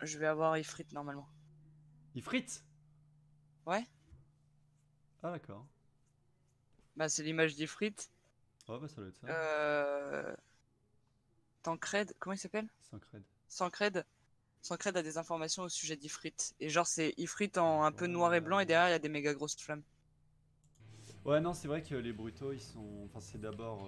je vais avoir Ifrit normalement. Ifrit. Ouais. Ah d'accord. Bah c'est l'image d'Ifrit. Ouais bah ça doit être ça. Euh... Tancred, comment il s'appelle? Syncred. Sancred. Sancred a des informations au sujet d'Ifrit. Et genre c'est Ifrit en un peu noir et blanc et Ouais. derrière il y a des méga grosses flammes. Ouais non c'est vrai que les brutaux ils sont. Enfin c'est d'abord.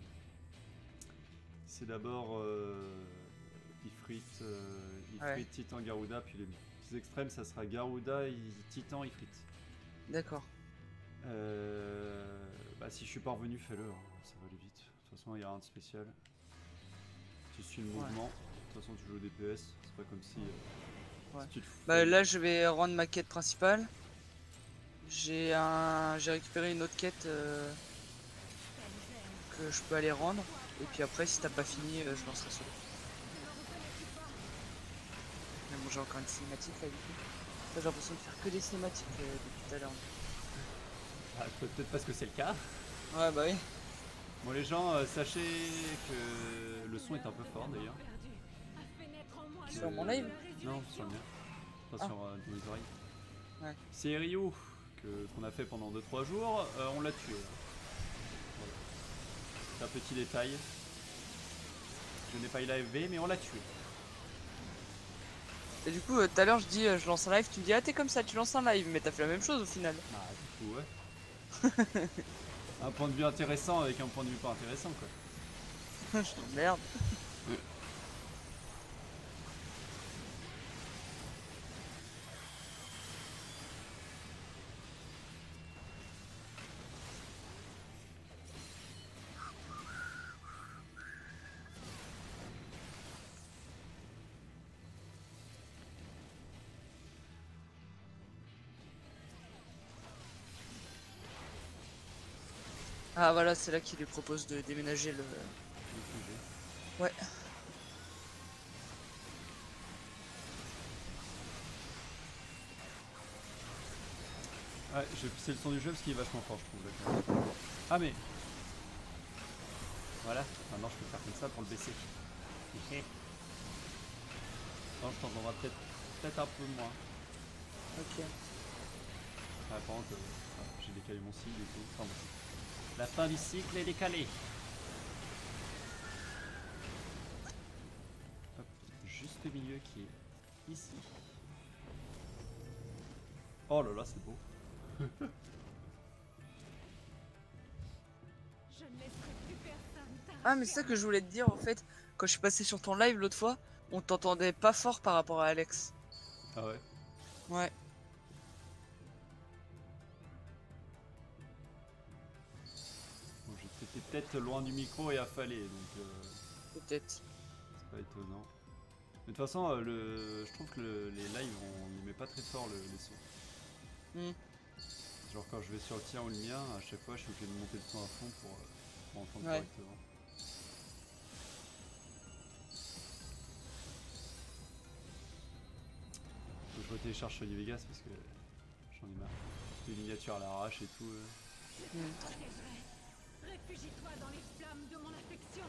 C'est d'abord Ifrit, Ouais, Ifrit, Titan, Garuda, puis les plus extrêmes ça sera Garuda, Titan, Ifrit. d'accord. Bah si je suis pas revenu fais-le, hein, ça va aller vite. De toute façon il y a rien de spécial. Tu suis le Ouais, mouvement, de toute façon tu joues au DPS, c'est pas comme si, ouais. si tu te Bah fais. là je vais rendre ma quête principale. J'ai récupéré une autre quête que je peux aller rendre. Et puis après si t'as pas fini, je lancerai solo. Mais bon j'ai encore une cinématique là du coup. J'ai l'impression de faire que des cinématiques depuis tout à l'heure. Ah, peut-être parce que c'est le cas. Ouais bah oui. Bon les gens, sachez que le son est un peu fort d'ailleurs. Sur mon live. Non, sur le mien, pas Ah sur dans les oreilles. ouais. C'est Ryu qu'on a fait pendant 2-3 jours, on l'a tué. Voilà. C'est un petit détail. Je n'ai pas eu la FV mais on l'a tué. Et du coup tout à l'heure je dis je lance un live, tu me dis ah t'es comme ça, tu lances un live, mais t'as fait la même chose au final. Ah du coup ouais. Un point de vue intéressant avec un point de vue pas intéressant quoi. Je dis merde. Ah voilà, c'est là qu'il lui propose de déménager le. Ouais. Ouais, j'ai poussé le son du jeu parce qu'il est vachement fort je trouve. Là, ah mais voilà, maintenant je peux faire comme ça pour le baisser. Non, je t'entendrai peut-être un peu moins. Ok. Ah, par contre, j'ai décalé mon cycle et tout. Enfin, bon. La fin du cycle est décalée. Hop, juste le milieu qui est ici. Oh là là, c'est beau. Ah mais c'est ça que je voulais te dire en fait. Quand je suis passé sur ton live l'autre fois, on t'entendait pas fort par rapport à Alex. Ah ouais. Ouais. Bon, j'étais peut-être loin du micro et affalé, donc Peut-être. c'est pas étonnant. Mais de toute façon, je trouve que les lives, on n'y met pas très fort les sons. Hmm. Genre quand je vais sur le tien ou le mien, à chaque fois je suis obligé de monter le son à fond pour entendre Ouais. correctement. Donc je retélécharge Sony Vegas parce que j'en ai marre. Des miniatures à l'arrache et tout. Hmm. Réfugie-toi dans les flammes de mon affection.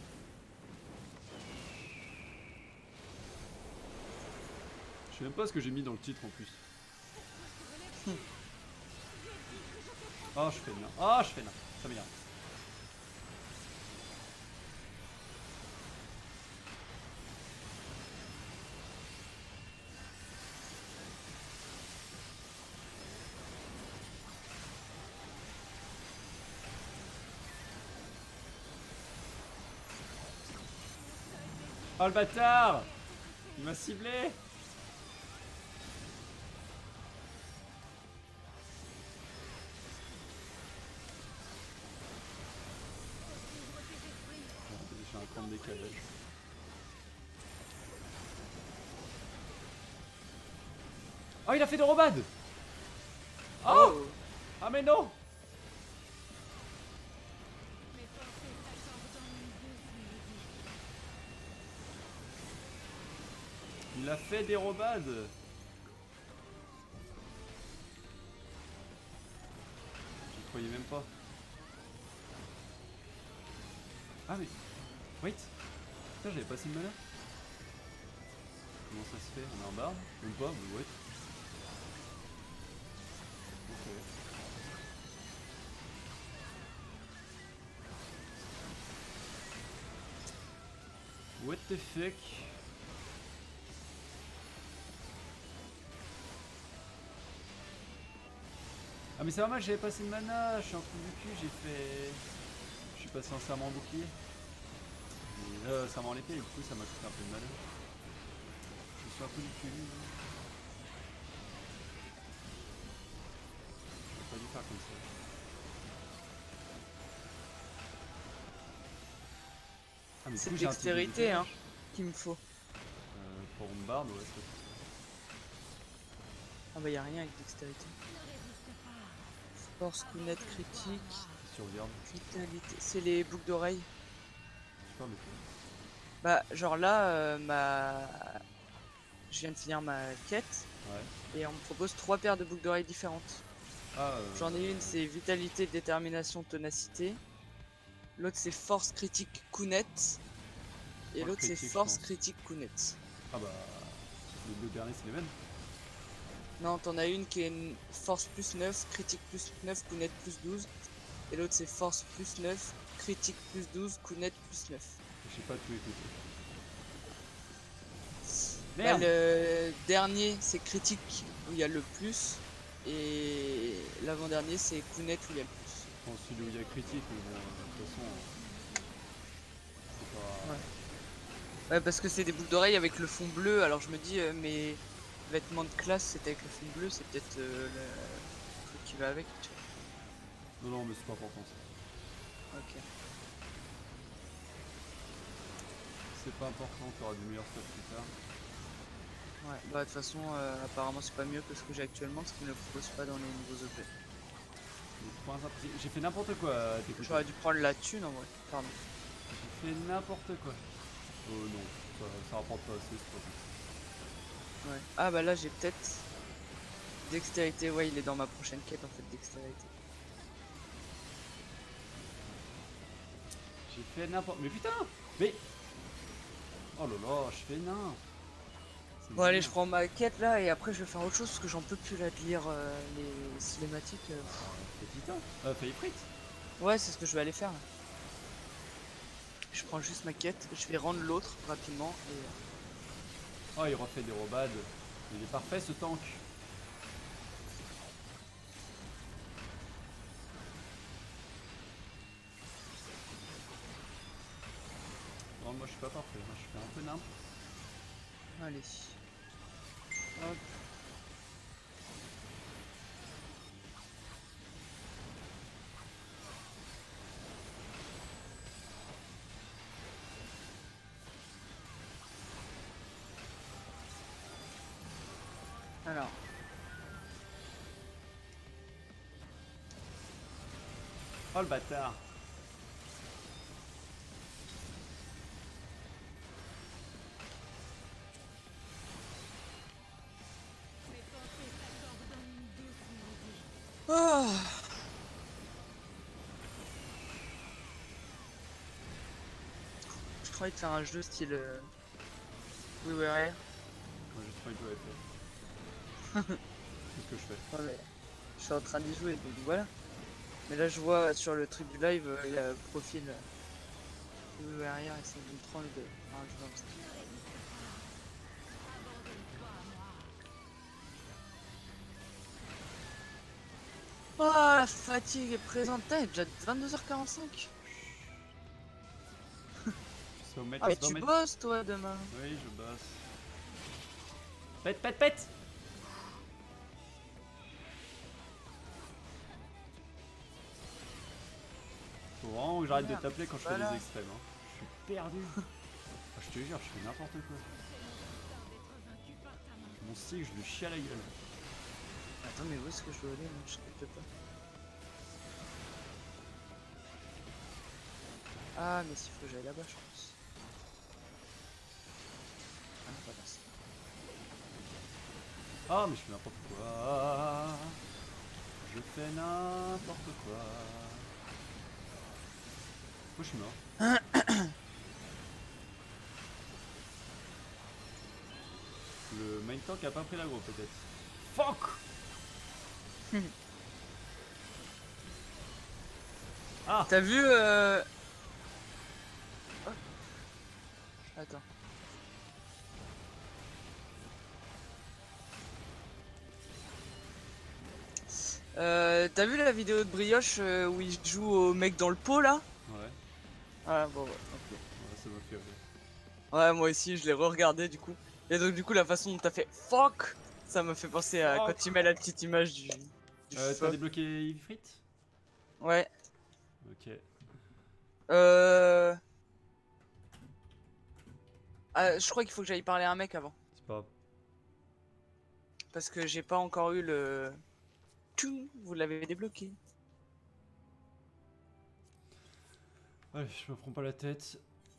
Je sais même pas ce que j'ai mis dans le titre en plus. Oh je fais bien. Oh je fais bien. Ça m'énerve. Oh le bâtard! Il m'a ciblé! J'ai un camp de décalage. Oh il a fait des robades! Oh! Oh. Ah mais non! Mes pensées s'accordent dans une douce mélodie. Il a fait des robades! J'y croyais même pas. Ah mais... Wait! Putain j'avais passé une mana? Comment ça se fait? On est en bas? Même pas? Mais ouais. Ok. What the fuck? Ah mais c'est normal, j'avais pas assez de mana, je suis en trou du cul, j'ai fait... Je suis passé en serment bouclier. Serment l'épée, et du coup ça m'a coûté un peu de mana. Je suis un peu du cul. J'aurais pas dû faire comme ça. Ah mais du C'est coup j'ai un type de dextérité hein, décalage. qu'il me faut. Pour une barbe, ouais, c'est... Ah bah y a rien avec dextérité. Force, kunette, critique, Si tu regardes, vitalité. C'est les boucles d'oreilles. super le coup. Bah genre là, je viens de finir ma quête Ouais. et on me propose 3 paires de boucles d'oreilles différentes. Ah, J'en ai une, c'est vitalité, détermination, ténacité. L'autre c'est force, critique, kunette. Et Force l'autre c'est critique, je force, pense. critique, kunette. Ah bah... Les deux derniers c'est les mêmes. Non, t'en as une qui est une force plus 9, critique plus 9, kunette plus 12. Et l'autre c'est force plus 9, critique plus 12, kunette plus 9. J'ai pas tout écouté. Bah, Merde. le dernier c'est critique où il y a le plus. Et l'avant-dernier c'est kunette où il y a le plus. Je pense celui où il y a critique, mais bon, de toute façon... C'est pas... Ouais. Ouais, parce que c'est des boucles d'oreilles avec le fond bleu, alors je me dis, mes vêtements de classe, c'était avec le fond bleu, c'est peut-être le truc qui va avec, tu vois. Non, non, mais c'est pas important ça. Ok. C'est pas important, t'auras du meilleur stuff plus tard. Ouais, bah de toute façon, apparemment c'est pas mieux que ce que j'ai actuellement, parce qu'ils ne le proposent pas dans les nouveaux objets. Les points impossibles. J'ai fait n'importe quoi, t'écoutes. J'aurais dû prendre la thune en vrai, pardon. J'ai fait n'importe quoi. Oh non, ça rapporte pas assez, c'est pas possible. Ouais. Ah bah là j'ai peut-être... Dextérité, ouais, il est dans ma prochaine quête en fait, dextérité. J'ai fait n'importe... Mais putain. Mais... Oh là là, je fais nain. Bon allez, je prends ma quête là et après je vais faire autre chose parce que j'en peux plus là de lire les cinématiques. Fais Titan. Fais Ifrit. Ouais, c'est ce que je vais aller faire là. Je prends juste ma quête, je vais rendre l'autre rapidement et... Oh, il refait des robades. Il est parfait ce tank. Non, moi je suis pas parfait, moi je fais un peu nimp. Allez. Hop. Alors. Oh le bâtard. Oh, je croyais de faire un jeu style... Oui, ouais, ouais. Moi j'ai trop envie de jouer avec elle. Qu'est-ce que je fais? Ouais, mais je suis en train d'y jouer, donc voilà. Mais là je vois sur le truc du live, il y a le profil... Oui, ouais, arrière et ça me donne trop envie de faire un jeu comme ça. Oh, la fatigue est présente. Putain, il est déjà 22h45. Ça va mettre, Ah, mais ça va tu mettre... bosses toi demain. Oui, je bosse. Pète, pète, pète. Faut vraiment que j'arrête de Merde, t'appeler quand je fais voilà. des extrêmes. Hein. Je suis perdu. Ah, je te jure, je fais n'importe quoi. Mon stick, je lui chie à la gueule. Attends, mais où est-ce que je dois aller? Moi, je capte pas. Ah, mais s'il faut que j'aille là-bas, je pense. Ah, voilà ça. Ah, mais je fais n'importe quoi. Je fais n'importe quoi. Pourquoi je suis mort? Le main tank a pas pris l'aggro peut-être. Fuck. Ah. T'as vu oh. Attends. T'as vu la vidéo de Brioche où il joue au mec dans le pot là? Ouais. Ah bon ouais, ok. Ouais, ça m'a fait rire. Ouais, moi aussi je l'ai re-regardé du coup. Et donc du coup la façon dont t'as fait fuck, ça me fait penser à Fuck. quand tu mets la petite image du T'as fuck. débloqué Ifrit? Ouais. Ok. Euh... Ah, je crois qu'il faut que j'aille parler à un mec avant. C'est pas grave. Parce que j'ai pas encore eu le... Tchou, vous l'avez débloqué. Allez, je me prends pas la tête.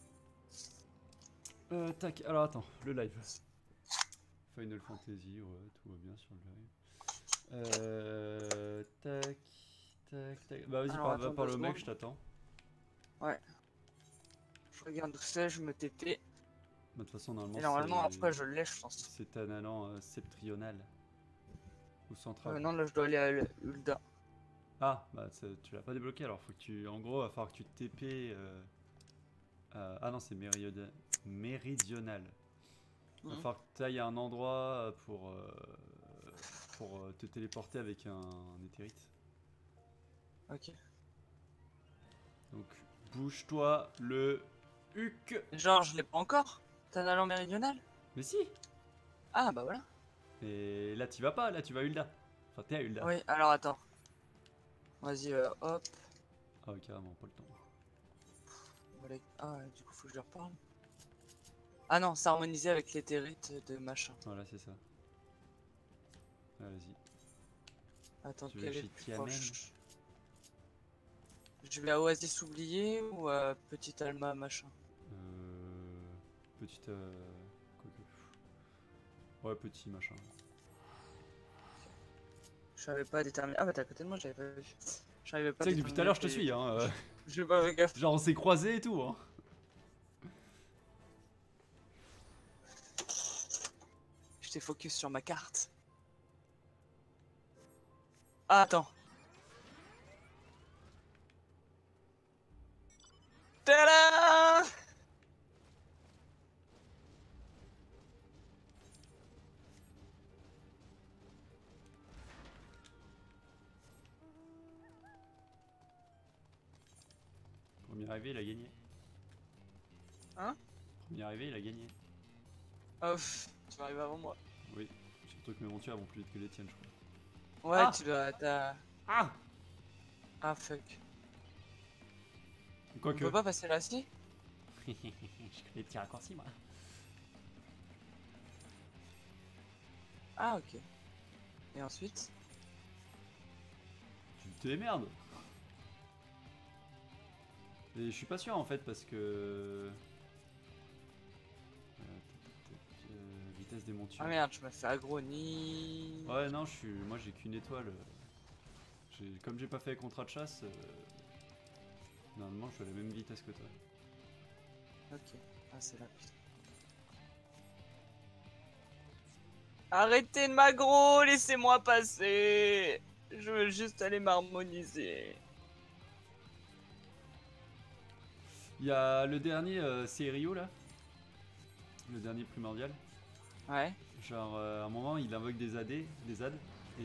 Tac, alors attends, le live. Final Fantasy, ouais, tout va bien sur le live. Tac, tac, tac. Bah vas-y, Alors, attends va par 2 le mec, secondes. je t'attends. Ouais. Je regarde où c'est, je me TP. Bah, de toute façon, normalement, Et normalement après je l'ai je pense. c'est un allant septentrional. Ou central. Non là je dois aller à Ulda. Ah, bah tu l'as pas débloqué alors, faut que tu. En gros, il va falloir que tu te TP. Ah non, c'est méridional. Il va falloir que tu ailles à un endroit pour te téléporter avec un éthérite. Ok. Donc, bouge-toi le huc. Genre je l'ai pas encore. T'as un allant méridional? Mais si. Ah bah voilà. Et là, tu vas pas, là, tu vas à Ulda. Enfin, t'es à Ulda. Oui, alors attends. Vas-y, hop. Ah, ouais, carrément, pas le temps. Voilà. Ah, du coup, faut que je leur parle. Ah non, s'harmoniser avec l'éthérite de machin. Voilà, c'est ça. Ah, vas-y. Attends, Tu veux quel que est j'y le plus t'y amène? proche? Je vais à Oasis oublié ou à Petite Alma machin? Petite. Quoique. Ouais, petit machin. Je savais pas déterminer. Ah bah t'es à côté de moi, j'avais pas vu. J'arrivais pas Tu à sais que depuis tout à l'heure, je te déterminer suis, hein. Je vais pas faire gaffe. Genre, on s'est croisés et tout, hein. J'étais focus sur ma carte. Ah, attends. Tada! Premier arrivé, il a gagné. Hein? Premier arrivé, il a gagné. Oh, pff, tu vas arriver avant moi. Oui, surtout que mes montures vont plus vite que les tiennes, je crois. Ouais, Ah! tu dois. T'as. Ah! Ah, fuck. On Quoique. peut pas passer là, si? Je connais les petits raccourcis, moi. Ah, ok. Et ensuite? Tu te démerdes. Et je suis pas sûr en fait parce que. Vitesse des montures. Ah merde, je me fais aggro-ni. Ouais, non, moi j'ai qu'une étoile. Comme j'ai pas fait les contrats de chasse, normalement je suis à la même vitesse que toi. Ok. Ah, c'est là, putain. Arrêtez de m'aggro, laissez-moi passer. Je veux juste aller m'harmoniser. Il y a le dernier, c'est Rio là. Le dernier primordial. Ouais. Genre, à un moment, il invoque des AD, des AD,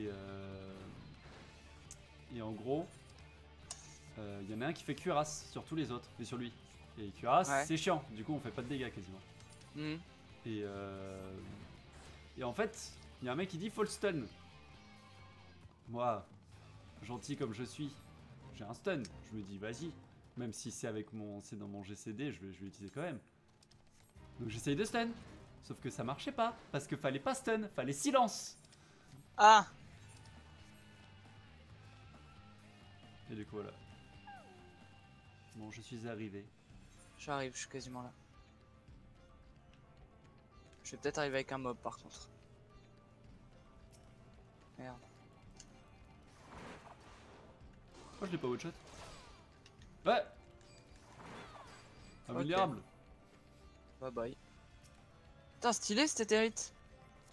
et en gros, il y en a un qui fait cuirasse sur tous les autres, et sur lui. Et cuirasse, Ouais. c'est chiant, du coup on fait pas de dégâts quasiment. Hmm. Et en fait, il y a un mec qui dit faut le stun. Moi, gentil comme je suis, j'ai un stun. Je me dis vas-y, même si c'est dans mon GCD, je vais l'utiliser quand même. Donc j'essaye de stun. Sauf que ça marchait pas, parce que fallait pas stun, fallait silence. Ah. Et du coup voilà. Bon, je suis arrivé. J'arrive, je suis quasiment là. Je vais peut-être arriver avec un mob par contre. Merde. Oh, je l'ai pas one shot. Ouais. Invulnérable. Bye bye. Putain, stylé cette éthérite.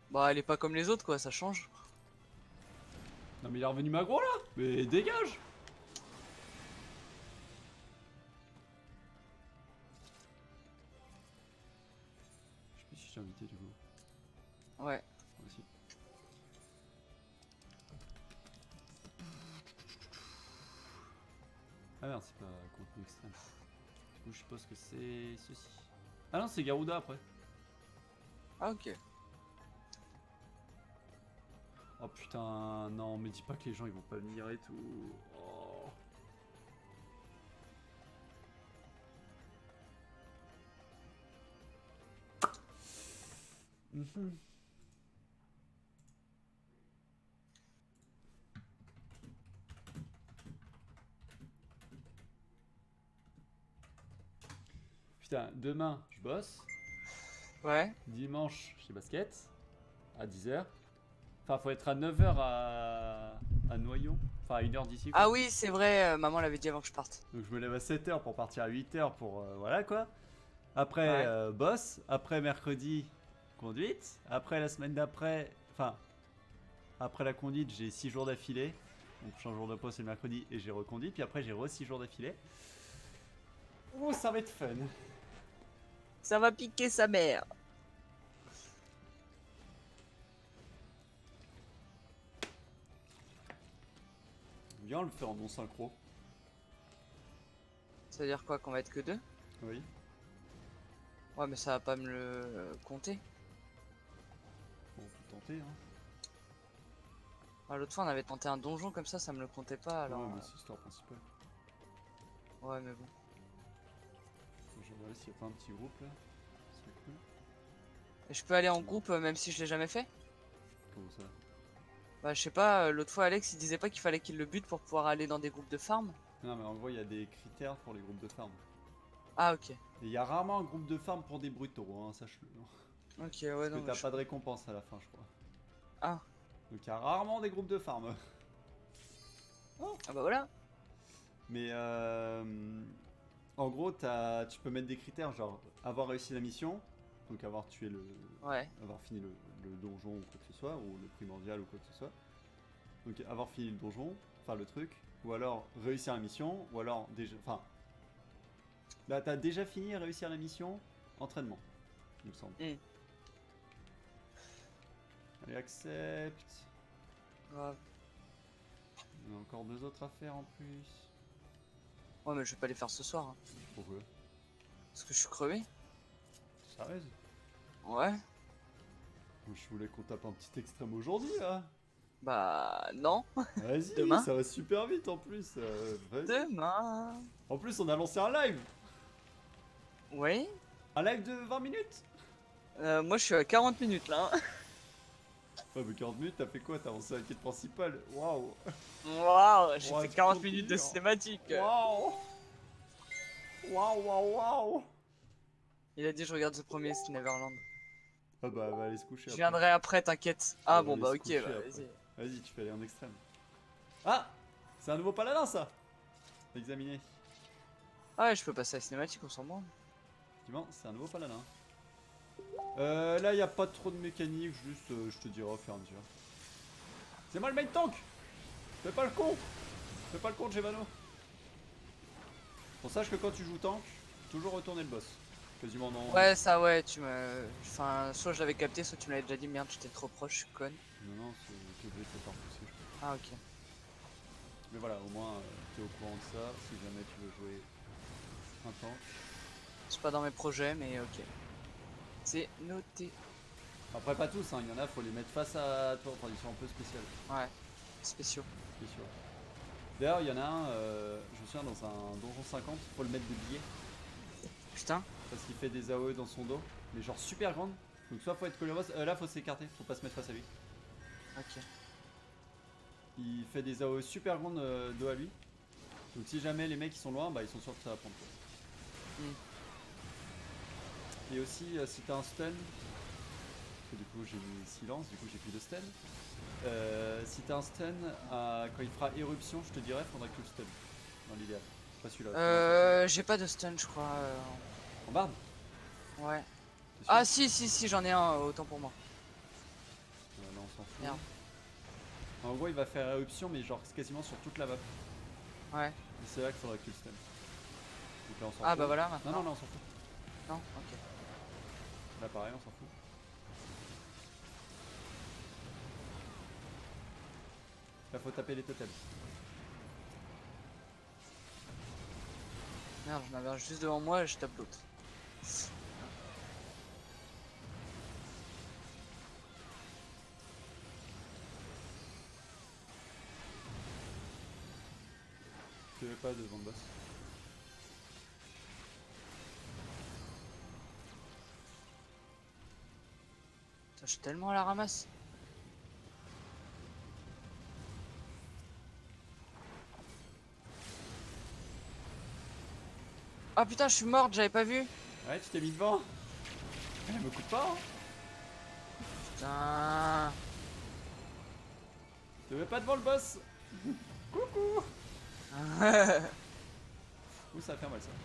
Bah elle est pas comme les autres quoi, ça change. Non mais il est revenu Magro là. Mais dégage. Je sais plus si je t'ai invité du coup. Ouais. Moi aussi. Ah merde, c'est pas contenu extrême. Du coup, je suppose que c'est ceci. Ah non, c'est Garuda après. Ah ok. Oh putain, non, me dis pas que les gens ils vont pas venir et tout. Oh. Mhm. Putain, demain je bosse. Ouais. Dimanche, je fais basket à 10h. Enfin, faut être à 9h à Noyon. Enfin, à 1h d'ici. Quoi. Ah oui, c'est vrai, maman l'avait dit avant que je parte. Donc, je me lève à 7h pour partir à 8h pour. Voilà quoi. Après, Ouais. boss. Après, mercredi, conduite. Après, la semaine d'après. Enfin, après la conduite, j'ai 6 jours d'affilée. Donc, prochain jour de pause, c'est le mercredi et j'ai reconduit. Puis après, j'ai 6 jours d'affilée. Oh, ça va être fun. Ça va piquer sa mère. Viens, on le fait en non synchro. Ça veut dire quoi, qu'on va être que deux? Oui. Ouais mais ça va pas me le compter. Bon, on peut tenter, hein. Ah, l'autre fois on avait tenté un donjon comme ça me le comptait pas alors. Ouais, mais c'est l'histoire principale. Ouais mais bon. Je vais voir s'il n'y a pas un petit groupe là. C'est cool. Et je peux aller en groupe même si je l'ai jamais fait? Comment ça? Bah je sais pas, l'autre fois Alex il disait pas qu'il fallait qu'il le bute pour pouvoir aller dans des groupes de farm? Non, mais en gros, il y a des critères pour les groupes de farm. Ah ok. Et il y a rarement un groupe de farm pour des brutaux, hein, sache-le. Ok ouais Parce non que mais t'as pas de récompense à la fin, je crois. Ah. Donc il y a rarement des groupes de farm. Ah bah voilà. Mais en gros, tu peux mettre des critères, genre avoir réussi la mission, donc avoir tué le. Ouais. Avoir fini le donjon ou quoi que ce soit, ou le primordial ou quoi que ce soit. Donc avoir fini le donjon, enfin le truc, ou alors réussir la mission, ou alors déjà. Enfin. Là, t'as déjà fini et réussir la mission, entraînement, il me semble. Mm. Allez, accepte. Grave. On a encore 2 autres à faire en plus. Ouais mais je vais pas les faire ce soir. Hein. Pourquoi? Parce que je suis crevé. Sérieux? Ouais. Je voulais qu'on tape un petit extrême aujourd'hui là. Bah non. Vas-y, Demain ça va super vite en plus. Vas-y. Demain. En plus, on a lancé un live. Oui. Un live de 20 minutes. Moi je suis à 40 minutes là. Hein. Ouais, mais 40 minutes, t'as fait quoi? T'as lancé la quête principale. Waouh. Waouh, j'ai Ouais, fait c'est 40 trop minutes de dur. cinématique. Waouh. Waouh, waouh, waouh. Il a dit je regarde The Promised Neverland. Ah bah, elle va aller se coucher. Je après. viendrai après, t'inquiète. Ah Elle va bon aller bah se ok, coucher bah, après. vas-y. Vas-y, tu fais aller en extrême. Ah, c'est un nouveau paladin ça. Examiner. Ah ouais, je peux passer à la cinématique, on s'en branle. Effectivement, c'est un nouveau paladin. Là, il n'y a pas trop de mécanique, juste je te dirai au fur et à mesure. C'est moi le main tank. Fais pas le con. Fais pas le con de Gévano. Bon, sache que quand tu joues tank, toujours retourner le boss. Quasiment non. Ouais, ça ouais, tu me. Enfin, soit je l'avais capté, soit tu me l'avais déjà dit, merde, j'étais trop proche, je suis conne. Non, t'es obligé de te faire pousser, je crois. Ah ok. Mais voilà, au moins t'es au courant de ça, si jamais tu veux jouer un tank. C'est pas dans mes projets, mais ok. C'est noté. Après, pas tous, hein, il y en a, faut les mettre face à toi, enfin, ils sont un peu spéciaux. Ouais, spéciaux. Spéciaux. D'ailleurs, il y en a un, je me souviens, dans un donjon 50, faut le mettre de billets. Putain. Parce qu'il fait des AOE dans son dos, mais genre super grande. Donc soit faut être collé au boss, là faut s'écarter, faut pas se mettre face à lui. Ok. Il fait des AOE super grandes dos à lui. Donc si jamais les mecs ils sont loin, bah ils sont sûrs que ça va prendre. Et aussi si t'as un stun, parce que du coup j'ai mis silence, du coup j'ai plus de stun. Si t'as un stun, quand il fera éruption, je te dirais, faudra que tu le stun. Dans l'idéal. Pas celui-là. J'ai pas de stun, je crois. En barde? Ouais. T'es sûr? Ah si, si, si, j'en ai un, autant pour moi. fout. Merde. En gros, il va faire éruption, mais genre quasiment sur toute la map. Ouais. Et c'est là qu'il faudra que tu le stun. Donc là, on s'en Ah fout. bah voilà Non, maintenant. non, non, on s'en fout. Non, ok. Là, pareil, on s'en fout. Là, faut taper les totems. Merde, j'en avais un juste devant moi et je tape l'autre. Je vais pas devant le boss. Putain, je suis tellement à la ramasse. Ah putain, je suis morte, j'avais pas vu. Ouais, tu t'es mis devant. Elle me coupe pas, hein. Putain. Je te mets pas devant le boss. Coucou. Ouh, ça va faire mal ça.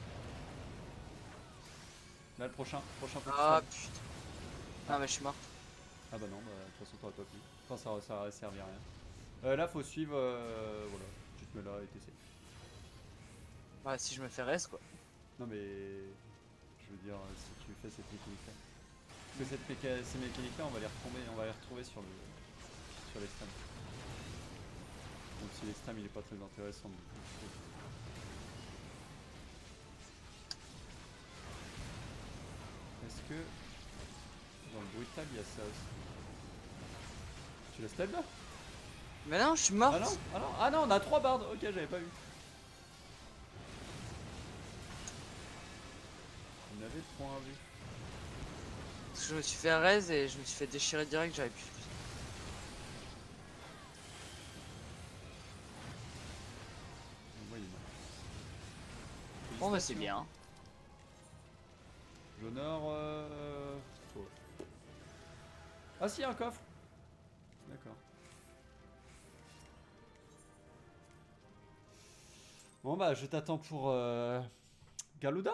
Là, le prochain faut que tu Ah fasses. putain. Ah mais je suis morte. Ah bah non, bah, de toute façon t'aurais pas pu. Enfin, ça aurait servi à rien. Là, faut suivre. Voilà, tu te mets là et t'essaies. Bah si je me fais reste quoi. Non, mais. Je veux dire, si tu fais cette mécanique-là. Parce que ces mécaniques-là, on va les retrouver sur l'extrême. Même si l'extrême il est pas très intéressant. Du coup. Est-ce que dans le brutal il y a ça aussi? Tu laisses telle là? Mais non, je suis morte. Ah non, ah non, ah non, on a 3 bardes. Ok, j'avais pas vu. On avait le point à vue. Parce que je me suis fait raise et je me suis fait déchirer direct, j'avais plus. Moi, il est mort. Bon bah c'est bien. J'honore. Toi. Ah si, un coffre. D'accord. Bon bah je t'attends pour Galuda.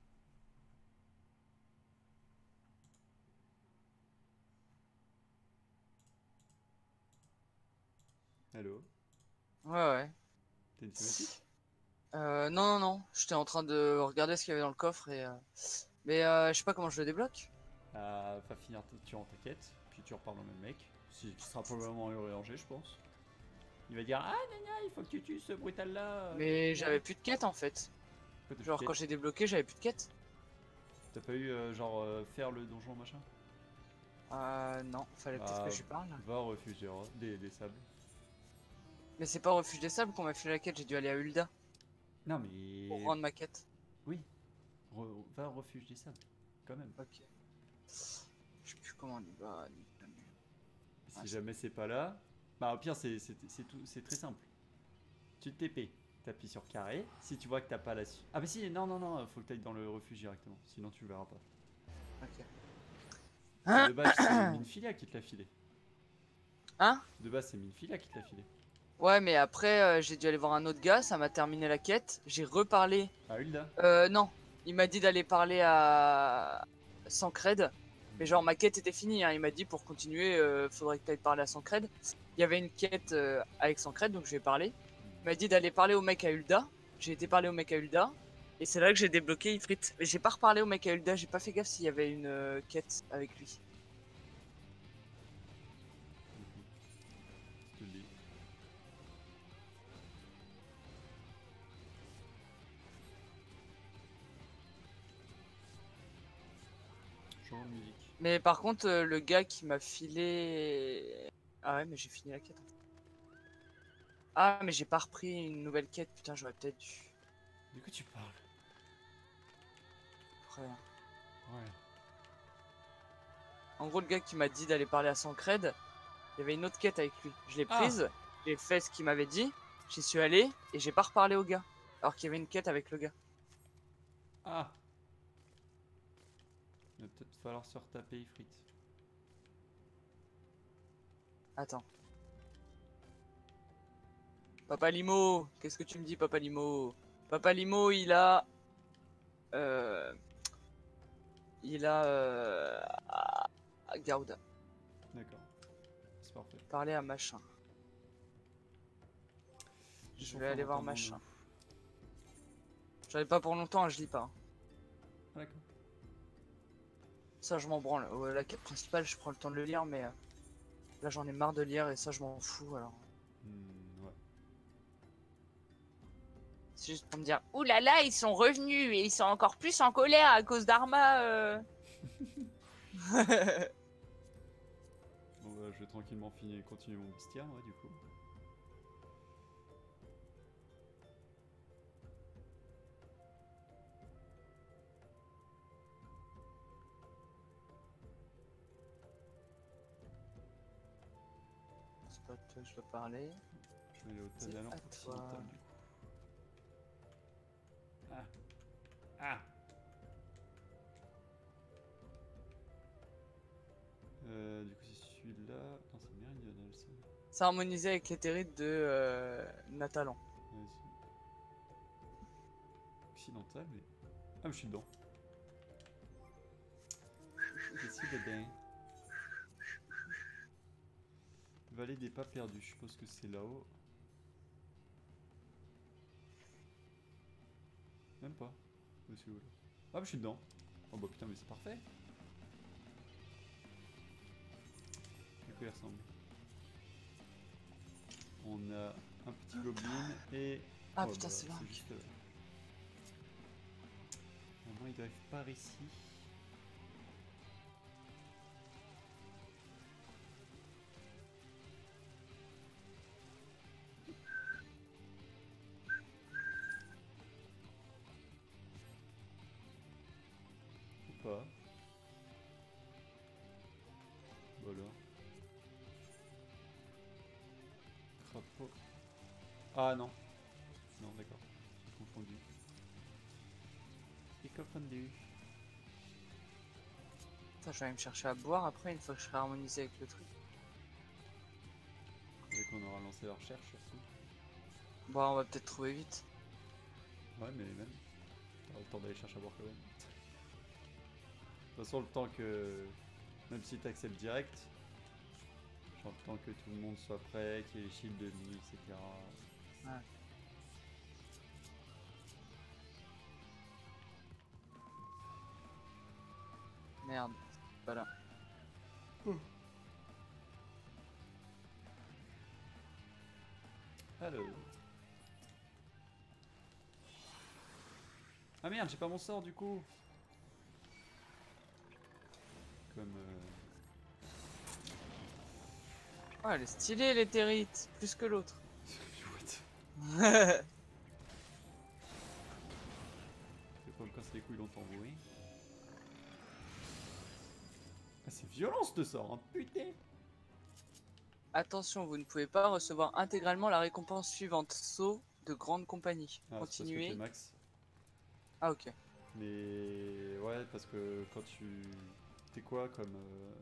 Hello. Ouais ouais. T'es une cinématique? Non non non, j'étais en train de regarder ce qu'il y avait dans le coffre et mais je sais pas comment je le débloque. Va finir tuant ta quête, puis tu reparles au même mec. Qui sera probablement réorangé, je pense. Il va dire ah gna il faut que tu tues ce brutal là. Mais j'avais plus de quête en fait. Genre quand j'ai débloqué, j'avais plus de quête. T'as pas eu genre faire le donjon machin? Non, fallait peut-être que je lui parle. Va au refuge des sables. Mais c'est pas au refuge des sables qu'on m'a fait la quête, j'ai dû aller à Hulda Non mais. pour rendre ma quête. Oui. Va au refuge des sables. Quand même. Ok. Je sais plus comment on y va. Si jamais c'est pas là. Bah au pire c'est très simple. Tu te TP. T'appuies sur carré. Si tu vois que t'as pas la. Ah bah si, non, faut que t'ailles dans le refuge directement. Sinon tu le verras pas. Ok. De base c'est Minfilia qui te l'a filé. Hein? De base c'est Minfilia qui te l'a filé. Ouais, mais après j'ai dû aller voir un autre gars, ça m'a terminé la quête. J'ai reparlé. Ah Hulda. Non, il m'a dit d'aller parler à Sancred. Mais genre ma quête était finie, hein. Il m'a dit pour continuer, faudrait que tu ailles parler à Sancred. Il y avait une quête avec Sancred, donc je vais parler. Il m'a dit d'aller parler au mec à Hulda. J'ai été parler au mec à Hulda. Et c'est là que j'ai débloqué Ifrit. Mais j'ai pas reparlé au mec à Hulda, j'ai pas fait gaffe s'il y avait une quête avec lui. Je te le dis. Changeant de musique. Mais par contre, le gars qui m'a filé... Ah ouais, mais j'ai fini la quête. Ah, mais j'ai pas repris une nouvelle quête, putain, j'aurais peut-être dû. De quoi tu parles? Après, Ouais. en gros, le gars qui m'a dit d'aller parler à Sancred, il y avait une autre quête avec lui. Je l'ai prise, j'ai fait ce qu'il m'avait dit, j'y suis allé et j'ai pas reparlé au gars. Alors qu'il y avait une quête avec le gars. Ah. Il va peut-être falloir se retaper Ifrit. Attends. Papa Limo, qu'est-ce que tu me dis, Papa Limo? Papa Limo, il a... Garuda. D'accord. c'est parfait. Parler à machin. Je vais aller voir machin. J'en ai pas pour longtemps, hein, je lis pas. Ah, d'accord. Ça, je m'en branle. La quête principale, je prends le temps de le lire, mais là, j'en ai marre de lire et ça, je m'en fous. Alors, Ouais. c'est juste pour me dire, ouh là là, ils sont revenus et ils sont encore plus en colère à cause d'Arma. Bon, bah, je vais tranquillement finir, continuer mon bestiaire, ouais, du coup. C'est pas de toi que je dois parler. Je vais aller au C'est Tadalan à occidental, toi. du coup. Ah. Ah. Du coup, c'est celui-là. Non, c'est méridional, ça. C'est harmonisé avec les terribles de Natalan. Vas-y. Occidental, mais. Ah, mais je suis dedans. Je suis dedans. Vallée des pas perdus, je suppose que c'est là-haut. Même pas. C'est où là? Ah, mais je suis dedans. Oh bah putain, mais c'est parfait. À quoi il ressemble? On a un petit goblin et. Ah oh, putain, bah, c'est là. juste là. Normalement, il doit être par ici. Ou pas. Voilà. Crapaud. Ah non. Non, d'accord. J'ai confondu. J'ai confondu. Putain, je vais aller me chercher à boire après une fois que je serai harmonisé avec le truc. Dès qu'on aura lancé la recherche, surtout. Bon, on va peut-être trouver vite. Ouais, mais même. T'auras le temps d'aller chercher à boire quand même. De toute façon, le temps que. Même si t'acceptes direct, genre le temps que tout le monde soit prêt, qu'il y ait les shields de nuit, etc. Ouais. Merde, c'est pas là. Alors. Ah merde, j'ai pas mon sort du coup. Comme. Oh, elle est stylée, l'éthérite, plus que l'autre. What? C'est pas me casser les couilles longtemps, oui. Ah, c'est violent ce sort, hein, putain! Attention, vous ne pouvez pas recevoir intégralement la récompense suivante. Saut de grande compagnie. Ah, c'est parce que Continuez. t'es max. Ah, ok. Mais ouais, parce que quand tu. T'es quoi comme.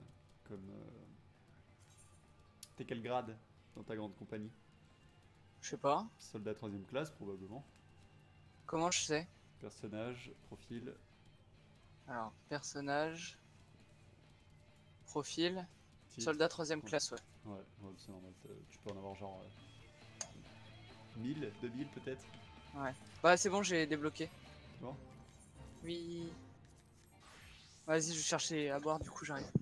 T'es quel grade dans ta grande compagnie? Je sais pas. Soldat 3ème classe, probablement. Comment je sais? Personnage, profil. Alors, personnage. Profil. Titre. Soldat 3ème Ouais. classe, ouais. Ouais, c'est normal. Tu peux en avoir genre. 1000, 2000 peut-être? Ouais. Bah, c'est bon, j'ai débloqué. Bon. Oui. Vas-y, je vais chercher à boire, du coup, j'arrive.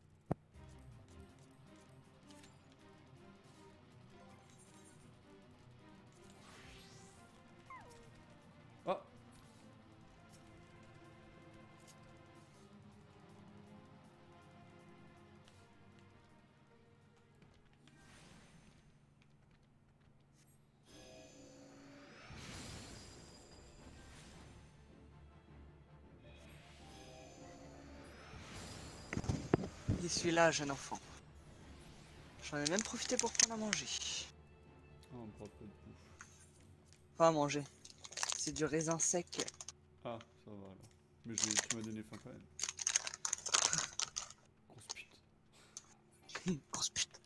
Oh! Je suis là, jeune enfant. J'en ai même profité pour prendre à manger. Oh, on parle pas de bouffe. Pas à manger. C'est du raisin sec. Ah, ça va alors. Mais tu m'as donné faim quand même. Grosse pute. Grosse pute.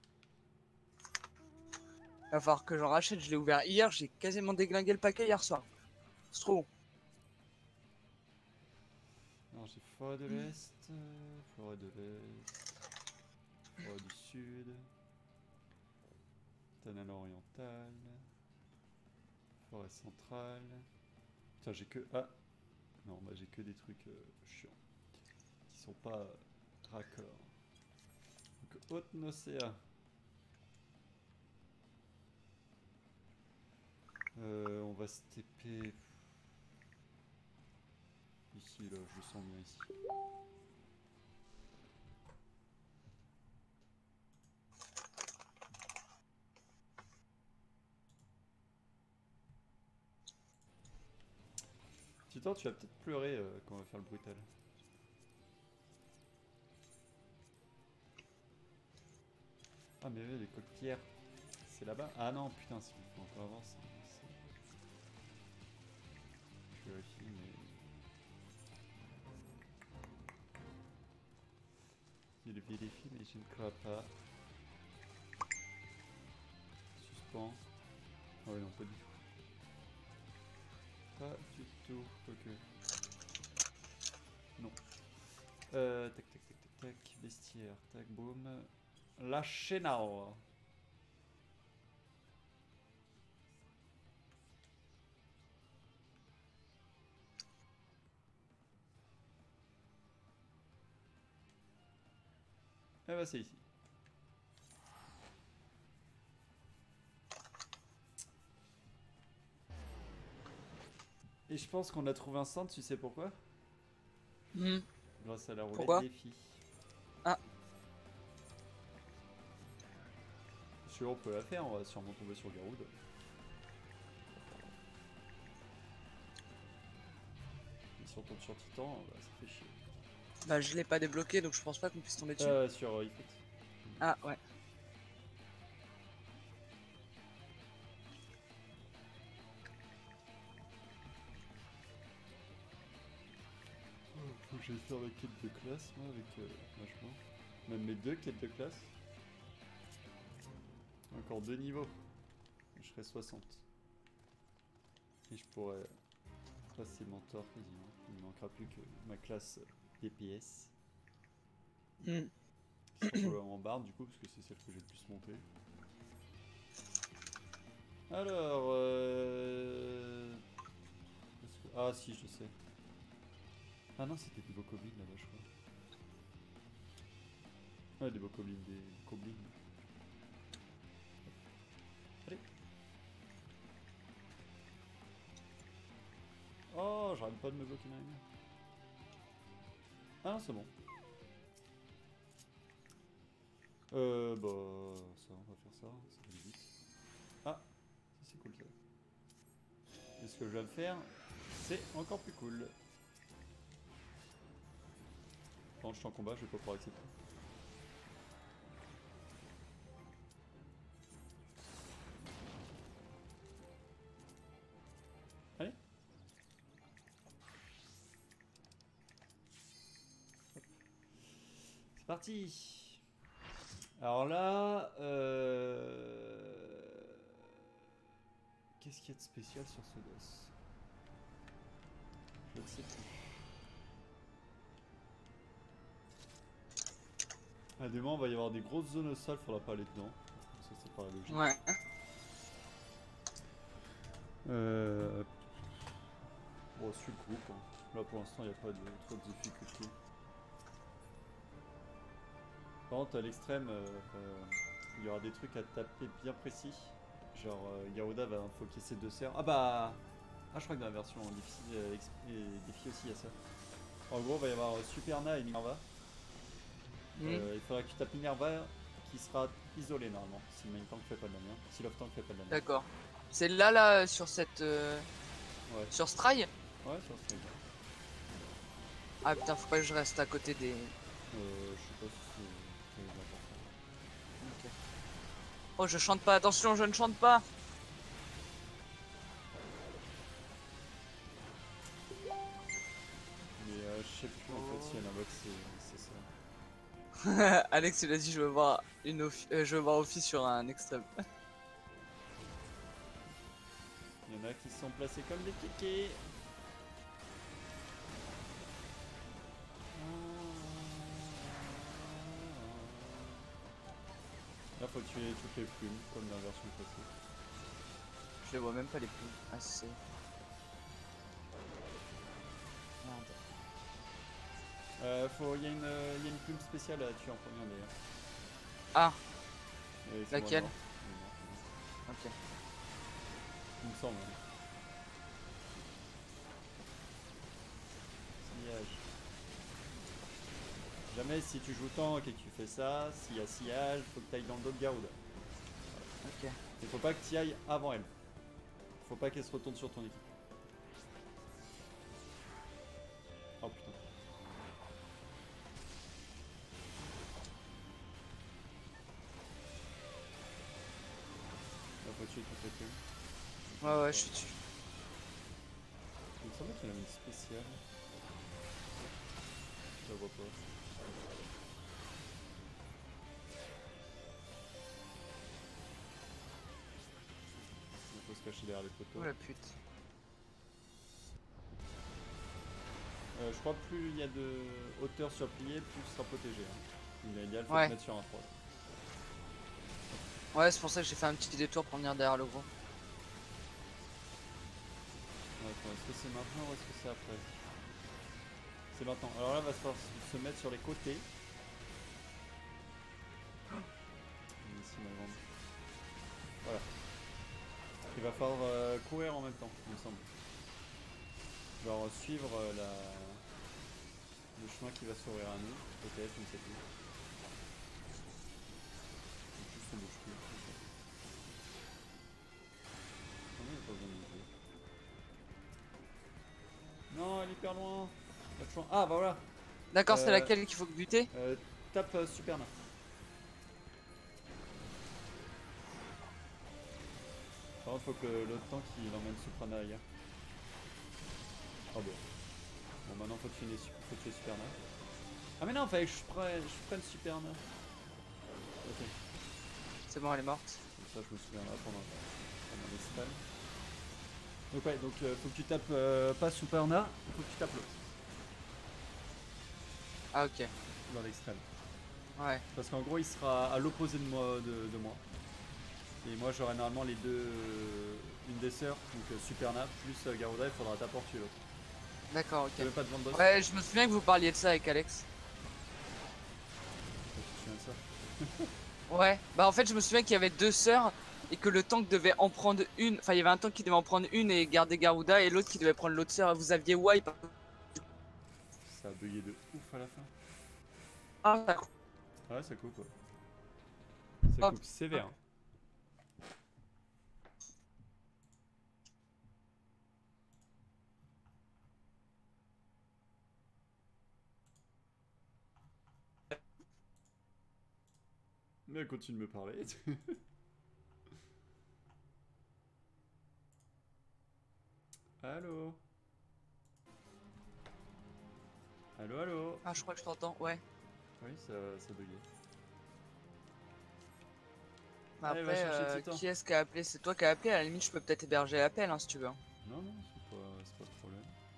Va falloir que j'en rachète, je l'ai ouvert hier, j'ai quasiment déglingué le paquet hier soir. C'est trop bon. Alors j'ai forêt de l'Est. Forêt de l'Est. Forêt du Sud. Tanal oriental. Forêt centrale. Putain, j'ai que. Ah! Non, bah j'ai que des trucs chiants. Qui sont pas raccords. Donc, Haute-Nocéa. On va se TP. Ici, là, je le sens bien ici. Titan, tu vas peut-être pleurer quand on va faire le brutal. Ah, mais oui, les coquetières. C'est là-bas? Ah non, putain, si on peut encore avancer. Je vérifie, mais. Il vérifie, mais je ne crois pas. Suspens. Ah ouais, non, pas du tout. Pas du tout. Ok. Non. Tac, tac, tac, tac, tac. Bestiaire. Tac, boum. La Chenao. Eh bah, c'est ici. Et je pense qu'on a trouvé un centre, tu sais pourquoi? Grâce à la roulette Pourquoi? défi. Ah. Si on peut la faire, on va sûrement tomber sur Garoud. Et si on tombe sur Titan, bah, ça fait chier. Bah je l'ai pas débloqué donc je pense pas qu'on puisse tomber dessus. Sur Ifrit. Ah ouais. Faut que j'aille faire la quête de classe, moi, avec vachement. Même mes 2 quêtes de classe. Encore 2 niveaux. Je serai 60. Et je pourrais passer mentor quasiment. Il ne manquera plus que ma classe DPS. Qui sera probablement en barre du coup, parce que c'est celle que j'ai le plus montée. Alors, ah si, je sais. Ah non, c'était des bokoblins là-bas, je crois. Ouais, des bokoblins, des koblins. Allez. Oh, j'arrête pas de me bloquer ma ligne. Ah non, c'est bon. Bah, ça, on va faire ça, ça va vite. Ah, c'est cool ça. Et ce que je viens de faire, c'est encore plus cool. Quand je suis en combat, je vais pas pouvoir accepter. Allez. C'est parti. Alors là, qu'est-ce qu'il y a de spécial sur ce boss? Je ne sais plus. À des moments, il va y avoir des grosses zones au sol, faudra pas aller dedans. Ça, c'est pas la logique. Ouais. Bon, suis le groupe. Hein. Là, pour l'instant, il n'y a pas de trop de difficultés. Par contre, à l'extrême, il y aura des trucs à taper bien précis. Genre, Garuda va invoquer ses 2 sœurs. Ah bah... Ah, je crois que dans la version défi aussi, il y a ça. En gros, il va y avoir Superna et Minerva. Il faudra que tu tapes Minerva qui sera isolé normalement. Si le main tank fait pas de la merde. Si l'off tank fait pas de la merde. D'accord. C'est là, sur cette... Ouais. Sur Stry? Ouais, sur ce truc. Ah putain, faut pas que je reste à côté des... Je sais pas si c'est important. Ok. Oh, je chante pas, attention, je ne chante pas. Mais je sais plus en fait si elle invoque c'est ça. Alex, il a dit je veux voir je veux voir Office sur un extrême. Il y en a qui se sont placés comme des kékés. Là, faut tuer toutes les plumes, comme dans la version classique. Je les vois même pas les plumes. Ah, c'est. Merde. Il y a une plume spéciale à tuer en premier d'ailleurs. Ah, Et c'est laquelle? moi, mort. ok. Il me semble. Hein. Sillage. Jamais si tu joues tank et que tu fais ça, s'il y a sillage, faut que tu ailles dans le dos de Garuda. Ok. Il faut pas que tu y ailles avant elle. Faut pas qu'elle se retourne sur ton équipe. Oh putain. Là, faut tuer toutes les plumes. Ouais, je suis dessus. Il me semble qu'il y en a une spéciale. Je la vois pas. Il faut se cacher derrière les poteaux. Oh la pute. Je crois que plus il y a de hauteur sur le pilier, plus il sera protégé. Hein. L'idéal, faut Ouais. te mettre sur un 3. Ouais, c'est pour ça que j'ai fait un petit détour pour venir derrière le gros. Attends, est-ce que c'est maintenant ou est-ce que c'est après? C'est maintenant. Alors là, il va falloir se mettre sur les côtés. Ici, ma grande. Voilà. Il va falloir courir en même temps, il me semble. Genre suivre le chemin qui va s'ouvrir à nous. Peut-être, je ne sais plus. Juste on bouge plus. Non, il n'y a pas besoin de bouger. Non, elle est hyper loin. Pas de choix. Ah, bah voilà. D'accord, c'est laquelle qu'il faut buter? Tape Superna. Par contre, faut que l'autre tank il emmène Suprana ailleurs. Oh bon. Bon, maintenant faut tuer Superna. Ah, mais non, fallait que je prenne Superna. Ok. C'est bon, elle est morte. Comme ça, je me souviens là pendant les spams. Donc, ouais, faut que tu tapes pas Superna, faut que tu tapes l'autre. Ah, ok. Dans l'extrême. Ouais. Parce qu'en gros, il sera à l'opposé de moi. Et moi, j'aurai normalement les deux. Une des sœurs, donc Superna, plus Garuda, il faudra d'abord tuer l'autre. D'accord, ok. Tu veux pas de vent de boss? Ouais, je me souviens que vous parliez de ça avec Alex. Tu te souviens de ça? Ouais. Bah, en fait, je me souviens qu'il y avait deux sœurs et que le tank devait en prendre une. Enfin, il y avait un tank qui devait en prendre une et garder Garuda et l'autre qui devait prendre l'autre sœur. Vous aviez wipe. Ça a bugué de ouf à la fin. Ah, ça coupe. Ouais, ça coupe. Ouais. Ça coupe sévère. Mais elle continue de me parler. Allô? Allô, allô? Ah, je crois que je t'entends, ouais. Oui, ça buguait. Bah, Allez, va après, chercher Titan. qui est-ce qui a appelé? C'est toi qui as appelé. À la limite, je peux peut-être héberger l'appel hein, si tu veux. Non, non, c'est pas le problème.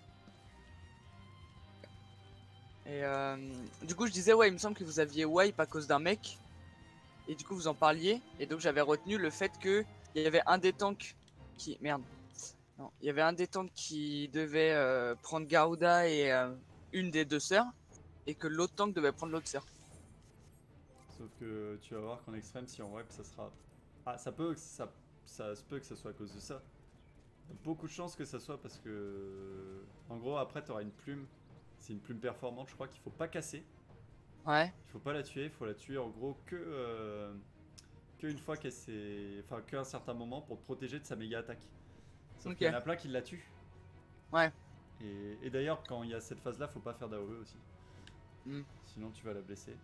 Et du coup, je disais, ouais, il me semble que vous aviez wipe à cause d'un mec. Et du coup, vous en parliez. Et donc, j'avais retenu le fait que il y avait un des tanks qui. Merde. Non, il y avait un des tanks qui devait prendre Garuda et une des deux sœurs. Et que l'autre tank devait prendre l'autre sœur. Sauf que tu vas voir qu'en extrême, si on wipe, ça sera. Ah, ça se peut que ça soit à cause de ça. Il y a beaucoup de chances que ça soit parce que. En gros, après, tu auras une plume. C'est une plume performante, je crois qu'il faut pas casser. Ouais. Il faut pas la tuer, il faut la tuer en gros que une fois qu'elle s'est. Enfin, qu'à un certain moment pour te protéger de sa méga attaque. Sauf Ok. qu'il y en a plein qui la tuent. Ouais. Et d'ailleurs, quand il y a cette phase là, faut pas faire d'AOE aussi. Mm. Sinon, tu vas la blesser.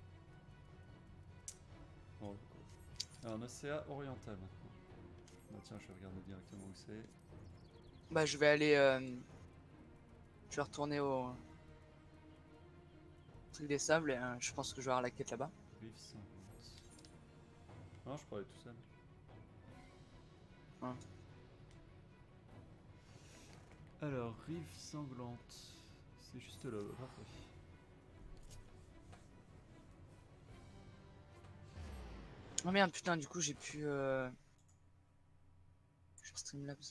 Bon, alors, Nocea orientale maintenant. Bah, tiens, je vais regarder directement où c'est. Bah, je vais aller. Je vais retourner au truc des sables et je pense que je vais avoir la quête là-bas. Rive 50. Non, je peux aller tout seul. Ouais. Alors, rive sanglante. C'est juste là, parfait. Oh merde, putain, du coup, j'ai pu... Sur Streamlabs.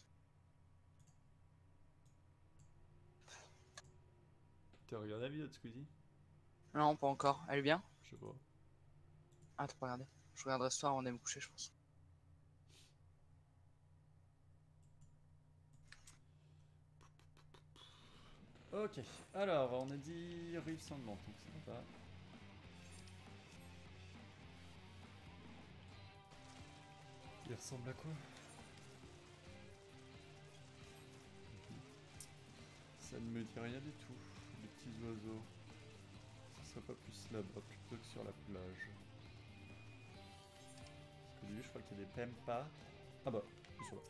T'as regardé la vidéo de Squeezie? Non, pas encore. Elle est bien? Je sais pas. Ah, t'as pas regardé. Je regarderai ce soir avant d'aller me coucher, je pense. Ok, alors on a dit rive sanglante, donc ça va. Il ressemble à quoi? Ça ne me dit rien du tout, les petits oiseaux. Ce serait pas plus là-bas plutôt que sur la plage. Parce qu'au début je crois qu'il y a des pempas. Ah bah, ils sont là.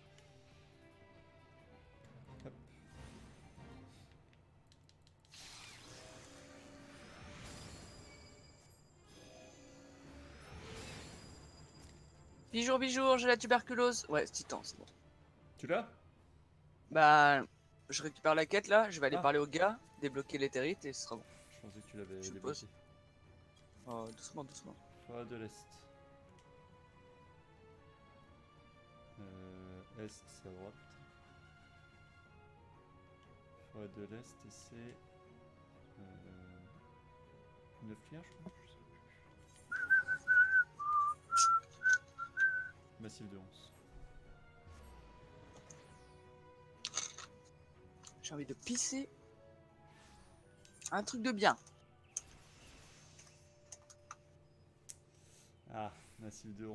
Hop. Bijour, bijour, j'ai la tuberculose. Ouais, c'est titan, c'est bon. Tu l'as? Bah, je récupère la quête là, je vais aller Ah. parler au gars, débloquer l'éthérite et ce sera bon. Je pensais que tu l'avais Je débloqué. suppose. Oh, doucement, doucement. Forêt de l'Est. Est, c'est à droite. Forêt de l'Est et c'est... 9 liens, je crois. Je sais plus. Massif de 11. J'ai envie de pisser. Un truc de bien. Ah, massif de 11.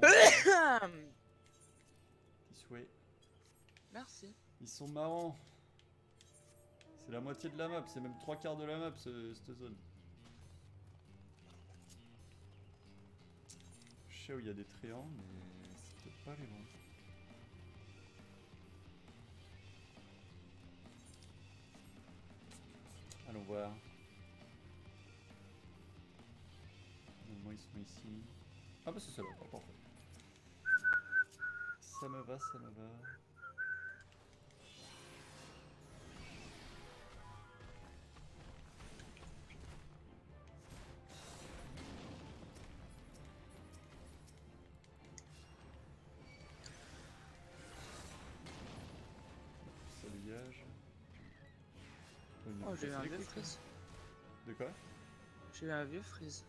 Petit souhait. Merci. Ils sont marrants. C'est la moitié de la map, c'est même 3/4 de la map cette zone. Je sais où il y a des triangles, mais c'est peut-être pas les bons. Allons voir. Normalement ils sont ici. Ah bah c'est ça là, parfait. Ça me va, ça me va. Ça dégage. Oh, j'ai eu un vieux freeze. freeze. De quoi? J'ai eu un vieux freeze.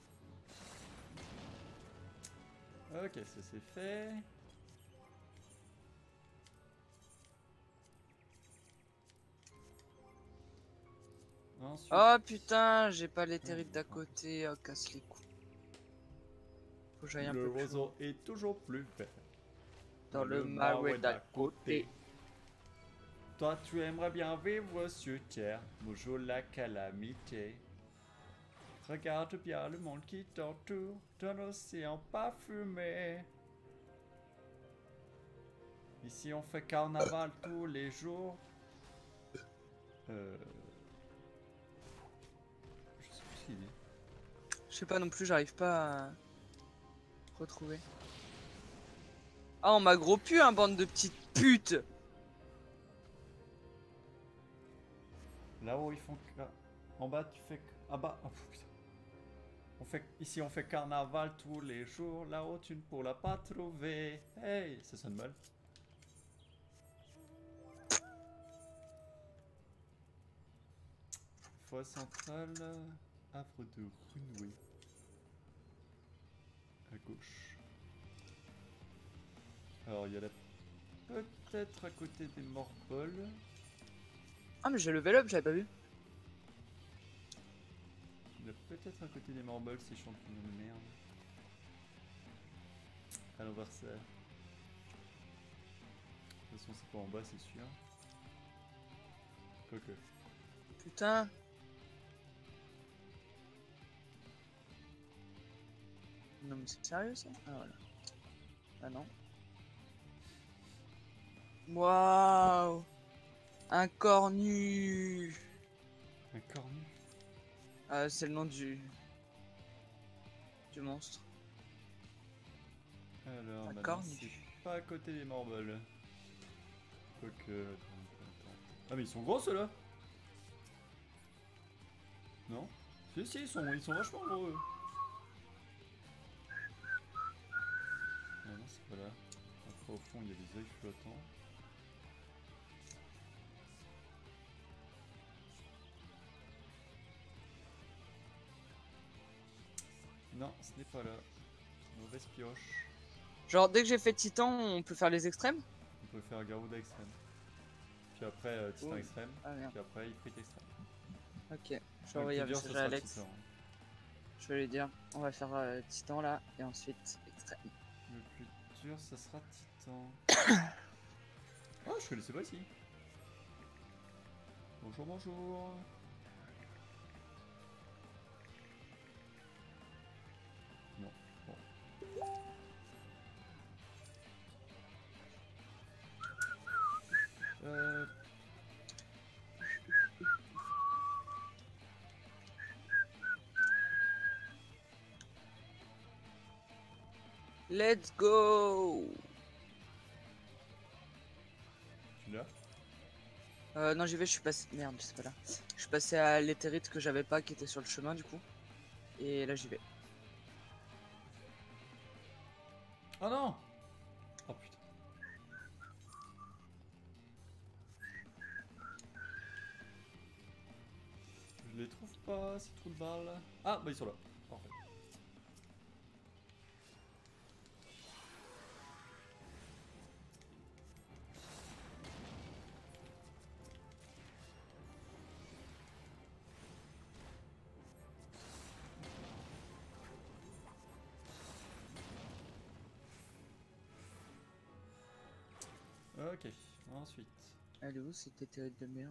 Ok, ça c'est fait. Ensuite, Oh putain, j'ai pas l'éthérite d'à côté. Oh, casse les couilles. Faut que j'aille un le peu plus roseau loin. est toujours plus vert. Dans le marais d'à côté. Toi, tu aimerais bien vivre sur terre, bonjour la calamité. Regarde bien le monde qui t'entoure, d'un océan parfumé. Ici, on fait carnaval tous les jours. Je sais plus ce qu'il dit. Je sais pas non plus, j'arrive pas à retrouver. Ah, on m'a gros pu, hein, bande de petites putes. Là-haut, ils font... En bas, tu fais... Ah bah... Oh, putain. Ici, on fait carnaval tous les jours. Là-haut, tu ne pourras pas trouver. Hey, ça sonne mal. Forêt centrale, havre de Runway. À gauche. Alors, il y a là peut-être à côté des morboles. Ah, mais j'ai level up, j'avais pas vu. Il y a peut-être à côté des morboles ces champignons de merde. Allons voir ça. De toute façon, c'est pas en bas, c'est sûr. Quoique. Putain. Non mais c'est sérieux ça? Ah voilà. Ah non. Waouh. Un cornu. Un cornu. C'est le nom du monstre. Alors, Un bah non, cornu. c'est pas à côté des morboles. Quoique... Attends. Ah mais ils sont gros ceux-là. Non? Si, si, ils sont vachement gros eux. fond il y a des œils flottants. Non, ce n'est pas là. Mauvaise pioche. Genre, dès que j'ai fait Titan, on peut faire les extrêmes? On peut faire Garuda extrême. Puis après Titan Oh. extrême. Ah merde. Puis après Ifrit extrême. Ok, je vais Le envoyer un plus dur, message ce à sera Alex. Titan, hein. Je vais lui dire, on va faire Titan là, et ensuite extrême. Le plus dur, ça sera Titan. Ah, je connaissais pas ici. Bonjour, bonjour. Non, bon. Let's go! Tu l'as? Non, j'y vais, je suis passé. Merde, c'est pas là. Je suis passé à l'éthérite que j'avais pas, qui était sur le chemin du coup. Et là, j'y vais. Oh non! Oh putain. Je les trouve pas, ces trous de balles. Ah, bah ils sont là. Parfait. Ok, ensuite. Elle est où cette éthérite de merde?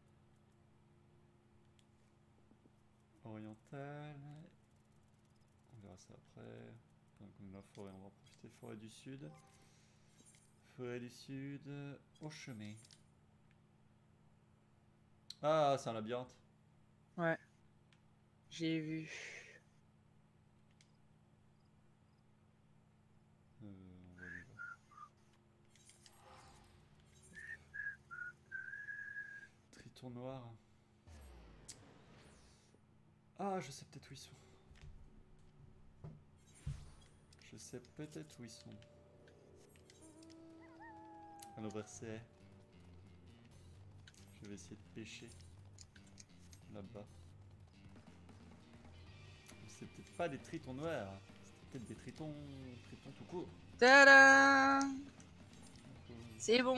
Oriental. On verra ça après. Donc la forêt, on va en profiter. Forêt du sud. Forêt du sud. Au chemin. Ah, c'est un labyrinthe. Ouais. J'ai vu. On va aller là. Triton noir. Ah, je sais peut-être où ils sont. Je sais peut-être où ils sont. Alors verset. Je vais essayer de pêcher. Là-bas. C'est peut-être pas des tritons noirs. C'est peut-être des tritons tout court. Tada! C'est bon!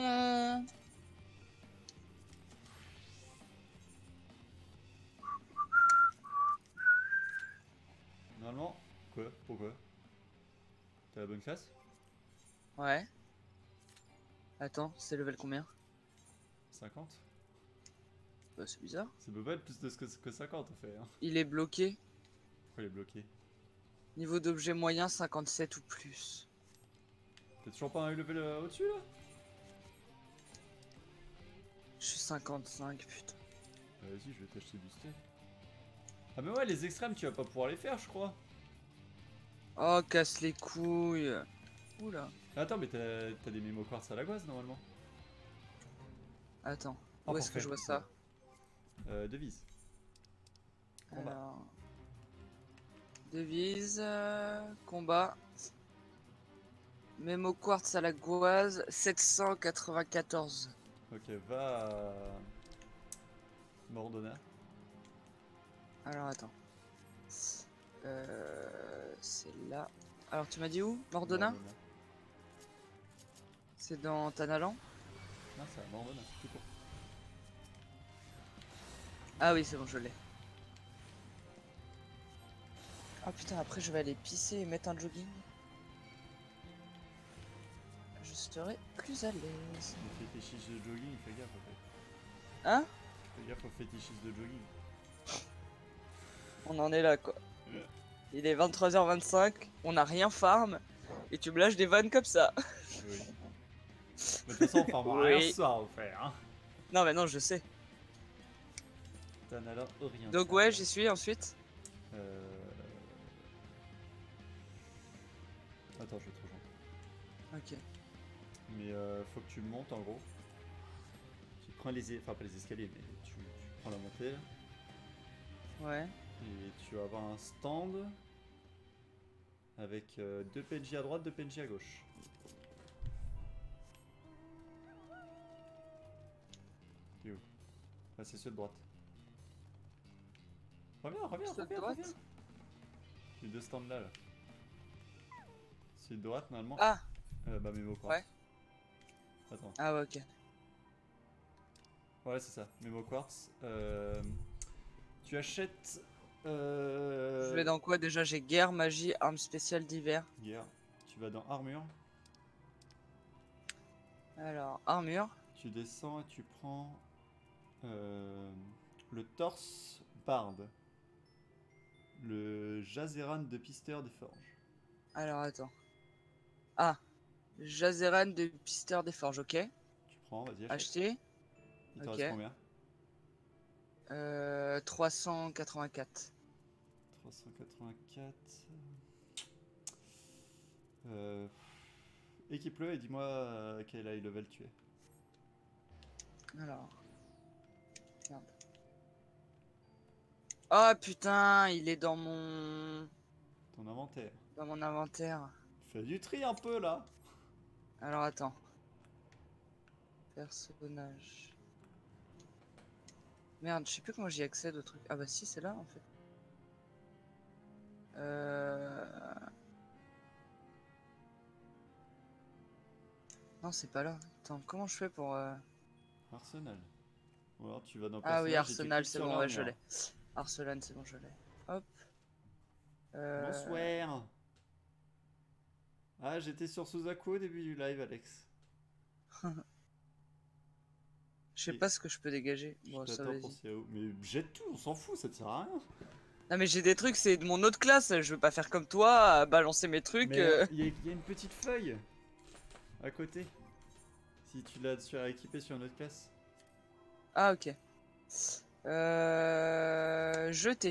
Normalement. Quoi? Pourquoi? T'as la bonne classe? Ouais. Attends, c'est level combien? 50? Bah, c'est bizarre. C'est pas mal plus de ce que 50 en fait. Hein. Il est bloqué. Pourquoi il est bloqué? Niveau d'objet moyen, 57 ou plus. T'as toujours pas un level au-dessus là? Je suis 55, putain. Vas-y, je vais t'acheter du stuff. Ah mais ouais, les extrêmes tu vas pas pouvoir les faire je crois. Oh, casse les couilles. Oula. Attends, mais t'as des mémo quartz à la goise normalement. Attends, Oh, où est-ce que parfait. je vois ça? Devise. Combat. Alors... Devise, combat. Mémo quartz à la goise, 794. Ok, va à Mordona. Alors attends. C'est là. Alors tu m'as dit où? Mordona? C'est dans Tanalan? Non, c'est à Mordona, tout court. Ah oui, c'est bon, je l'ai. Ah putain, après je vais aller pisser et mettre un jogging. Je serai plus à l'aise. Le fétichiste de jogging, fais gaffe en fait. Hein? Fais gaffe au fétichiste de jogging. On en est là quoi. Il est 23h25, on n'a rien farm, et tu me lâches des vannes comme ça. Oui. Mais de toute façon, on farmera rien ce soir, on fait, hein. Non mais non, je sais. Tanala oriental. Donc ouais, j'y suis ensuite. Attends, je vais te rejoindre. Ok. Mais faut que tu montes en gros. Tu prends enfin pas les escaliers, mais tu prends la montée là. Ouais. Et tu vas avoir un stand avec 2 PNJ à droite, 2 PNJ à gauche. Enfin, c'est ceux de droite. Reviens, Ceux de reviens. droite. Les deux stands là. Celui de droite, normalement. Ah, Bah, Mémo Quartz. Ouais. Attends. ah ouais, ok. Ouais, c'est ça. Mémo Quartz. Tu achètes. Je vais dans quoi déjà? J'ai guerre, magie, armes spéciales d'hiver. Guerre. Tu vas dans armure. Alors, armure. Tu descends et tu prends. Le torse Bard. Le Jazeran de Pisteur des Forges. Alors, attends. Ah, Jazeran de Pisteur des Forges, ok. Tu prends, vas-y, achète. Acheter. Il te ok. reste combien? 384. 384. Équipe-le et dis-moi quel high level tu es. Alors. Merde. Oh putain, il est dans mon Ton inventaire. inventaire. Fais du tri un peu là. Alors attends. Personnage. Merde, je sais plus comment j'y accède au truc. Ah bah si, c'est là en fait. Non, c'est pas là. Attends, comment je fais pour... Arsenal. Ou alors tu vas dans Ah oui, personnage et tu Arsenal, cliques c'est sur bon, ouais, je l'armure. l'ai. Arsenal, c'est bon, je l'ai. Hop. Bonsoir. Ah, j'étais sur Suzaku au début du live, Alex. Je sais Et- pas ce que je peux dégager. Je Bon, ça t'attends vas-y. pour CAO. Mais jette tout, on s'en fout, ça te sert à rien. Non mais j'ai des trucs, c'est de mon autre classe. Je veux pas faire comme toi, à balancer mes trucs. Mais il y a une petite feuille à côté. Si tu l'as équipé sur une autre classe. Ah ok. Jeter.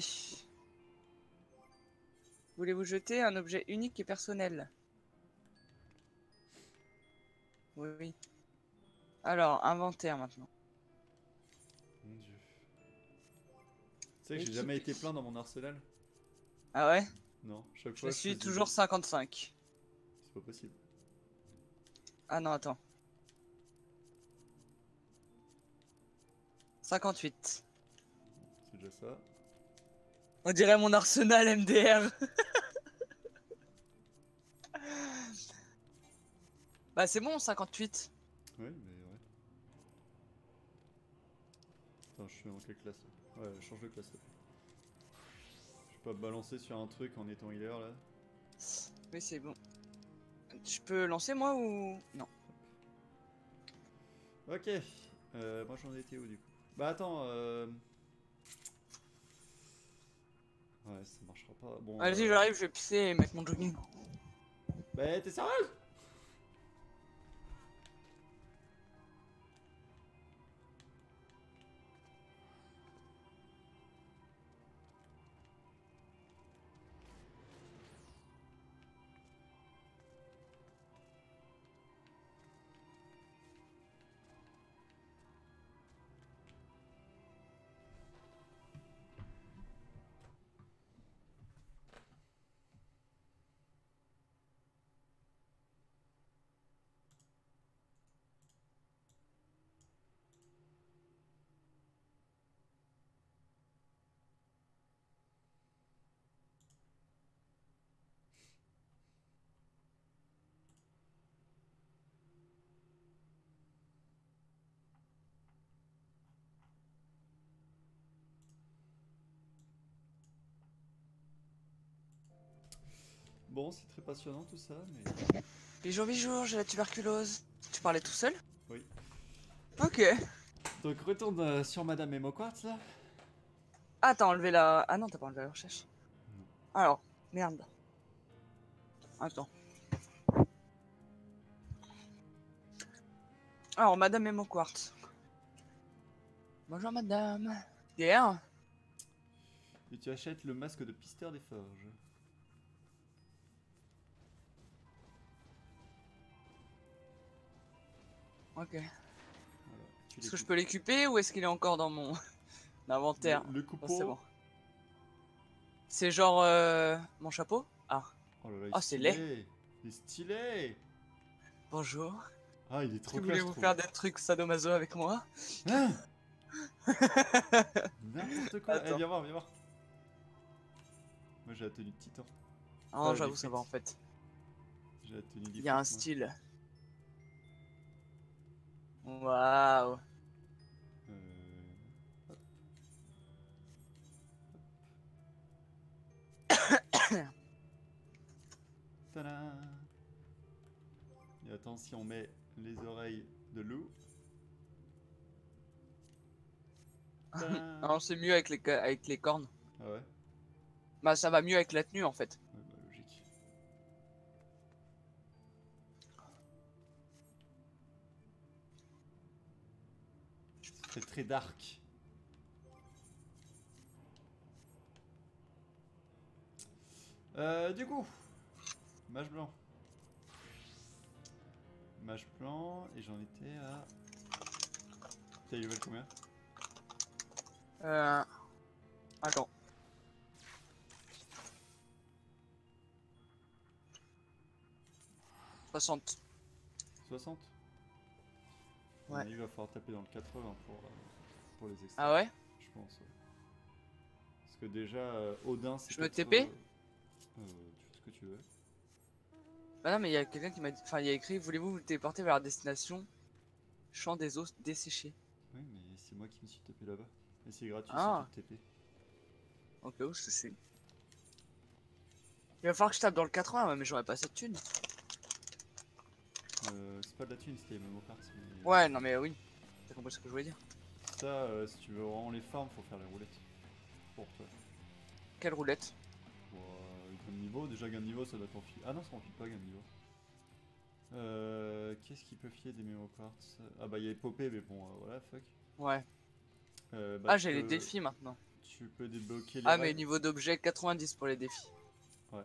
Voulez-vous jeter un objet unique et personnel? Oui, oui. Alors, inventaire maintenant. Mon dieu. Tu sais que j'ai jamais été plein dans mon arsenal? Ah ouais? Non, chaque Je fois suis faisais toujours 55. C'est pas possible. Ah non, attends. 58. C'est déjà ça. On dirait mon arsenal MDR. Bah c'est bon, 58. Ouais, mais ouais. Attends, je suis dans quelle classe là? Ouais, change de classe. Je peux pas me balancer sur un truc en étant healer là. Oui, c'est bon. Je peux lancer moi ou... Non. Ok. Moi j'en étais où du coup? Bah attends. Ouais, ça marchera pas. Bon. Vas-y, j'arrive, je vais pisser et mettre mon jogging. Bah t'es sérieuse? Bon, c'est très passionnant tout ça, mais. Bijou, j'ai la tuberculose. Tu parlais tout seul? Oui. Ok. Donc retourne sur Madame Memo Quartz là. Ah, t'as enlevé la... Ah non, t'as pas enlevé la recherche. Non. Alors, merde. Attends. Alors, Madame Emo Quartz. Bonjour Madame. Guerre. Et tu achètes le masque de Pisteur des Forges. Ok. Voilà. Est-ce que je peux l'équiper ou est-ce qu'il est encore dans mon inventaire? Le Oh, coupeau. c'est bon. C'est genre mon chapeau? Ah. Oh là là, il Oh, est c'est stylé. Il est stylé. Bonjour. Ah, il est Est-ce trop que classe, je voulez-vous trouve. faire des trucs sadomaso avec moi? Hein? N'importe quoi. Eh, Attends. viens voir, viens voir. Moi j'ai la tenue de titan. Non, Ah, j'avoue, les ça va en frites. fait. J'ai la tenue des Il y a un frites, moi. style. Waouh. Hop. Tada. Et attends, si on met les oreilles de loup. Tada. Non, c'est mieux avec avec les cornes. Ah ouais? Bah, ça va mieux avec la tenue en fait. Ouais, bah logique. C'est très dark. Du coup, mage blanc. Mage blanc, et j'en étais à... T'as level combien? Attends. « 60. 60? Ouais. Il va falloir taper dans le 80 pour les extraits. Ah ouais? Je pense, ouais. Parce que déjà, Odin, c'est Je me 80. TP? Tu fais ce que tu veux. Bah non, mais il y a quelqu'un qui m'a dit. Enfin, il y a écrit: voulez-vous vous téléporter vers la destination champ des os desséchés? Oui, mais c'est moi qui me suis tapé là-bas. Et c'est gratuit Ah. si tu te TP. Ok, où je suis. Il va falloir que je tape dans le 80, ouais, mais j'aurais pas cette thune. C'est pas de la thune, c'était les mémo cards. Mais, Ouais, non, mais oui. T'as compris ce que je voulais dire. ça, si tu veux vraiment les farms, faut faire les roulettes. Pour toi. Quelle roulette? Pour gain de niveau, déjà gain de niveau, ça doit t'en filer. Ah non, ça en file pas gain de niveau. Qu'est-ce qui peut filer des mémo cards? Ah bah il y a épopée, mais bon, voilà, fuck. Ouais. Bah, Ah, tu j'ai les peux- défis maintenant. Tu peux débloquer les Ah, mais raids. niveau d'objet, 90 pour les défis. Ouais.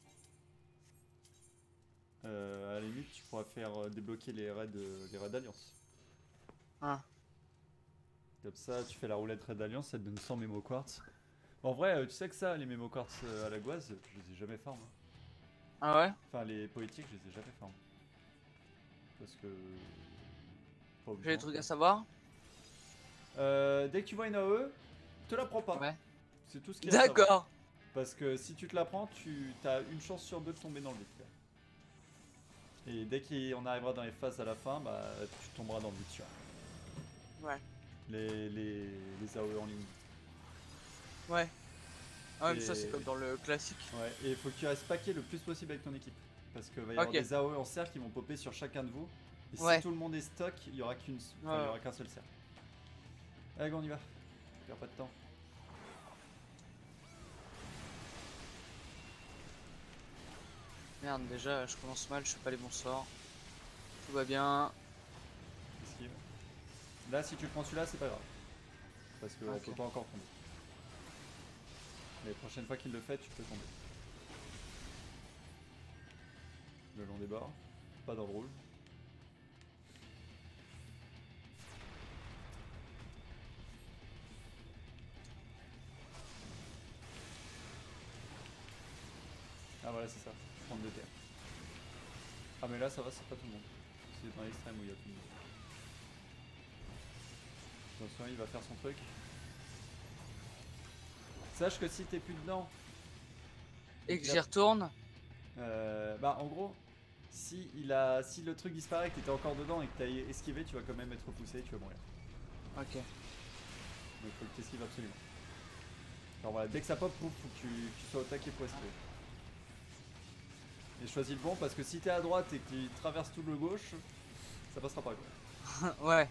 À la limite, tu pourras faire débloquer les raids d'Alliance. Ah. Comme ça, tu fais la roulette raid d'Alliance, ça te donne 100 mémo quartz. En vrai, tu sais que ça, les mémo quartz à la goise, je les ai jamais farm. Hein. Ah ouais? Enfin, les poétiques, je les ai jamais farm. Parce que. Pas J'ai des besoin, trucs quoi. à savoir? Dès que tu vois une AOE, te la prends pas. Ouais. C'est tout ce qu'il y a à savoir. D'accord. Parce que si tu te la prends, tu as une chance sur deux de tomber dans le vide. Et dès qu'on arrivera dans les phases à la fin, bah tu tomberas dans le vide, tu vois. Ouais. Les AOE en ligne. Ouais. Ah ouais, mais ça, Et- c'est comme dans le classique. Ouais, et il faut que tu restes paqué le plus possible avec ton équipe. Parce qu'il va y avoir Ok. des AOE en cercle qui vont popper sur chacun de vous. Et Ouais. si tout le monde est stock, il y aura qu'une, enfin, il y aura qu'un seul cercle. Allez, go, on y va. Perds pas de temps. Merde, déjà, je commence mal, je fais pas les bons sorts. Tout va bien. Esquive. Là, si tu prends celui-là, c'est pas grave. Parce qu'on Ok. peut pas encore tomber. Mais la prochaine fois qu'il le fait, tu peux tomber. Le long des bords, pas dans le rouge. Ah voilà, c'est ça, prendre de terre. Ah mais là ça va, c'est pas tout le monde. C'est dans l'extrême où il y a tout le monde. Attention, il va faire son truc. Sache que si t'es plus dedans, Et que j'y retourne. bah en gros, si le truc disparaît, que t'étais encore dedans et que t'as esquivé, tu vas quand même être repoussé et tu vas mourir. Ok. Donc faut que tu esquives absolument. Alors voilà, dès que ça pop, pouf, faut que tu sois au taquet pour esquiver. Et choisis le bon parce que si t'es à droite et que tu traverses tout le gauche, ça passera pas quoi. Ouais.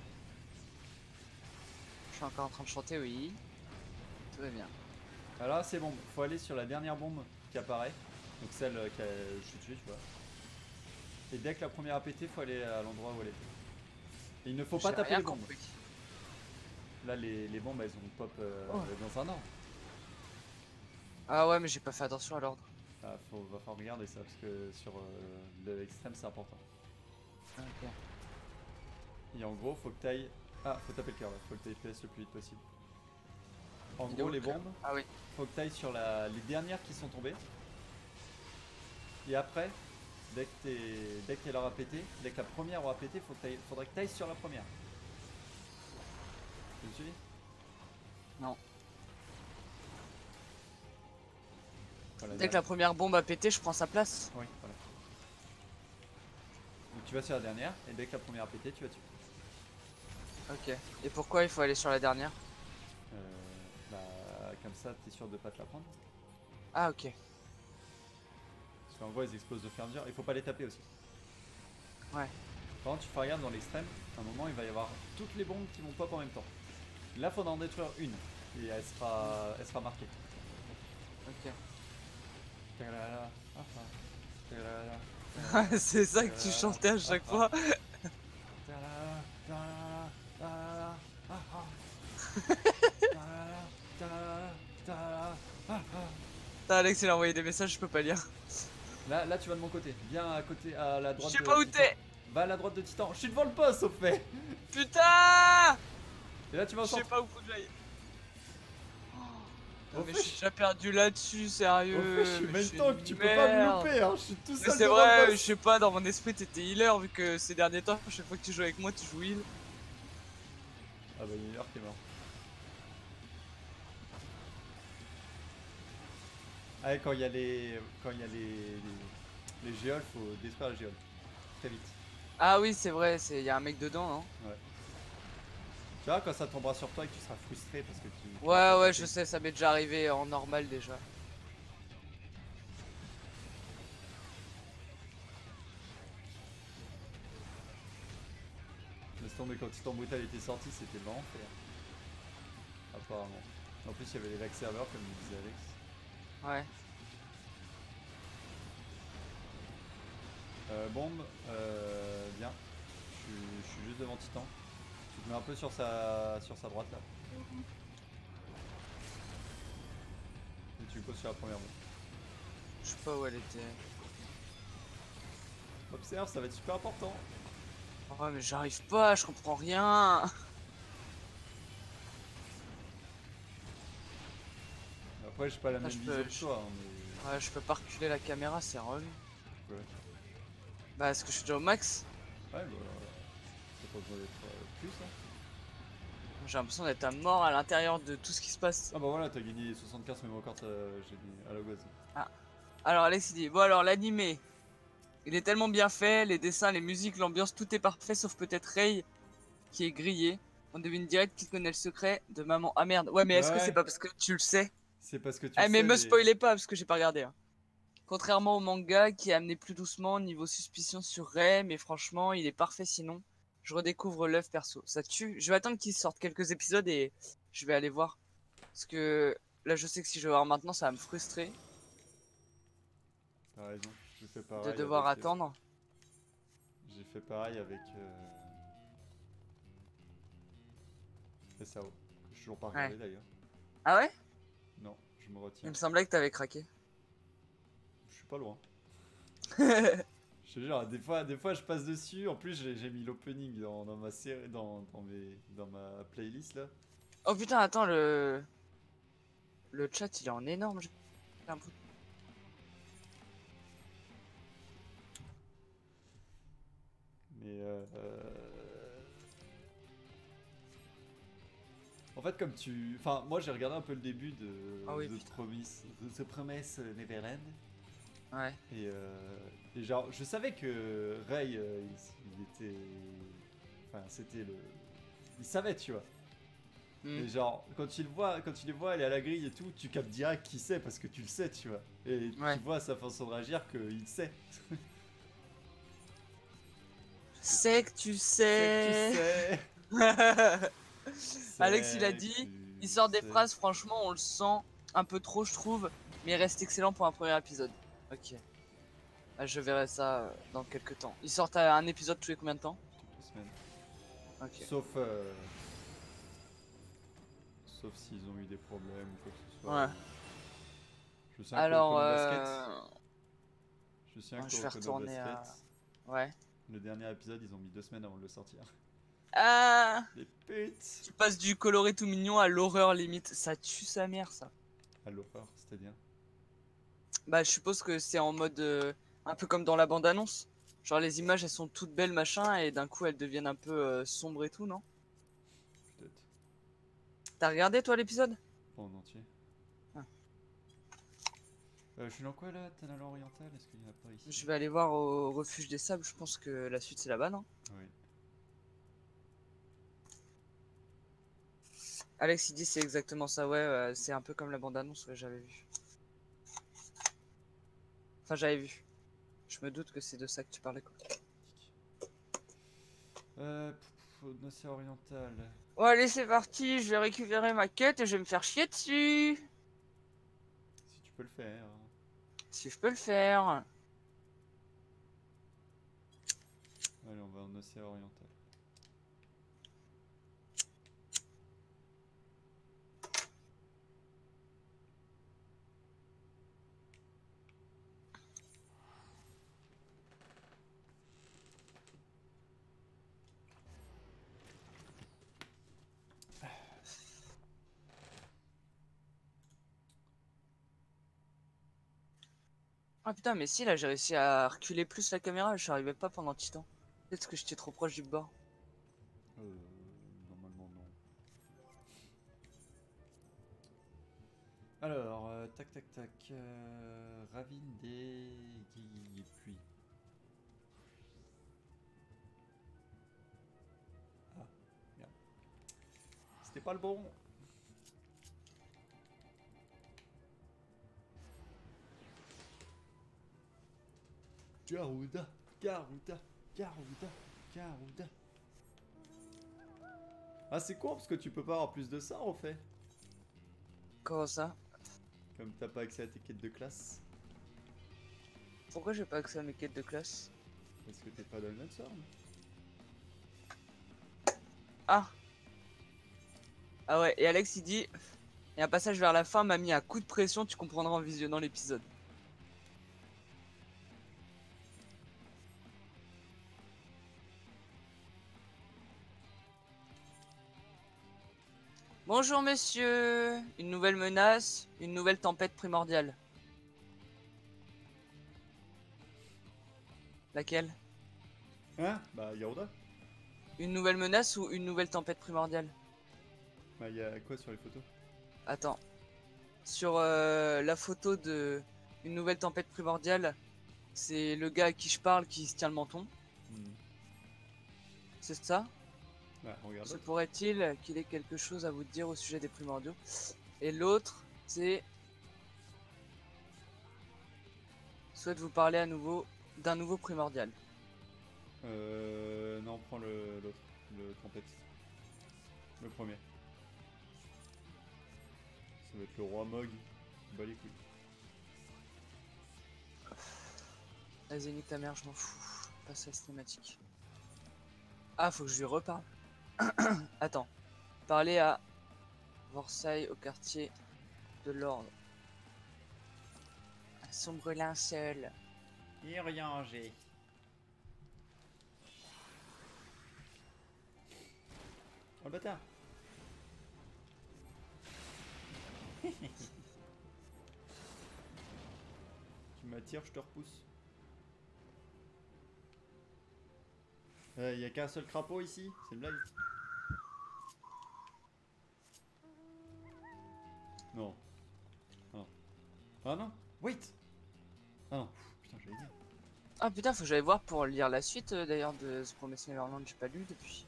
Je suis encore en train de chanter, oui. Tout va bien. Alors là c'est bon, faut aller sur la dernière bombe qui apparaît. Donc celle que je suis tué, tu vois. Et dès que la première a pété, faut aller à l'endroit où elle était. Et il ne faut pas J'ai taper rien les bombes. compris. Là les bombes elles ont pop Oh. dans un ordre. Ah ouais, mais j'ai pas fait attention à l'ordre. Ah, va falloir regarder ça parce que sur l'extrême c'est important. Ok. Et en gros faut que t'ailles. Ah, faut taper le cœur là, faut que t'ailles PS le plus vite possible. En Il est gros où, les le cœur? bombes, Ah oui. faut que t'ailles sur les dernières qui sont tombées. Et après, dès qu'elle aura pété, dès que la première aura pété, faudra que t'ailles sur la première. Tu me suis? Non. Voilà, Dès que la première bombe a pété, je prends sa place. Oui, voilà. Donc tu vas sur la dernière, et dès que la première a pété, tu vas dessus. Ok. Et pourquoi il faut aller sur la dernière? Bah, comme ça, t'es sûr de pas te la prendre. Ah ok. Parce qu'en gros, ils explosent de fur et à mesure. Il faut pas les taper aussi. Ouais. Par contre, tu fais regarde dans l'extrême, à un moment, il va y avoir toutes les bombes qui vont pop en même temps. Là, faudra en détruire une, et elle sera marquée. Ok. Tagalala, ah, ah. Tagalala, C'est ça que tu chantais à chaque fois. tagalala, tagalala, tagalala, ah, ah. Tagalala, tagalala, tagalala, ah, ah. Putain, Alex il a envoyé des messages, je peux pas lire. Là, tu vas de mon côté, bien à côté, à la Je droite sais de pas où Titan. t'es. Va à la droite de Titan, je suis devant le poste au fait. Putain. Et là, tu vas en Je sais centre. pas où faut que j'aille. Au Mais fait, je suis déjà perdu là-dessus, sérieux. Au fait, je suis mais même suis tank, une tu peux pas me merde. louper, hein, je suis tout Mais seul c'est devant le vrai, je boss. sais pas, dans mon esprit t'étais healer vu que ces derniers temps, chaque fois que tu joues avec moi, tu joues heal. Ah bah, il y a une heure qui est mort. Ah, et quand il y a les géoles, faut détruire la géole. Très vite. Ah oui, c'est vrai, il y a un mec dedans, non? Ouais. Tu vois, quand ça tombera sur toi et que tu seras frustré parce que tu. Ouais, je sais, ça m'est déjà arrivé en normal déjà. Laisse tomber, quand Titan Brutal était sorti, c'était l'enfer. Apparemment. En plus, il y avait les lags serveurs, comme le disait Alex. Ouais. Bombe, bien. Je suis juste devant Titan. Tu te mets un peu sur sa droite là. Et tu poses sur la première bombe. Je sais pas où elle était. Observe, ça va être super important. Ouais, mais j'arrive pas, je comprends rien. Après, j'ai pas la Ah, même je vision peux- que toi, hein, mais. Ouais, je peux pas reculer la caméra, c'est relou. Ouais. Bah, est-ce que je suis déjà au max? Ouais, bah. Ça pas besoin d'être plus, hein. J'ai l'impression d'être à mort à l'intérieur de tout ce qui se passe. Ah bah voilà, t'as gagné 75 même encore, j'ai mis à la goise. Alors, Alex il dit, bon alors l'animé, il est tellement bien fait, les dessins, les musiques, l'ambiance, tout est parfait, sauf peut-être Rei qui est grillé. On devine direct qu'il connaît le secret de maman. Ah merde, ouais mais est-ce que c'est Ouais, pas parce que tu le sais? c'est parce que tu Ah le mais sais, me spoilez pas parce que j'ai pas regardé. Hein. Contrairement au manga qui est amené plus doucement niveau suspicion sur Rei, mais franchement il est parfait sinon. Je redécouvre l'œuvre perso. Ça tue. Je vais attendre qu'il sorte quelques épisodes et je vais aller voir. Parce que là je sais que si je vais voir maintenant ça va me frustrer T'as raison, j'ai fait de pareil devoir avec. attendre. J'ai fait pareil avec. SAO. Que j'ai toujours pas regardé d'ailleurs. Ah ouais? Non, je me Il retiens. me semblait que t'avais craqué. Je suis pas loin. Je te jure, des fois je passe dessus. En plus, j'ai mis l'opening dans ma série, dans ma playlist là. Oh putain, attends, le chat il est en énorme. J'ai l'impression. Mais en fait, comme tu. Enfin, moi j'ai regardé un peu le début de Ah oui, The Promise Neverland. Ouais. Et genre, je savais que Rey, il était. Enfin, c'était le. Il savait, tu vois. Hmm. Et genre, quand tu les vois aller à la grille et tout, tu captes direct qui c'est parce que tu le sais, tu vois. Et Ouais. tu vois sa façon de réagir qu'il sait. C'est que tu sais. C'est Alex il a que dit, tu il sort des sais. phrases, franchement on le sent un peu trop je trouve, mais il reste excellent pour un premier épisode. Ok. Ah, je verrai ça dans quelques temps. Ils sortent un épisode tous les combien de temps? Toutes les semaines. Ok. Sauf s'ils ont eu des problèmes ou quoi que ce soit. Ouais. Je sais un Alors, Kuroko no Basket. Je sais un je vais Kuroko no retourner à... Basket. Ouais. Le dernier épisode, ils ont mis 2 semaines avant de le sortir. Ah, Les putes. tu passes du coloré tout mignon à l'horreur limite. Ça tue sa mère ça. À l'horreur, c'est-à-dire. Bah je suppose que c'est en mode un peu comme dans la bande-annonce. Genre les images elles sont toutes belles machin et d'un coup elles deviennent un peu sombres et tout, non? Peut-être. T'as regardé toi l'épisode? Pas en entier. Ah. Je suis dans quoi là? Tanala oriental? Est-ce qu'il y en a pas ici? Je vais aller voir au refuge des sables, je pense que la suite c'est là-bas, non? Oui. Alex il dit c'est exactement ça, ouais, c'est un peu comme la bande-annonce, ouais, j'avais vu. Enfin j'avais vu. Je me doute que c'est de ça que tu parlais quoi. Océan oriental. Bon allez c'est parti, je vais récupérer ma quête et je vais me faire chier dessus. Si tu peux le faire. Si je peux le faire. Allez, on va en océan oriental. Ah putain mais si là j'ai réussi à reculer plus la caméra, je arrivais pas pendant Titan. Peut-être que j'étais trop proche du bord. Normalement non. Alors, tac tac tac. Ravine des puits. Ah, merde. C'était pas le bon. Garuda, Garuda, Garuda, Garuda. Ah c'est con parce que tu peux pas avoir plus de ça en fait. Comment ça? Comme t'as pas accès à tes quêtes de classe. Pourquoi j'ai pas accès à mes quêtes de classe? Parce que t'es pas dans le même sort. Ah. Ah ouais, et Alex il dit, et un passage vers la fin m'a mis un coup de pression, tu comprendras en visionnant l'épisode. Bonjour messieurs, une nouvelle menace, une nouvelle tempête primordiale. Laquelle? Hein? Bah Garuda. Une nouvelle menace ou une nouvelle tempête primordiale? Bah y'a quoi sur les photos? Attends. Sur la photo de une nouvelle tempête primordiale, c'est le gars à qui je parle qui se tient le menton. C'est ça? Bah regarde. Se pourrait-il qu'il ait quelque chose à vous dire au sujet des primordiaux? Et l'autre, c'est... Souhaite vous parler à nouveau d'un nouveau primordial. Non, prends l'autre, le tempête. Le premier. Ça va être le roi Mog. Bah les couilles. Vas-y, nique ta mère, je m'en fous. Passe à la cinématique. Ah, faut que je lui reparle. Attends. Parler à Versailles au quartier de l'ordre. Un sombre linceul. Irianger. Oh le bâtard. Tu m'attires, je te repousse. Y a qu'un seul crapaud ici, c'est une blague. Non. Ah non. Ah non. Wait. Ah non. Putain, j'allais dire. Ah putain, faut que j'aille voir pour lire la suite d'ailleurs de The Promised Neverland, j'ai pas lu depuis.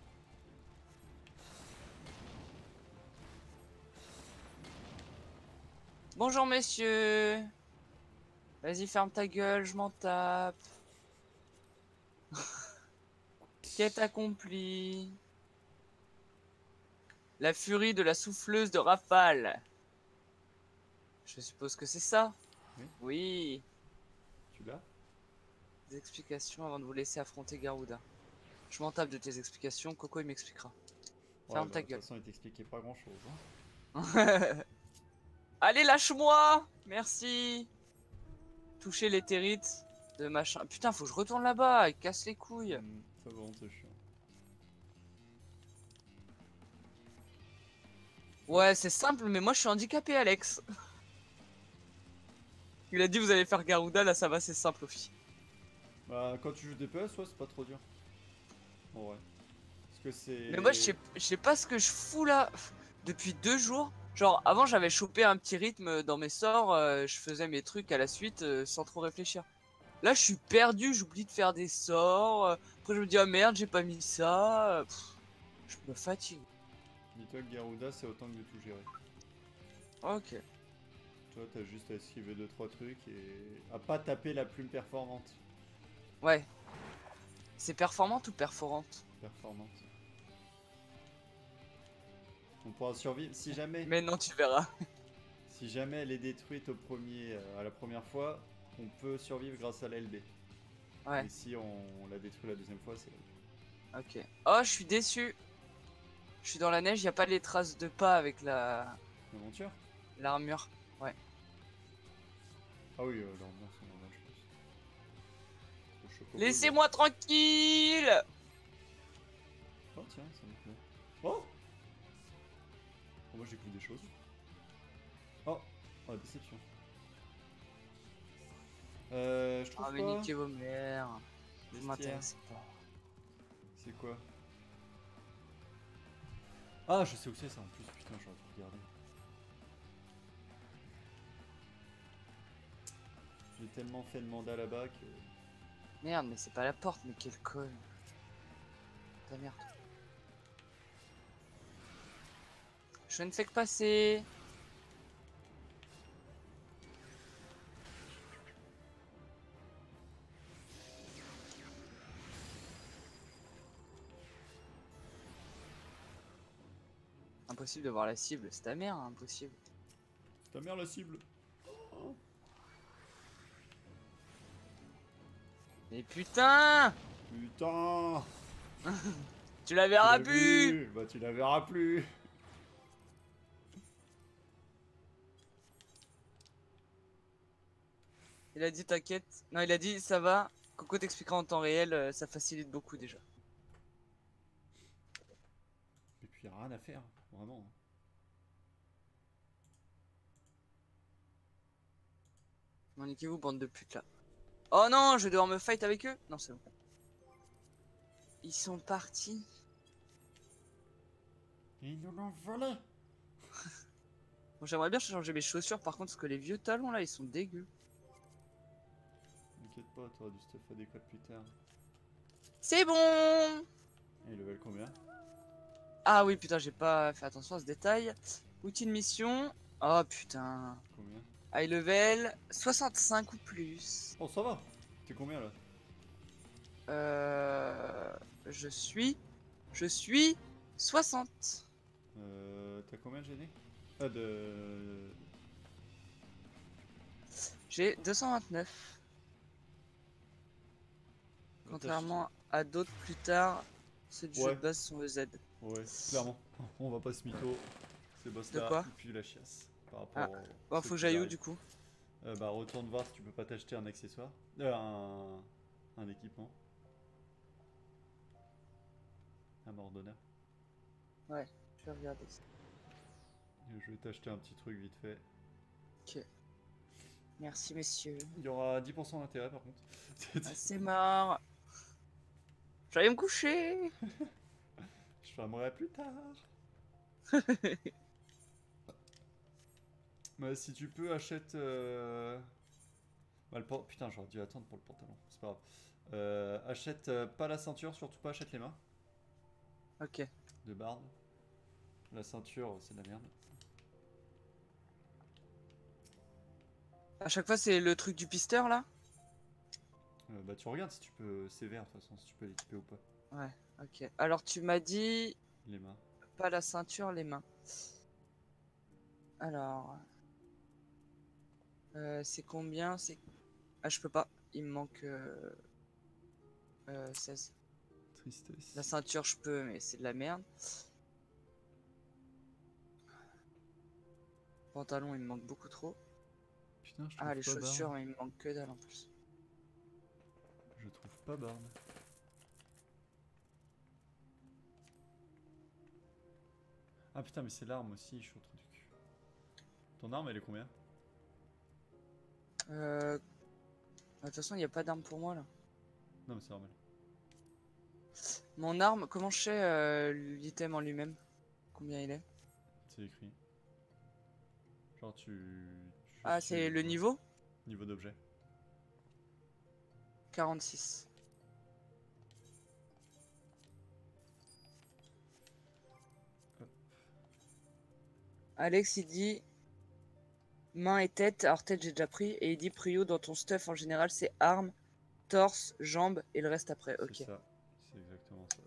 Bonjour messieurs. Vas-y ferme ta gueule, je m'en tape. Quête accomplie. La furie de la souffleuse de rafale. Je suppose que c'est ça. Oui. Oui. Tu l'as? Des explications avant de vous laisser affronter Garuda. Je m'en tape de tes explications, Coco il m'expliquera. Ferme ta De gueule. toute façon, il t'expliquait pas grand chose. Allez, lâche-moi. Merci. Toucher l'éthérite de machin. Putain, faut que je retourne là-bas, il casse les couilles. Ça va, on te chiant. Ouais, c'est simple, mais moi je suis handicapé, Alex. Il a dit vous allez faire Garuda, là ça va, c'est simple, Ophi. Bah, quand tu joues DPS, ouais, c'est pas trop dur. En vrai. Parce que c'est. Mais moi je sais pas ce que je fous là. depuis 2 jours. Genre, avant, j'avais chopé un petit rythme dans mes sorts, je faisais mes trucs à la suite sans trop réfléchir. Là, je suis perdu, j'oublie de faire des sorts. Après, je me dis, ah merde, j'ai pas mis ça. Je me fatigue. Dis-toi que Garuda, c'est autant que de tout gérer. Ok. Toi, t'as juste à esquiver 2-3 trucs et à pas taper la plume performante. Ouais. C'est performante ou perforante? Performante. On pourra survivre si jamais. Mais non, tu verras. Si jamais elle est détruite à la première fois, on peut survivre grâce à la LB. Ouais, Et si on la détruit la deuxième fois, c'est... ok. Oh, je suis déçu. Je suis dans la neige, y a pas les traces de pas avec L'aventure. l'armure. Ouais. Ah oui, l'armure, c'est normal, je pense. Le chocobo, Laissez-moi tranquille. Oh tiens, ça me plaît. Oh, moi j'ai des choses. Oh, oh, déception. Je trouve Ah, mais pas. niquez vos mères. Vous Vestiaire. m'intéressez pas. C'est quoi? Ah, je sais où c'est ça en plus, putain, j'aurais pu regarder. J'ai tellement fait de mandat là-bas que... Merde, mais c'est pas la porte, mais quel con. Ta merde. Je ne fais que passer. Impossible de voir la cible, c'est ta mère, impossible. C'est ta mère la cible. Mais putain, Putain, tu la verras tu l'as plus. vu. Bah tu la verras plus. Il a dit t'inquiète. Non, il a dit ça va. Coco t'expliquera en temps réel, ça facilite beaucoup déjà. Et puis y'a rien à faire, vraiment. Non, niquez-vous, bande de putes là. Oh non, je vais devoir me fight avec eux. Non, c'est bon. Ils sont partis. Ils nous l'ont volé. Bon, j'aimerais bien changer mes chaussures par contre, parce que les vieux talons là, ils sont dégueux. T'inquiète pas, t'auras du stuff adéquat plus tard. C'est bon. Et level combien? Ah oui, putain, j'ai pas fait attention à ce détail. Outil de mission. Oh putain. Combien? High level, 65 ou plus. Oh ça va. T'es combien là? Euh... Je suis... Je suis 60. T'as combien de GD? Ah de... J'ai 229. Contrairement à d'autres plus tard, ceux du jeu Ouais. de base sont EZ. Ouais, clairement. On va pas se mytho. Ces boss De là, quoi? et puis la chiasse. Par Ah. rapport Bon, ceux faut que qui j'aille où arrivent. du coup? Bah retourne voir si tu peux pas t'acheter un accessoire. Un équipement. Un mort d'honneur. Ouais, je vais regarder ça. Je vais t'acheter un petit truc vite fait. Ok. Merci messieurs. Il y aura 10% d'intérêt par contre. Ah, c'est mort. J'allais me coucher. Je fermerai plus tard. Mais si tu peux, achète. Bah, putain, j'aurais dû attendre pour le pantalon. C'est pas grave. Achète pas la ceinture, surtout pas achète les mains Ok. de barde. La ceinture, c'est de la merde. À chaque fois, c'est le truc du pisteur là? Bah tu regardes si tu peux. C'est vert de toute façon, si tu peux l'équiper ou pas. Ouais, ok. Alors tu m'as dit Les mains. pas la ceinture, les mains. Alors. C'est combien? C'est. Ah, je peux pas. Il me manque 16. Tristesse. La ceinture, je peux, mais c'est de la merde. Pantalon, il me manque beaucoup trop. Putain, je trouve Ah, les pas chaussures, barbe. il me manque que dalle en plus. Je trouve pas barbe. Ah putain, mais c'est l'arme aussi, je suis au trou du cul. Ton arme, elle est combien? De toute façon, il n'y a pas d'arme pour moi là. Non, mais c'est normal. Mon arme, comment je sais l'item en lui-même? Combien il est? C'est écrit. Genre Ah, c'est le ouais. niveau Niveau d'objet. 46. Hop. Alex, il dit main et tête. Alors, tête, j'ai déjà pris. Et il dit prio dans ton stuff en général, c'est armes, torse, jambes et le reste après. C'est Ok. ça. C'est exactement ça.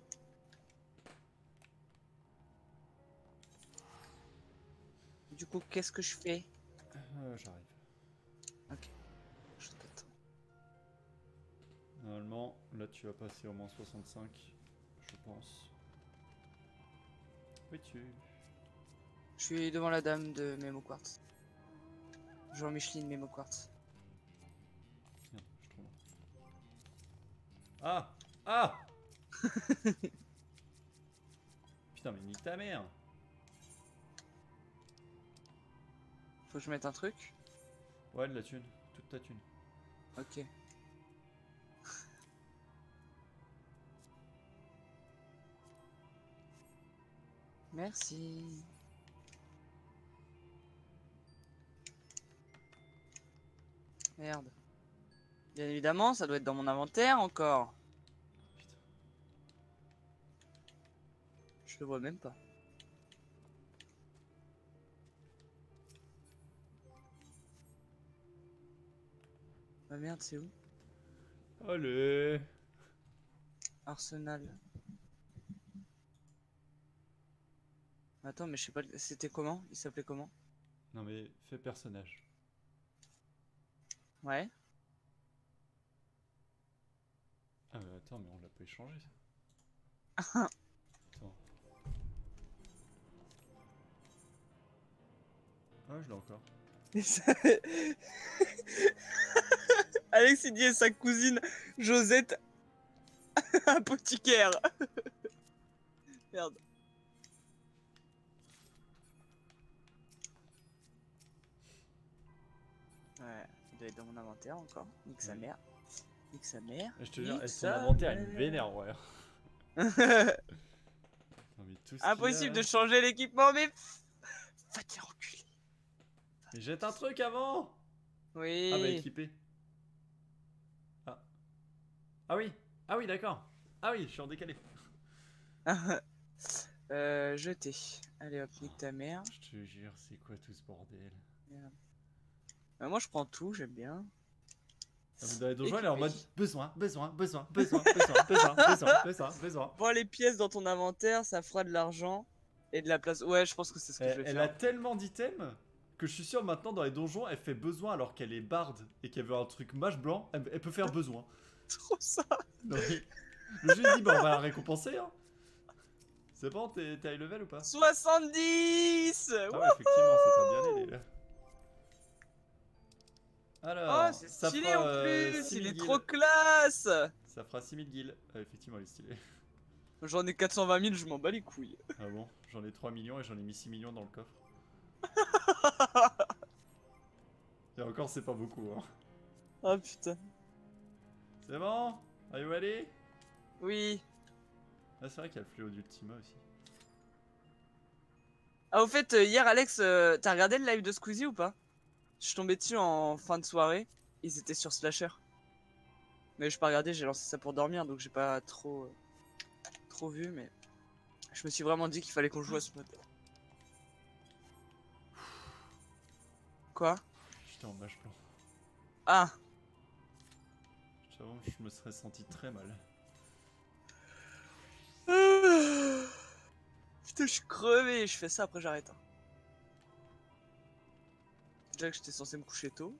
Du coup, qu'est-ce que je fais? J'arrive. Ok. Je t'attends. Normalement, là tu vas passer au moins 65, je pense. Oui, Je suis devant la dame de Memo Quartz. Jean-Micheline Memo Quartz. Merde, je tombe. Ah! Ah! Putain, mais nique ta mère! Faut que je mette un truc? Ouais, de la thune. Toute ta thune. Ok. Merci. Merde. Bien évidemment, ça doit être dans mon inventaire encore. Putain. Je le vois même pas. Ah merde, c'est où? Allez! Arsenal. Attends, mais je sais pas, c'était comment? Il s'appelait comment? Non mais, fais personnage. Ouais. Ah mais attends, mais on l'a pas échangé ça. Attends. Ah, je l'ai encore. Alex, il dit et sa cousine Josette apothicaire. Merde. Ouais, il doit être dans mon inventaire encore. Nique sa Ouais. mère. Nique sa mère. Je te jure, Nique son sa inventaire il me mère. vénère, ouais. Non mais tout ce qu'il Impossible a... de changer l'équipement, mais va te faire enculer. Mais jette un truc avant! Ah bah Oui. équipé. Ah. Ah oui! Ah oui, d'accord. Ah oui, je suis en décalé. Jeter. Allez hop, nique ta mère. Je te jure, c'est quoi tout ce bordel? Merde. Moi je prends tout, j'aime bien. Ah, mais dans les donjons, elle est en Équipé. mode besoin, besoin, besoin, besoin, besoin, besoin, besoin, besoin, besoin. Bon, les pièces dans ton inventaire, ça fera de l'argent et de la place. Ouais, je pense que c'est ce que je vais Elle a faire. tellement d'items que je suis sûr maintenant dans les donjons, elle fait besoin alors qu'elle est barde et qu'elle veut un truc mage blanc, elle peut faire besoin. Trop ça. Non mais, le jeu il dit bah on va la récompenser hein. C'est bon, t'es high level ou pas? 70. Ah ouais, effectivement, ça t'a bien aidé là. Oh, Alors, c'est ça stylé fera en plus. Il 6000 est trop gil. classe. Ça fera 6000 gil. Ah, effectivement, il est stylé. J'en ai 420 000, je m'en bats les couilles. Ah bon, j'en ai 3 millions et j'en ai mis 6 millions dans le coffre. Et encore, c'est pas beaucoup hein. Oh putain. C'est bon? Are you ready? Oui. Ah, c'est vrai qu'il y a le fléau d'Ultima aussi. Ah, au fait, hier, Alex, t'as regardé le live de Squeezie ou pas? Je suis tombé dessus en fin de soirée. Ils étaient sur Slasher. Mais j'ai pas regardé, j'ai lancé ça pour dormir, donc j'ai pas trop vu, mais je me suis vraiment dit qu'il fallait qu'on joue à ce mode. Quoi? J'étais en mage blanc. Ah! J'avoue que je me serais senti très mal. Putain, je suis crevé, je fais ça, après j'arrête. Hein. Déjà que j'étais censé me coucher tôt.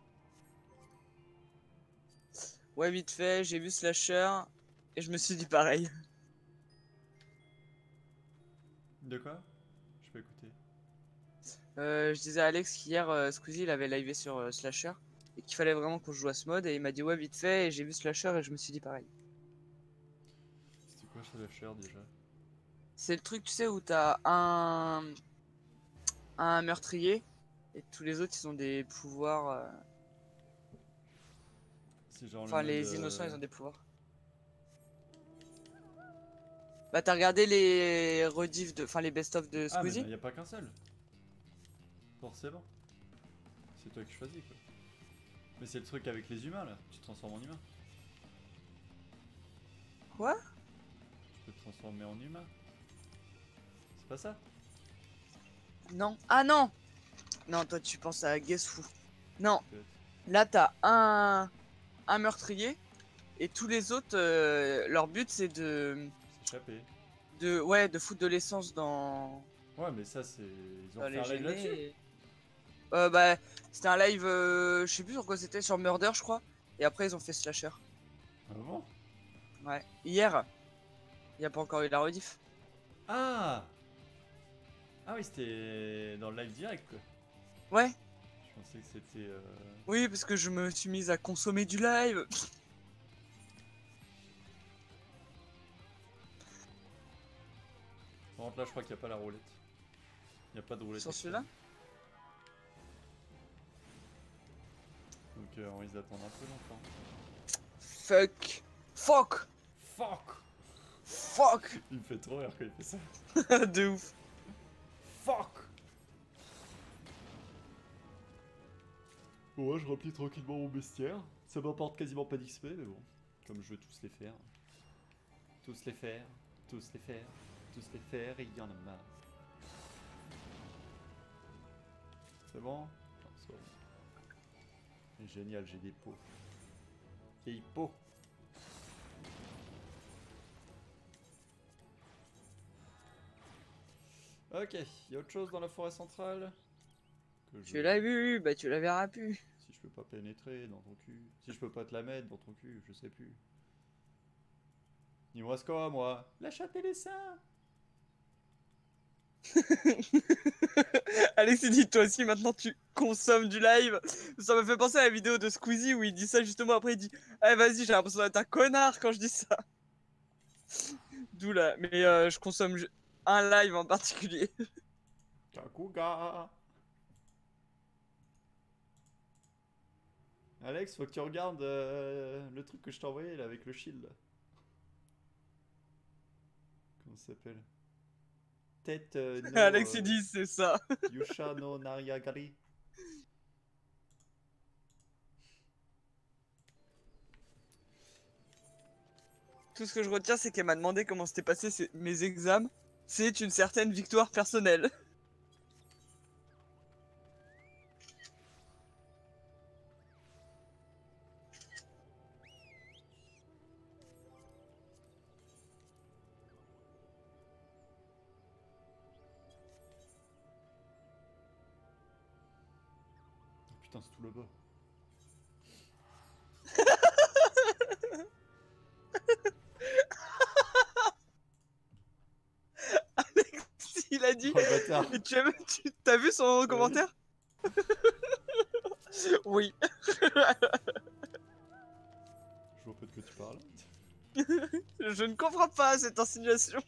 Ouais, vite fait, j'ai vu Slasher, et je me suis dit pareil. De quoi? Je peux écouter. Je disais à Alex qu'hier, Squeezie, il avait livé sur Slasher, et qu'il fallait vraiment qu'on joue à ce mode, et il m'a dit ouais, vite fait, et j'ai vu Slasher, et je me suis dit pareil. C'était quoi Slasher déjà? C'est le truc, tu sais, où t'as un meurtrier, et tous les autres, ils ont des pouvoirs... C'est genre le Enfin, mode... les innocents, ils ont des pouvoirs. Bah t'as regardé les rediffs de, enfin les best-of de Ah, mais Squeezie? il n'y a pas qu'un seul. Forcément. C'est toi qui choisis, quoi. Mais c'est le truc avec les humains, là. Tu te transformes en humain. Quoi? Tu peux te transformer en humain. C'est pas ça? Non. Ah non! Non, toi tu penses à Guess Who. Non, Peut-être. là t'as un meurtrier et tous les autres, leur but c'est S'échapper. ouais, de foutre de l'essence dans, Ouais, mais ça, c'est. Ils ont dans fait les un live là-dessus. gênés. Bah, c'était un live, je sais plus sur quoi c'était, sur Murder je crois. Et après ils ont fait Slasher. Ah bon? Ouais. Hier, il n'y a pas encore eu la rediff. Ah! Ah oui, c'était dans le live direct, quoi. Ouais. Je pensais que c'était. Oui, parce que je me suis mise à consommer du live. Par contre, là, je crois qu'il n'y a pas la roulette. Il n'y a pas de roulette. Sur externe. celui-là. Donc, on risque d'attendre un peu longtemps. Fuck. Fuck. Fuck! Fuck. Il me fait trop rire quand il fait ça. De ouf. Fuck! Bon, ouais, je remplis tranquillement mon bestiaire. Ça m'apporte quasiment pas d'XP, mais bon. Comme je veux tous les faire. Tous les faire. Tous les faire. Tous les faire, et il y en a marre. C'est bon? Non, c'est bon. C'est génial, j'ai des pots. Des pots. Ok, il y a autre chose dans la forêt centrale que Tu l'as vu, bah tu la verras plus. Si je peux pas pénétrer dans ton cul. Si je peux pas te la mettre dans ton cul, je sais plus. Dis-moi ce quoi, moi? La chatte et les seins! Alexis dit toi aussi maintenant tu consommes du live. Ça me fait penser à la vidéo de Squeezie où il dit ça justement après il dit eh vas-y j'ai l'impression d'être un connard quand je dis ça. D'où là. Mais je consomme un live en particulier. Kakuga! Alex, faut que tu regardes le truc que je t'ai envoyé là avec le shield. Comment ça s'appelle? Tête no Alexis dit c'est ça. Yusha no Nariagari. Tout ce que je retiens c'est qu'elle m'a demandé comment s'étaient passés mes examens. C'est une certaine victoire personnelle. Oh, putain, c'est tout là-bas. Alexis il a dit Oh le bâtard! et t'as vu son commentaire? Oui. Je vois pas de quoi tu parles. Je ne comprends pas cette insinuation.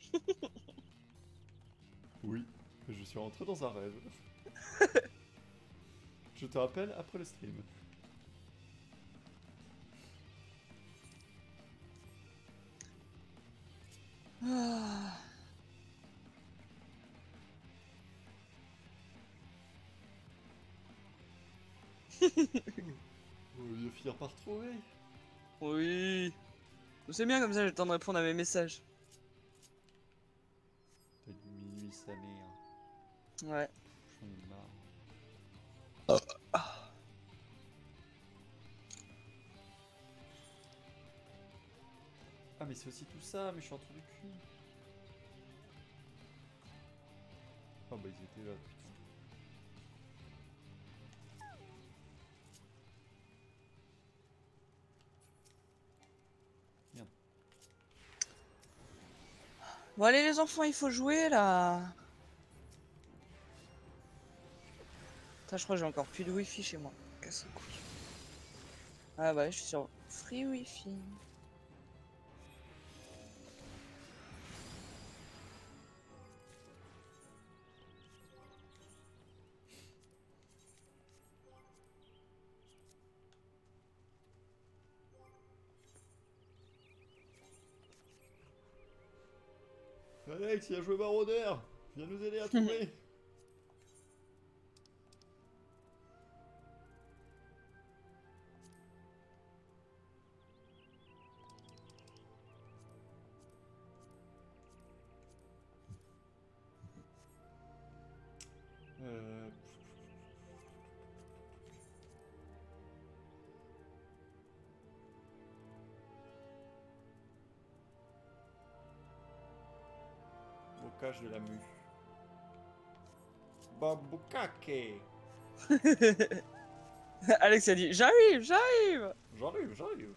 Oui, je suis rentré dans un rêve. Je te rappelle après le stream. Ah. Il va finir par trouver. Oui. C'est bien comme ça, j'ai le temps de répondre à mes messages. T'as dit minuit sa mère. Ouais. J'en ai marre. Ah mais c'est aussi tout ça, mais je suis en trou du cul. Ah bah ils étaient là, putain. Merde. Bon allez les enfants, il faut jouer là. Putain, je crois que j'ai encore plus de wifi chez moi. Casse le couille. Ah bah je suis sur free wifi. Alex, il a joué maraudeur. Viens nous aider à trouver. Bocage de la mue. Babukake. Alex a dit j'arrive, j'arrive. J'arrive.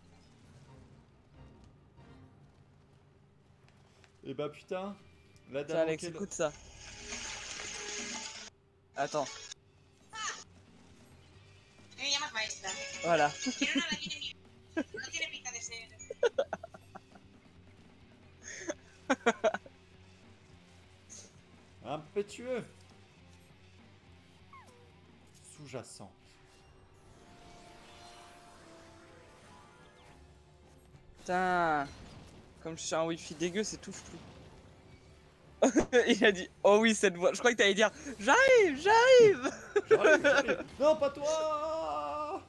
Et bah putain, la Tiens, dame Alex, auquel- écoute ça. Attends, Me llamas maestra. voilà. Pero no la tiene mi... No tiene pinta de ser... Impétueux. Sous-jacent. Putain, comme je suis un wifi dégueu, c'est tout flou. Il a dit oh oui cette voix. Je crois que t'allais dire j'arrive, j'arrive. J'arrive. Non, pas toi.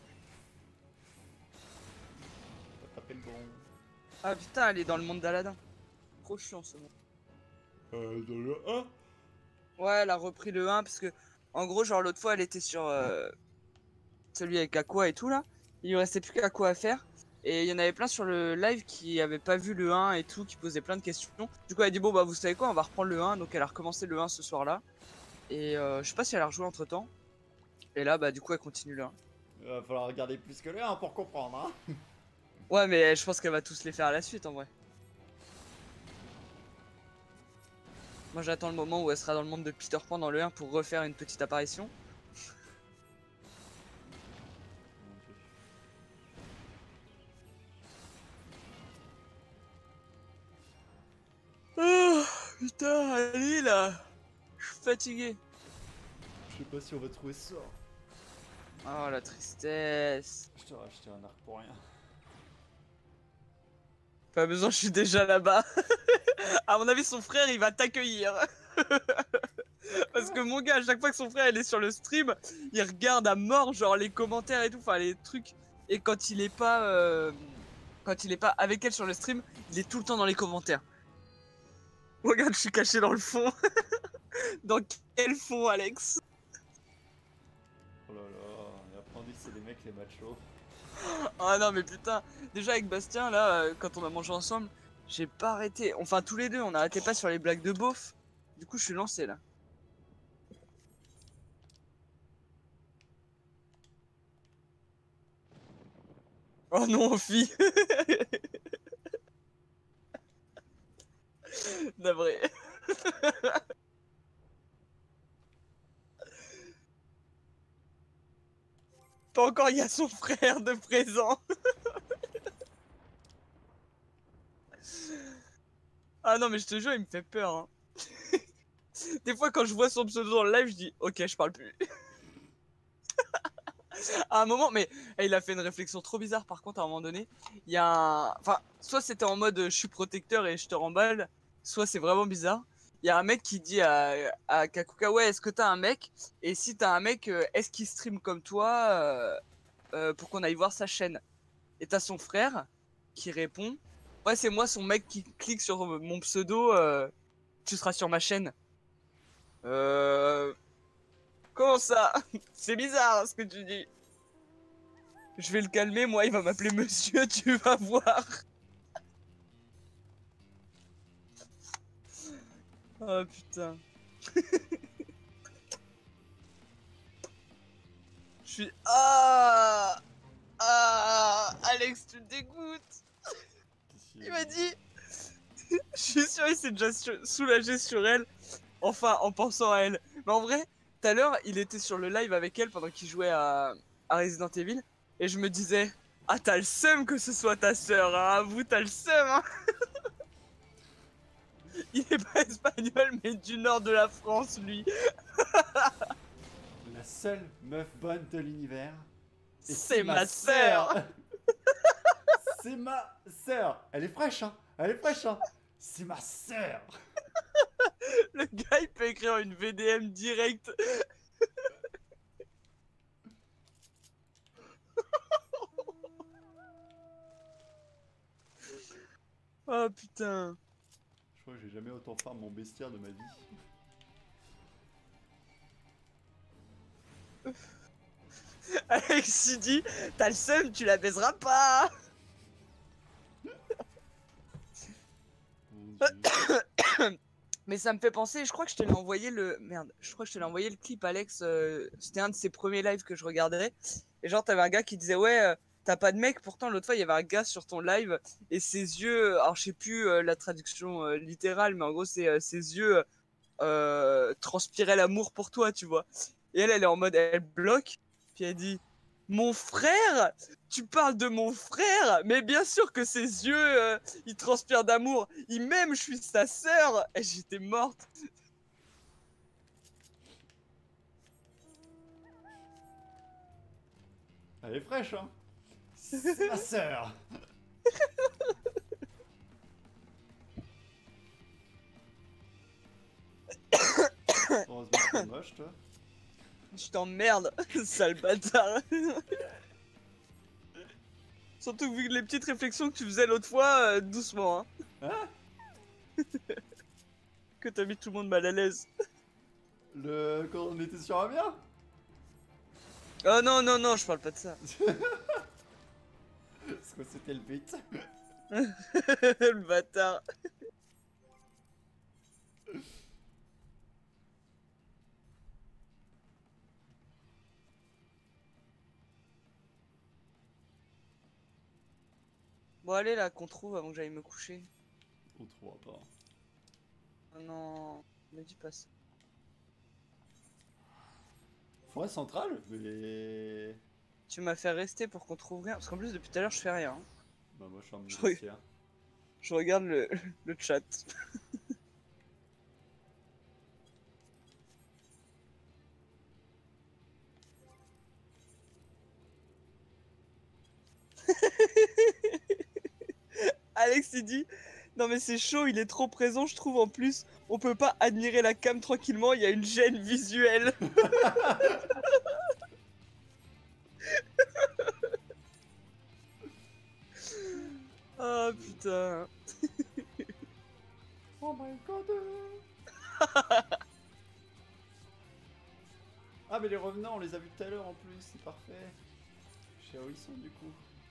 T'as tapé le bon. Ah putain, elle est dans le monde d'Aladin. Trop chiant ce monde. Dans le 1. Ouais, elle a repris le 1 parce que en gros genre l'autre fois elle était sur celui avec Aqua et tout là. Il lui restait plus qu'Aqua à faire. Et il y en avait plein sur le live qui avaient pas vu le 1 et tout, qui posaient plein de questions. Du coup elle a dit bon bah vous savez quoi, on va reprendre le 1. Donc elle a recommencé le 1 ce soir là. Et je sais pas si elle a rejoué entre temps. Et là bah du coup elle continue le 1. Il va falloir regarder plus que le 1 pour comprendre, hein. Ouais mais je pense qu'elle va tous les faire à la suite en vrai. Moi j'attends le moment où elle sera dans le monde de Peter Pan dans le 1 pour refaire une petite apparition. Oh, putain, allez là. Je suis fatigué. Je sais pas si on va trouver ça. Oh la tristesse. Je t'ai racheté un arc pour rien. Pas besoin, je suis déjà là-bas. À mon avis, son frère il va t'accueillir. Parce que mon gars, à chaque fois que son frère il est sur le stream, il regarde à mort genre les commentaires et tout, enfin les trucs. Et quand il est pas avec elle sur le stream, il est tout le temps dans les commentaires. Regarde, je suis caché dans le fond. Dans quel fond, Alex? Oh là là, et après on dit que c'est les mecs les machos. Ah non mais putain, déjà avec Bastien là, quand on a mangé ensemble, j'ai pas arrêté. Enfin tous les deux, on n'arrêtait pas sur les blagues de beauf. Du coup je suis lancé là. Oh non, fille. Navré. Pas encore, il y a son frère de présent. Ah non mais je te jure, il me fait peur. Hein. Des fois quand je vois son pseudo dans le live, je dis ok, je parle plus. À un moment, mais il a fait une réflexion trop bizarre par contre à un moment donné. Il y a un... Enfin, soit c'était en mode je suis protecteur et je te remballe, soit c'est vraiment bizarre. Il y a un mec qui dit à Kakuka, ouais, est-ce que t'as un mec? Et si t'as un mec, est-ce qu'il stream comme toi pour qu'on aille voir sa chaîne? Et t'as son frère qui répond, ouais, c'est moi son mec qui clique sur mon pseudo, tu seras sur ma chaîne. Comment ça? C'est bizarre ce que tu dis. Je vais le calmer, moi il va m'appeler monsieur, tu vas voir. Oh putain. Je suis... Ah, Alex, tu me dégoûtes. Il m'a dit... Je suis sûr il s'est déjà soulagé sur elle. Enfin, en pensant à elle. Mais en vrai, tout à l'heure, il était sur le live avec elle pendant qu'il jouait à Resident Evil. Et je me disais, ah t'as le seum que ce soit ta sœur, hein, avoue t'as le seum, hein. Il est pas espagnol mais du nord de la France lui. La seule meuf bonne de l'univers. Et C'est ma sœur. C'est ma sœur. Elle est fraîche, hein. Elle est fraîche, hein. C'est ma sœur. Le gars, il peut écrire une VDM direct. Oh putain. Je crois que j'ai jamais autant farm mon bestiaire de ma vie. Alex, il dit, t'as le seum, tu la baiseras pas. Mon Dieu. Mais ça me fait penser, je crois que je te l'ai envoyé le... Merde, je crois que je te l'ai envoyé le clip, Alex. C'était un de ses premiers lives que je regardais. Et genre, t'avais un gars qui disait, ouais, t'as pas de mec. Pourtant, l'autre fois, il y avait un gars sur ton live. Et ses yeux... Alors, je sais plus la traduction littérale, mais en gros, c'est ses yeux transpiraient l'amour pour toi, tu vois. Et elle est en mode, elle bloque. Puis elle dit, mon frère? Tu parles de mon frère? Mais bien sûr que ses yeux, ils transpirent d'amour. Il m'aime, je suis sa sœur. Et j'étais morte. Elle est fraîche, hein. C'est ma sœur. Heureusement que t'es moche, toi. Je t'emmerde, sale bâtard. Surtout vu que les petites réflexions que tu faisais l'autre fois, doucement, hein. Hein? Que t'as mis tout le monde mal à l'aise. Quand on était sur Amiens. Oh non, non, non, je parle pas de ça. Parce que c'était le but. Le bâtard. Bon, allez là, qu'on trouve avant que j'aille me coucher. On trouvera pas. Oh non, me dis pas ça. Forêt centrale? Mais... Tu m'as fait rester pour qu'on trouve rien. Parce qu'en plus, depuis tout à l'heure, je fais rien. Hein. Bah moi je suis en Je bestiaire. Je regarde le chat. Alex il dit non mais c'est chaud, il est trop présent je trouve en plus. On peut pas admirer la cam tranquillement, il y a une gêne visuelle. Oh putain. Oh my god. Ah mais les revenants on les a vus tout à l'heure en plus, c'est parfait. Je sais où ils sont du coup.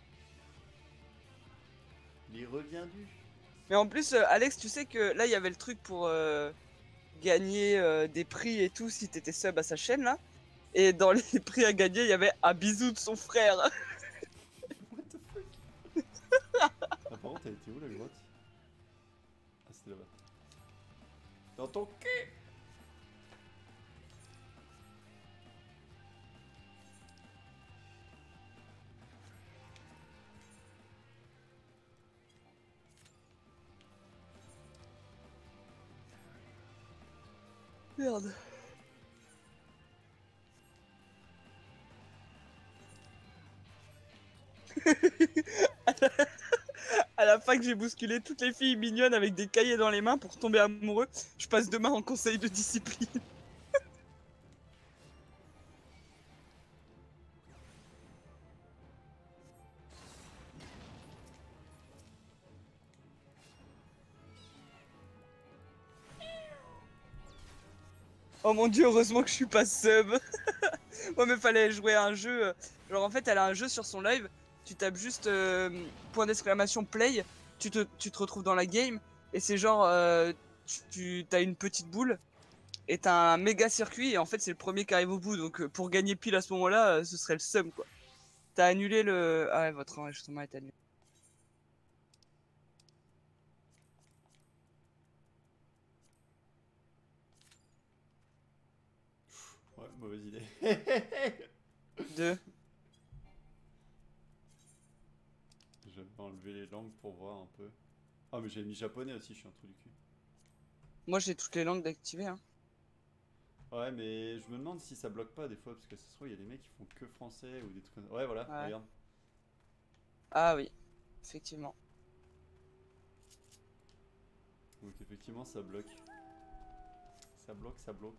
Les reviendus. Mais en plus Alex tu sais que là il y avait le truc pour gagner des prix et tout si t'étais sub à sa chaîne là. Et dans les prix à gagner il y avait un bisou de son frère. What the fuck. Ah par contre elle était où la grotte? Ah c'était là-bas. Dans ton cul. Merde. À la fac, j'ai bousculé toutes les filles mignonnes avec des cahiers dans les mains pour tomber amoureux. Je passe demain en conseil de discipline. Oh mon dieu, heureusement que je suis pas sub. Ouais, mais fallait jouer à un jeu. Genre, en fait, elle a un jeu sur son live. Tu tapes juste point d'exclamation play. Tu te retrouves dans la game. Et c'est genre, tu as une petite boule. Et t'as un méga circuit. Et en fait, c'est le premier qui arrive au bout. Donc, pour gagner pile à ce moment-là, ce serait le sum, quoi. T'as annulé le. Ah ouais, votre enregistrement est annulé. Ouais, mauvaise idée. Deux. Je vais enlever les langues pour voir un peu. Ah mais j'ai mis japonais aussi, je suis un trou du cul. Moi, j'ai toutes les langues d'activer. Hein. Ouais mais je me demande si ça bloque pas des fois parce que ça se trouve il y a des mecs qui font que français ou des trucs comme ça. Ouais voilà, Ouais. regarde. Ah oui, effectivement. Donc effectivement ça bloque. Ça bloque, ça bloque.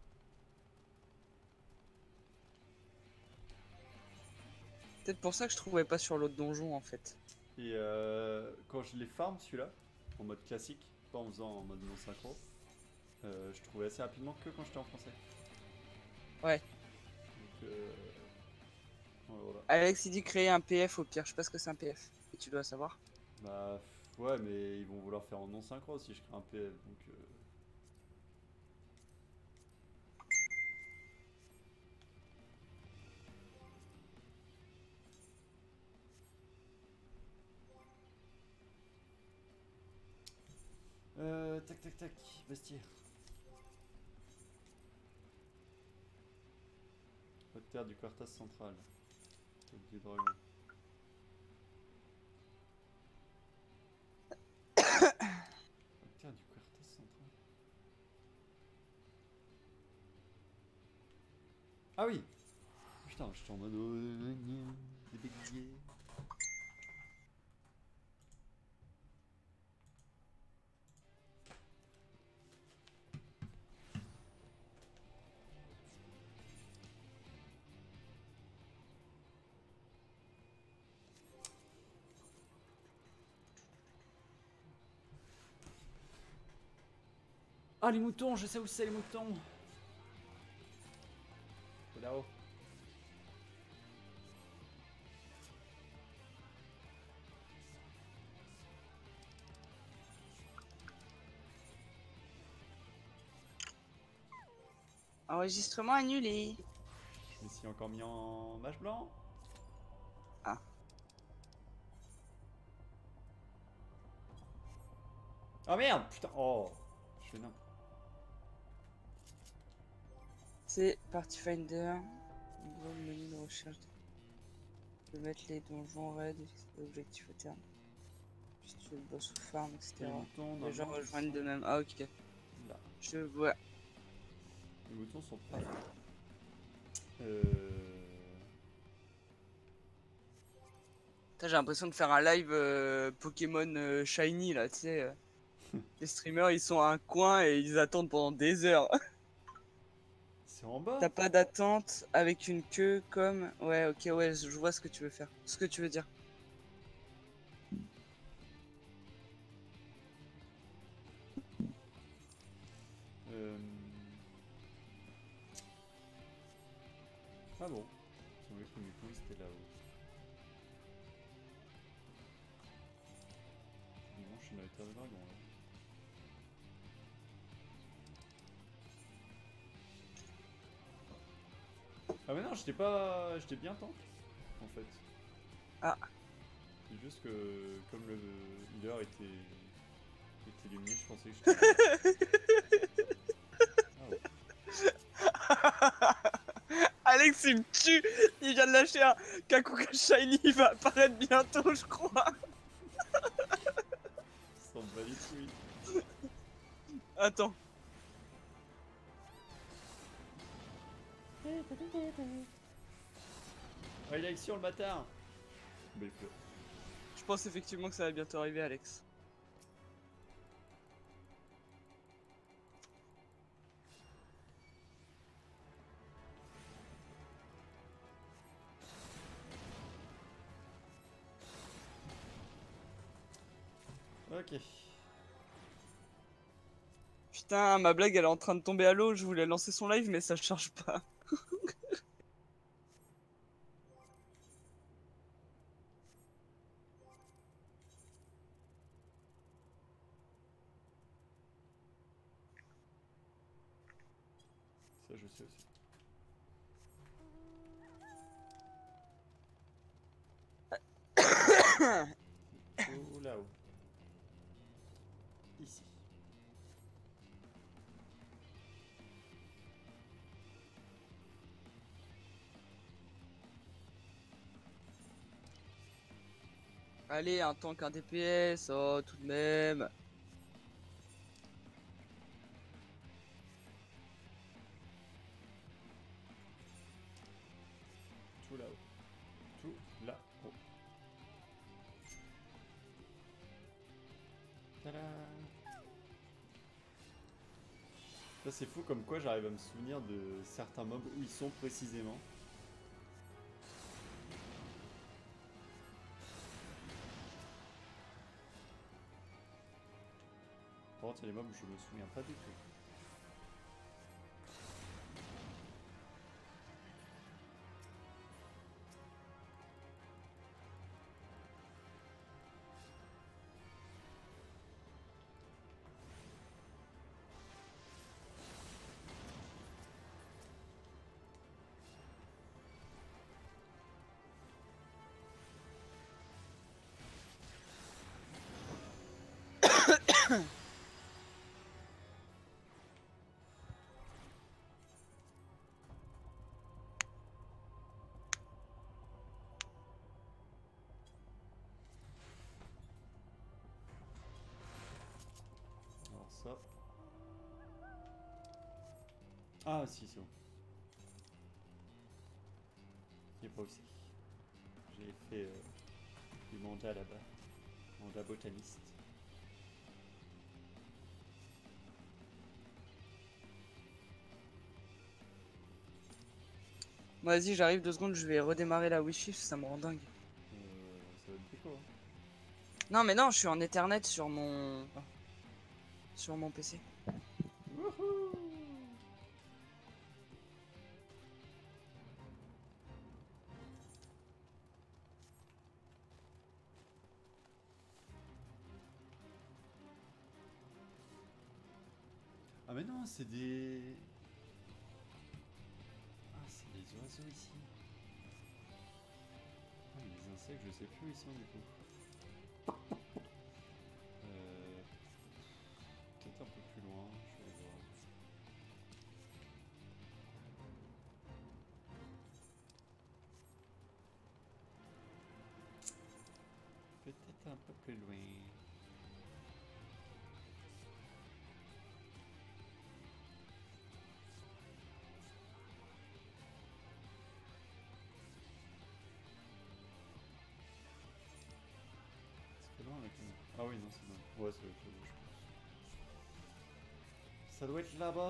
Peut-être pour ça que je trouvais pas sur l'autre donjon en fait. Et quand je les farm celui-là, en mode classique, pas en faisant en mode non synchro, je trouvais assez rapidement que quand j'étais en français. Ouais. Donc voilà. Alex il dit créer un PF au pire, je sais pas ce que c'est un PF. Et tu dois savoir. Bah ouais, mais ils vont vouloir faire en non synchro si je crée un PF donc. Tac tac tac, vestiaire. Terre du Quartas central. Du dragon. Terre du Quartas central. Ah oui. Putain, je suis en mode des béguiers. Ah les moutons, je sais où c'est les moutons. C'est là-haut. Enregistrement annulé. Je me suis encore mis en mage blanc. Ah. Oh merde, putain, oh. Je fais n'importe. C'est Party Finder. Nouveau menu de recherche. De mettre les donjons raids, l'objectif au terme. Puis tu veux le boss ou farm, etc. Les moutons dans Les gens le rejoignent de même. Ah ok. Là. Je vois. Les moutons sont pas là. J'ai l'impression de faire un live Pokémon Shiny là, tu sais. Les streamers ils sont à un coin et ils attendent pendant des heures. C'est en bas. T'as pas d'attente avec une queue comme... Ouais, ok, ouais, je vois ce que tu veux faire. Ce que tu veux dire. Ah bon. C'est vrai que le mouton c'était là-haut. Non, je suis dans les terres de dragon là. Ah mais non, j'étais pas... J'étais bien tank, en fait. Ah. C'est juste que, comme le healer était illuminé, je pensais que j'étais... Ah ouais. Alex il me tue. Il vient de lâcher un Kakuka Shiny, il va apparaître bientôt je crois. Ça me bat les couilles. Attends. Ah, il est action le bâtard. Mais il pleut. Je pense effectivement que ça va bientôt arriver Alex. Ok. Putain, ma blague elle est en train de tomber à l'eau, je voulais lancer son live mais ça charge pas. Ça je sais aussi. Oh là-haut. Ici. Allez, un tank, un DPS, oh tout de même. Tout là-haut. Tout là-haut. Tada. Ça c'est fou comme quoi j'arrive à me souvenir de certains mobs où ils sont précisément. Par contre il y a les mobs je me souviens pas du tout. Alors ça. Ah si c'est bon. Il est pas aussi. J'ai fait du mandat là-bas. Mandat botaniste. Vas-y, j'arrive 2 secondes, je vais redémarrer la Wi-Fi, parce que ça me rend dingue. Ça va être déco. Hein. Non, mais non, je suis en Ethernet sur mon PC. Wouhou! Ah mais non, c'est des... Ah, c'est des oiseaux ici. Ah, mais les insectes, je sais plus où ils sont du coup. Peut-être un peu plus loin, je vais voir. Peut-être un peu plus loin. C'est pas loin avec nous. Ah oui, non, c'est bon. Ouais, ça doit être là-bas, je pense. Ça doit être là-bas.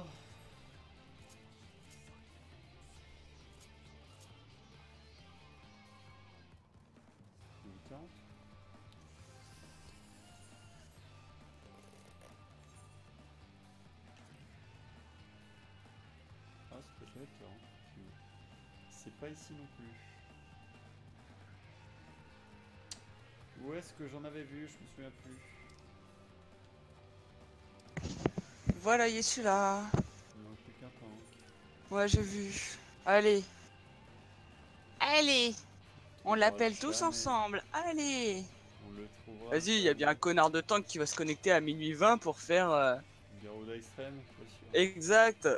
Donc, 40. Ah, c'est peut-être là, 40. C'est pas ici non plus. Où est-ce que j'en avais vu? Je me souviens plus. Voilà, il est celui-là. Il manque plus qu'un tank. Ouais, j'ai vu. Allez. Allez. On l'appelle tous jamais. ensemble. Allez. On le trouvera. Vas-y, il y a bien un connard de tank qui va se connecter à minuit 20 pour faire... Garuda extrême, pas sûr. Exact.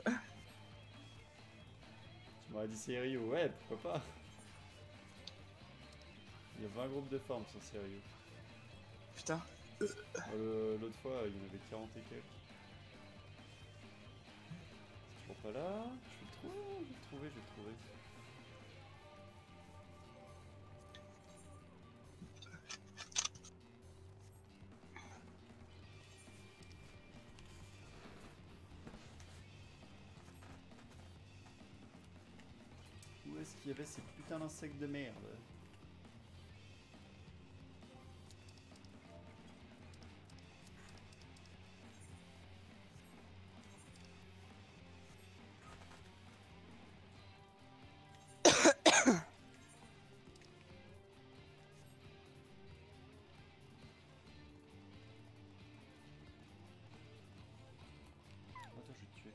Tu m'aurais dit Serio, ouais, pourquoi pas. Il y a 20 groupes de formes sur Serio. Putain. L'autre fois, il y en avait 40 et quelques. C'est toujours pas là. Je vais le trouver, je vais le trouver. Où est-ce qu'il y avait ces putains d'insectes de merde? Attends, je vais te tuer.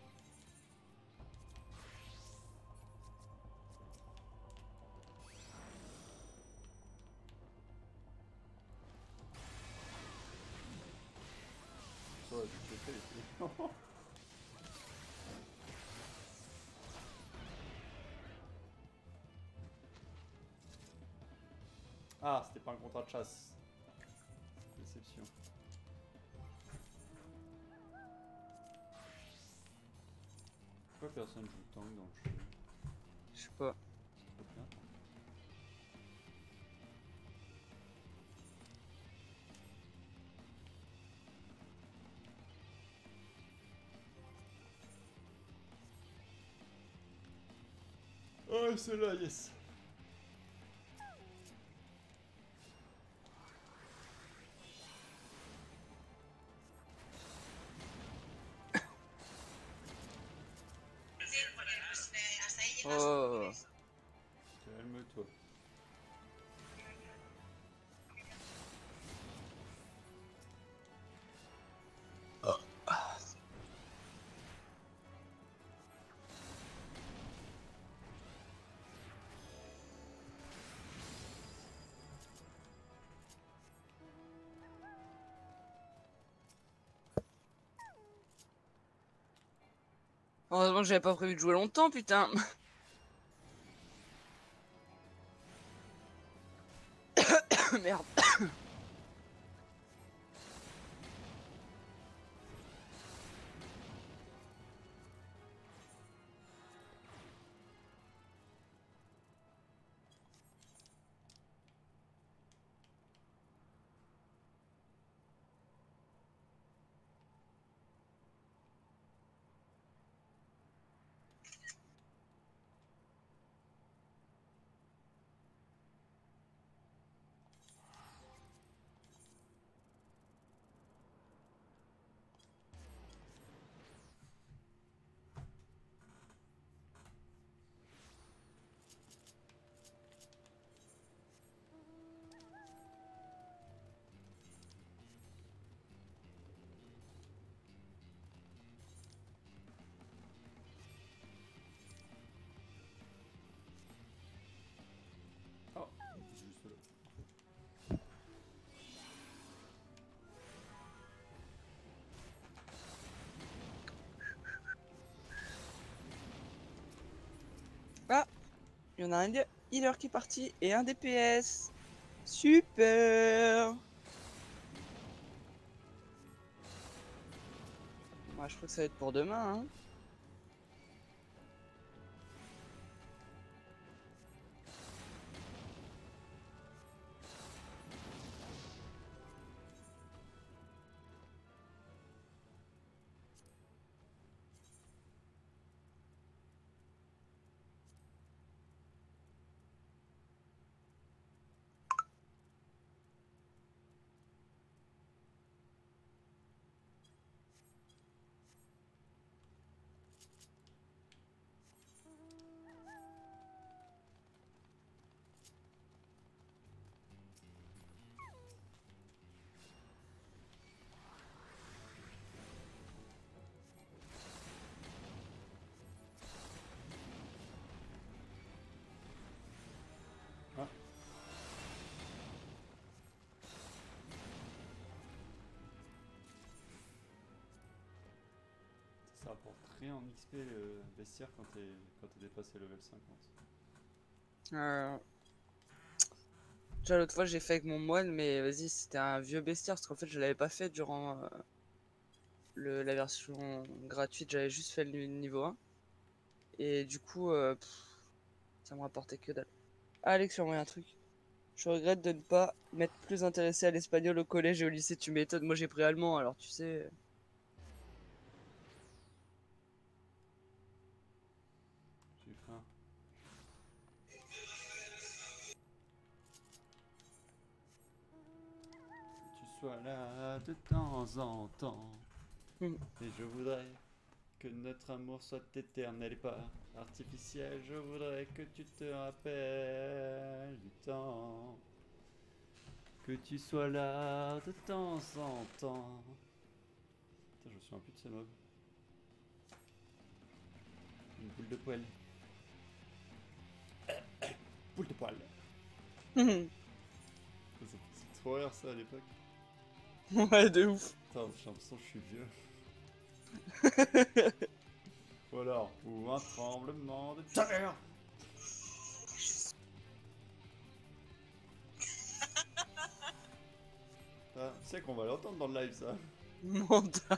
Ça, je te fais les filles. Ah, c'était pas un contrat de chasse. Déception. Pourquoi personne joue tank dans le jeu? Je sais pas. C'est trop bien. Ouais, c'est là, yes. Sí, porque pues, hasta ahí llegas. Oh. Calme-toi. Heureusement que j'avais pas prévu de jouer longtemps, putain. Merde. Oh, c'est juste là. Ah, il y en a un healer qui est parti et un DPS. Super. Moi, je crois que ça va être pour demain, hein. Ah. Ça rapporte rien en XP le bestiaire quand t'es dépassé level 50. Déjà l'autre fois j'ai fait avec mon moine, mais vas-y, c'était un vieux bestiaire parce qu'en fait je l'avais pas fait durant la version gratuite, j'avais juste fait le niveau 1. Et du coup, ça me rapportait que dalle. Ah, Alex, j'ai envoyé un truc. Je regrette de ne pas m'être plus intéressé à l'espagnol au collège et au lycée, tu m'étonnes. Moi j'ai pris allemand, alors tu sais. J'ai faim. Que tu sois là de temps en temps. Hmm. Et je voudrais que notre amour soit éternel et pas artificiel. Je voudrais que tu te rappelles du temps. Que tu sois là de temps en temps. Putain, je me souviens plus de ces mobs. Une boule de poêle. Boule de poêle. Ça faisait trop rire ça à l'époque. Ouais, de ouf. Putain, j'ai l'impression que je suis vieux. Ou alors, ou un tremblement de terre. Ah, tu sais qu'on va l'entendre dans le live ça. Manda.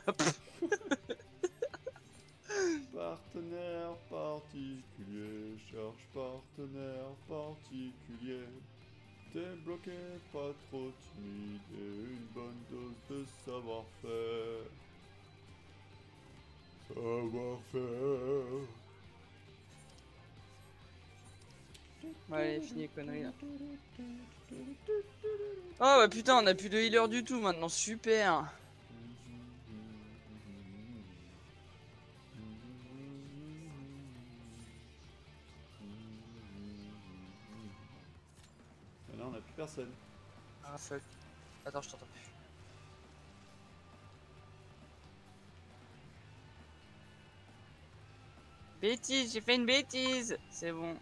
Partenaire particulier, cherche partenaire particulier. T'es bloqué, pas trop timide et une bonne dose de savoir-faire. Savoir-faire. Ouais, allez, fini les conneries là. Oh bah putain, on a plus de healer du tout maintenant, super. Là, on a plus personne. Ah fuck. Attends, je t'entends plus. Bêtise, j'ai fait une bêtise. C'est bon.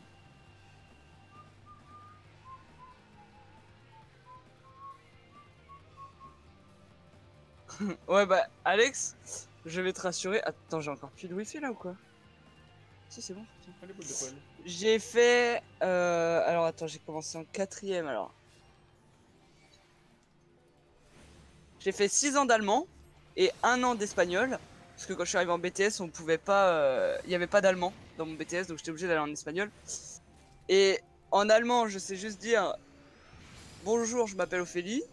Ouais bah Alex, je vais te rassurer. Attends, j'ai encore plus de wifi là ou quoi? Si c'est bon. Tiens. Allez, boule de poil. J'ai fait... Alors attends, j'ai commencé en 4ème alors. J'ai fait 6 ans d'allemand et 1 an d'espagnol. Parce que quand je suis arrivé en BTS, on pouvait pas... Il n'y avait pas d'allemand dans mon BTS, donc j'étais obligé d'aller en espagnol. Et en allemand, je sais juste dire... Bonjour, je m'appelle Ophélie.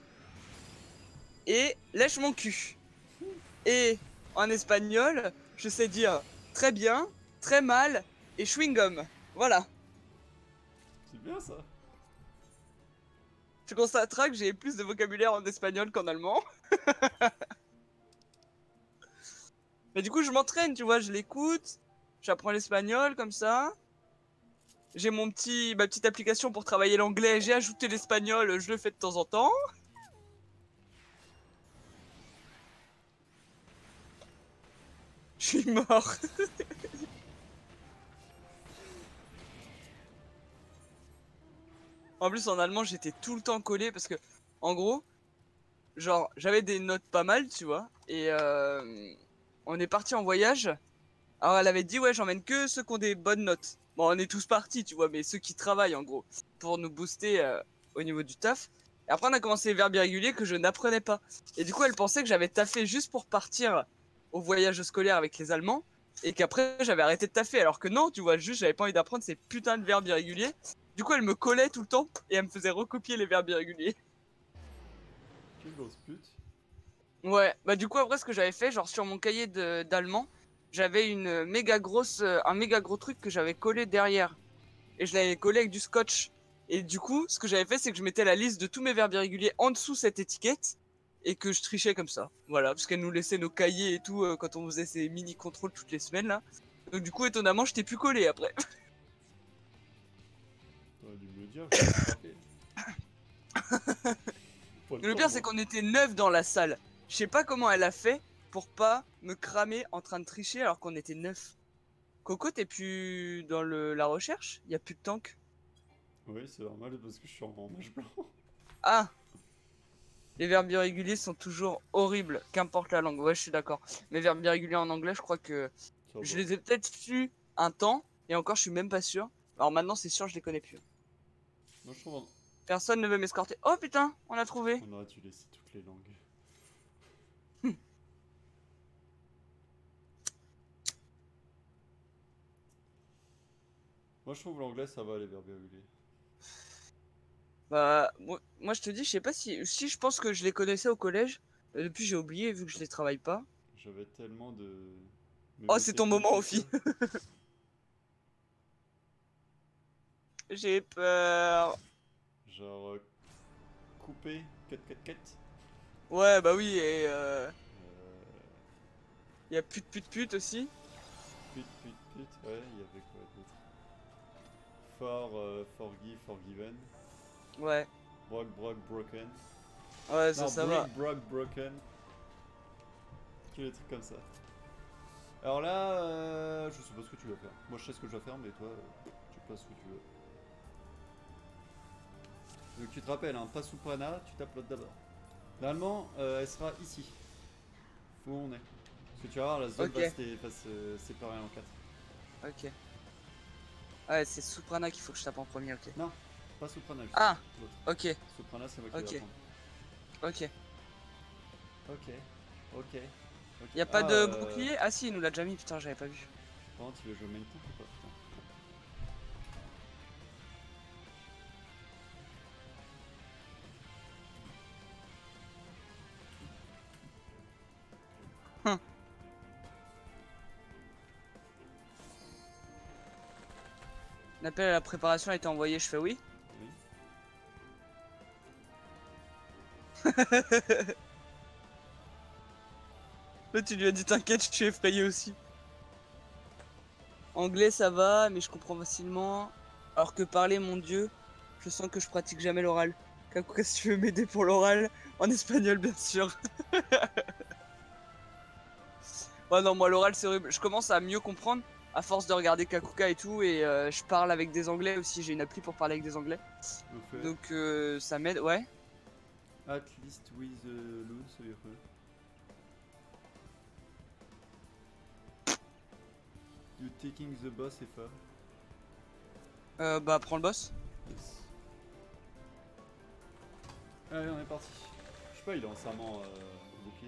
Et lèche mon cul. Et en espagnol, je sais dire très bien, très mal et chewing-gum. Voilà. C'est bien ça. Tu constateras que j'ai plus de vocabulaire en espagnol qu'en allemand. Mais du coup, je m'entraîne, tu vois, je l'écoute. J'apprends l'espagnol comme ça. J'ai ma petite application pour travailler l'anglais. J'ai ajouté l'espagnol, je le fais de temps en temps. Je suis mort. En plus, en allemand, j'étais tout le temps collé parce que, en gros, genre, j'avais des notes pas mal, tu vois. Et on est parti en voyage. Alors, elle avait dit, ouais, j'emmène que ceux qui ont des bonnes notes. Bon, on est tous partis, tu vois, mais ceux qui travaillent, en gros, pour nous booster au niveau du taf. Et après, on a commencé les verbes irréguliers que je n'apprenais pas. Et du coup, elle pensait que j'avais taffé juste pour partir au voyage scolaire avec les Allemands. Et qu'après, j'avais arrêté de taffer. Alors que non, tu vois, juste, j'avais pas envie d'apprendre ces putains de verbes irréguliers. Du coup, elle me collait tout le temps et elle me faisait recopier les verbes irréguliers. Quelle grosse pute. Ouais, bah du coup, après, ce que j'avais fait, genre sur mon cahier d'allemand, j'avais un méga gros truc que j'avais collé derrière. Et je l'avais collé avec du scotch. Et du coup, ce que j'avais fait, c'est que je mettais la liste de tous mes verbes irréguliers en dessous cette étiquette et que je trichais comme ça. Voilà, parce qu'elle nous laissait nos cahiers et tout quand on faisait ces mini contrôles toutes les semaines là. Donc du coup, étonnamment, je t'ai plus collé après. T'aurais dû me le dire, je vais te rappeler. Pas Le temps, pire, c'est moi. qu'on était 9 dans la salle. Je sais pas comment elle a fait pour pas me cramer en train de tricher alors qu'on était 9. Coco, t'es plus dans la recherche? Y a plus de tank? Oui, c'est normal parce que je suis en mage blanc. Ah! Les verbes irréguliers sont toujours horribles, qu'importe la langue. Ouais, je suis d'accord. Mes verbes irréguliers en anglais, je crois que Ça je va. les ai peut-être su un temps, et encore, je suis même pas sûr. Alors maintenant, c'est sûr, je les connais plus. Moi, je trouve Personne ne veut m'escorter. Oh putain, on a trouvé. on aurait dû laisser toutes les langues. Moi, je trouve l'anglais, ça va, les verbes irréguliers. Bah, moi, je te dis, je sais pas si je pense que je les connaissais au collège. Depuis, j'ai oublié vu que je les travaille pas. J'avais tellement de Oh, c'est ton moment, mémotechnique Ophi. et tout. J'ai peur. Genre, couper, cut, cut, cut. Ouais, bah oui, et Euh, y a pute aussi. pute, pute, pute. Ouais, il y avait quoi d'autre? Forgive, forgiven. Ouais, Brock, brock, broken. ouais, Non, ça va. break, brock, broken. Que des trucs comme ça. Alors là, je sais pas ce que tu vas faire. Moi, je sais ce que je vais faire, mais toi, tu passes ce que tu veux. Donc tu te rappelles, hein, pas Suprana, tu tapes l'autre d'abord. Normalement, elle sera ici. Où on est. Parce que tu vas voir, la zone Ok. va se séparer en 4. Ok. Ouais, c'est Soprana qu'il faut que je tape en premier, ok. Non, pas Suprana, juste Ah, l'autre. ok, Suprana, c'est moi qui Ok. vais apprendre. ok. Ok, ok, ok. Y a pas de bouclier? Ah si, il nous l'a déjà mis, putain, j'avais pas vu. Par contre, tu veux jouer main tank ou pas? Putain. Hum. Un appel à la préparation a été envoyé, je fais oui. Oui. Là, tu lui as dit t'inquiète, je suis effrayé aussi. Anglais, ça va, mais je comprends facilement. Alors que parler, mon dieu, je sens que je pratique jamais l'oral. Kakuka, si tu veux m'aider pour l'oral, en espagnol, bien sûr. Ouais, non, moi, l'oral, c'est horrible. Je commence à mieux comprendre à force de regarder Kakuka et tout, et je parle avec des anglais aussi. J'ai une appli pour parler avec des anglais. Au fait. Donc, ça m'aide, ouais. At least with loot, ça veut dire quoi? You taking the boss et pas. Bah, prends le boss. Yes. Allez, on est parti. Je sais pas, il est en serment bouclier.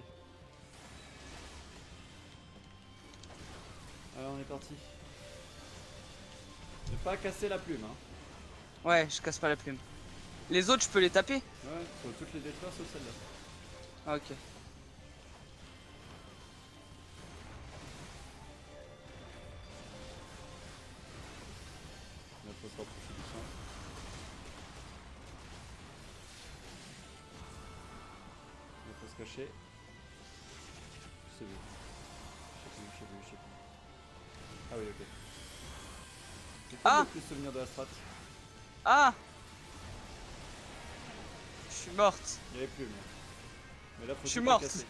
Allez, on est parti. Ne pas casser la plume, hein. Ouais, je casse pas la plume. Les autres, je peux les taper? Ouais, faut toutes les détruire sauf celle-là. Ah, ok. Là, faut se rapprocher du centre. Là, faut se cacher. C'est vu. Je sais plus. Ah oui, ok. J'ai pas Ah plus souvenir de la strat. Ah! Je suis morte. Il y avait plus, mais là, faut Je suis tout morte. casser.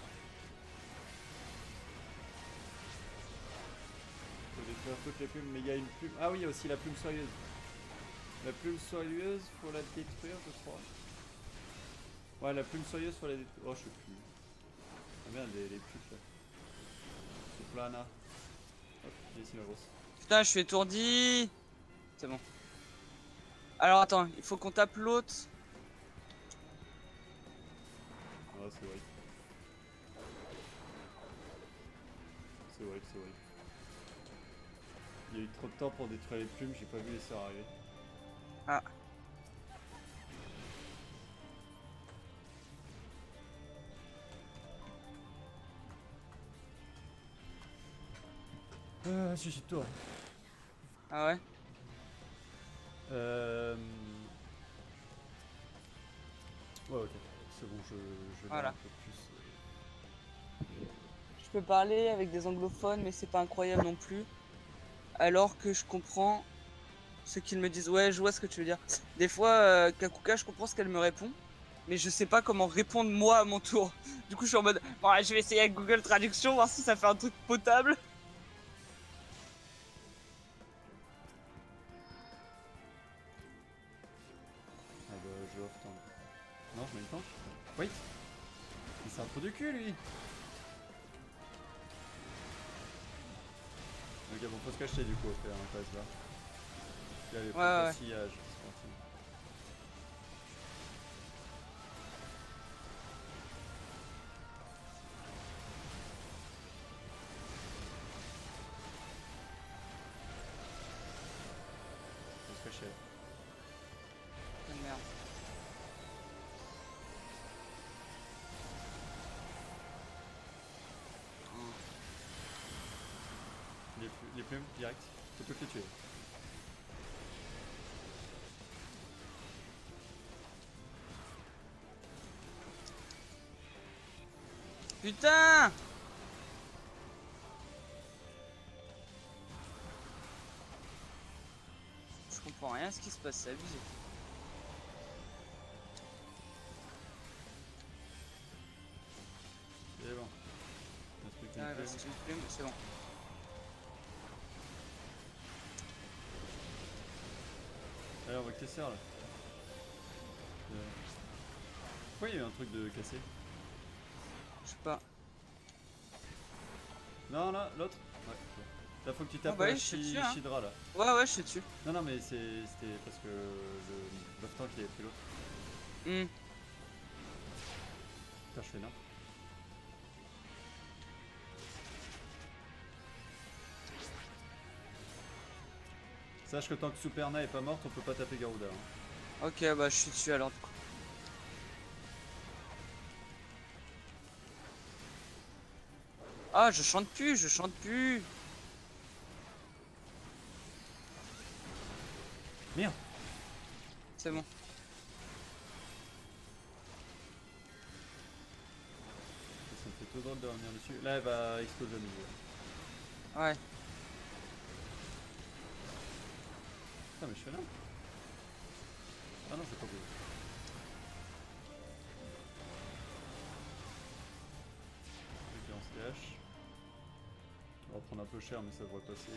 Faut détruire toutes les plumes, mais il y a une plume. Ah oui, il y a aussi la plume soyeuse. La plume soyeuse, faut la détruire, je crois. Ouais, la plume soyeuse, faut la détruire. Oh, je sais plus. Ah merde, les putes là. C'est plana. Hop, j'ai ici ma grosse. Putain, je suis étourdi. C'est bon. Alors attends, il faut qu'on tape l'autre. Ah, c'est vrai. C'est vrai. Il y a eu trop de temps pour détruire les plumes, j'ai pas vu les sœurs arriver. Ah. Suicide-toi. Ah ouais? Ouais, ok. C'est bon, je vais Voilà. un peu plus. Je peux parler avec des anglophones, mais c'est pas incroyable non plus. Alors que je comprends ce qu'ils me disent. Ouais, je vois ce que tu veux dire. Des fois, Kakuka, je comprends ce qu'elle me répond. Mais je sais pas comment répondre moi à mon tour. Du coup, je suis en mode, bon, je vais essayer avec Google Traduction, voir si ça fait un truc potable. Ah bah, je vais off-tank. Non, je mets le tank. Wait. Il s'est un trou du cul, lui. Ok, bon, faut se cacher du coup, faire un passe là. Il y a les Ouais. sillages, c'est parti. Faut se cacher. Oh, merde. Les plumes, direct. Faut toutes les tuer. Putain! Je comprends rien à ce qui se passe, c'est abusé. C'est bon. Il reste plus qu'une Ah, plume. là, c'est une plume, c'est bon. Allez, on voit que t'es sœurs là. Pourquoi il y a eu un truc de cassé? Je sais pas. Non, là, l'autre. Ouais, ok. Là, faut que tu tapes bah oui, je suis dessus, hein. Shidra là. Ouais, je suis dessus. Non, mais c'était parce que le tank il avait pris l'autre. Hmm. Putain, je fais n'importe. Sache que tant que Superna est pas morte, on peut pas taper Garuda. Hein. Ok, bah je suis dessus alors du coup. Ah, je chante plus. Merde. C'est bon. Ça me fait tout drôle de revenir dessus. Là, elle va exploser à nouveau. Ouais. Putain, mais je fais là. Ah non, c'est pas beau. Ok, on se lâche. On va prendre un peu cher, mais ça devrait passer.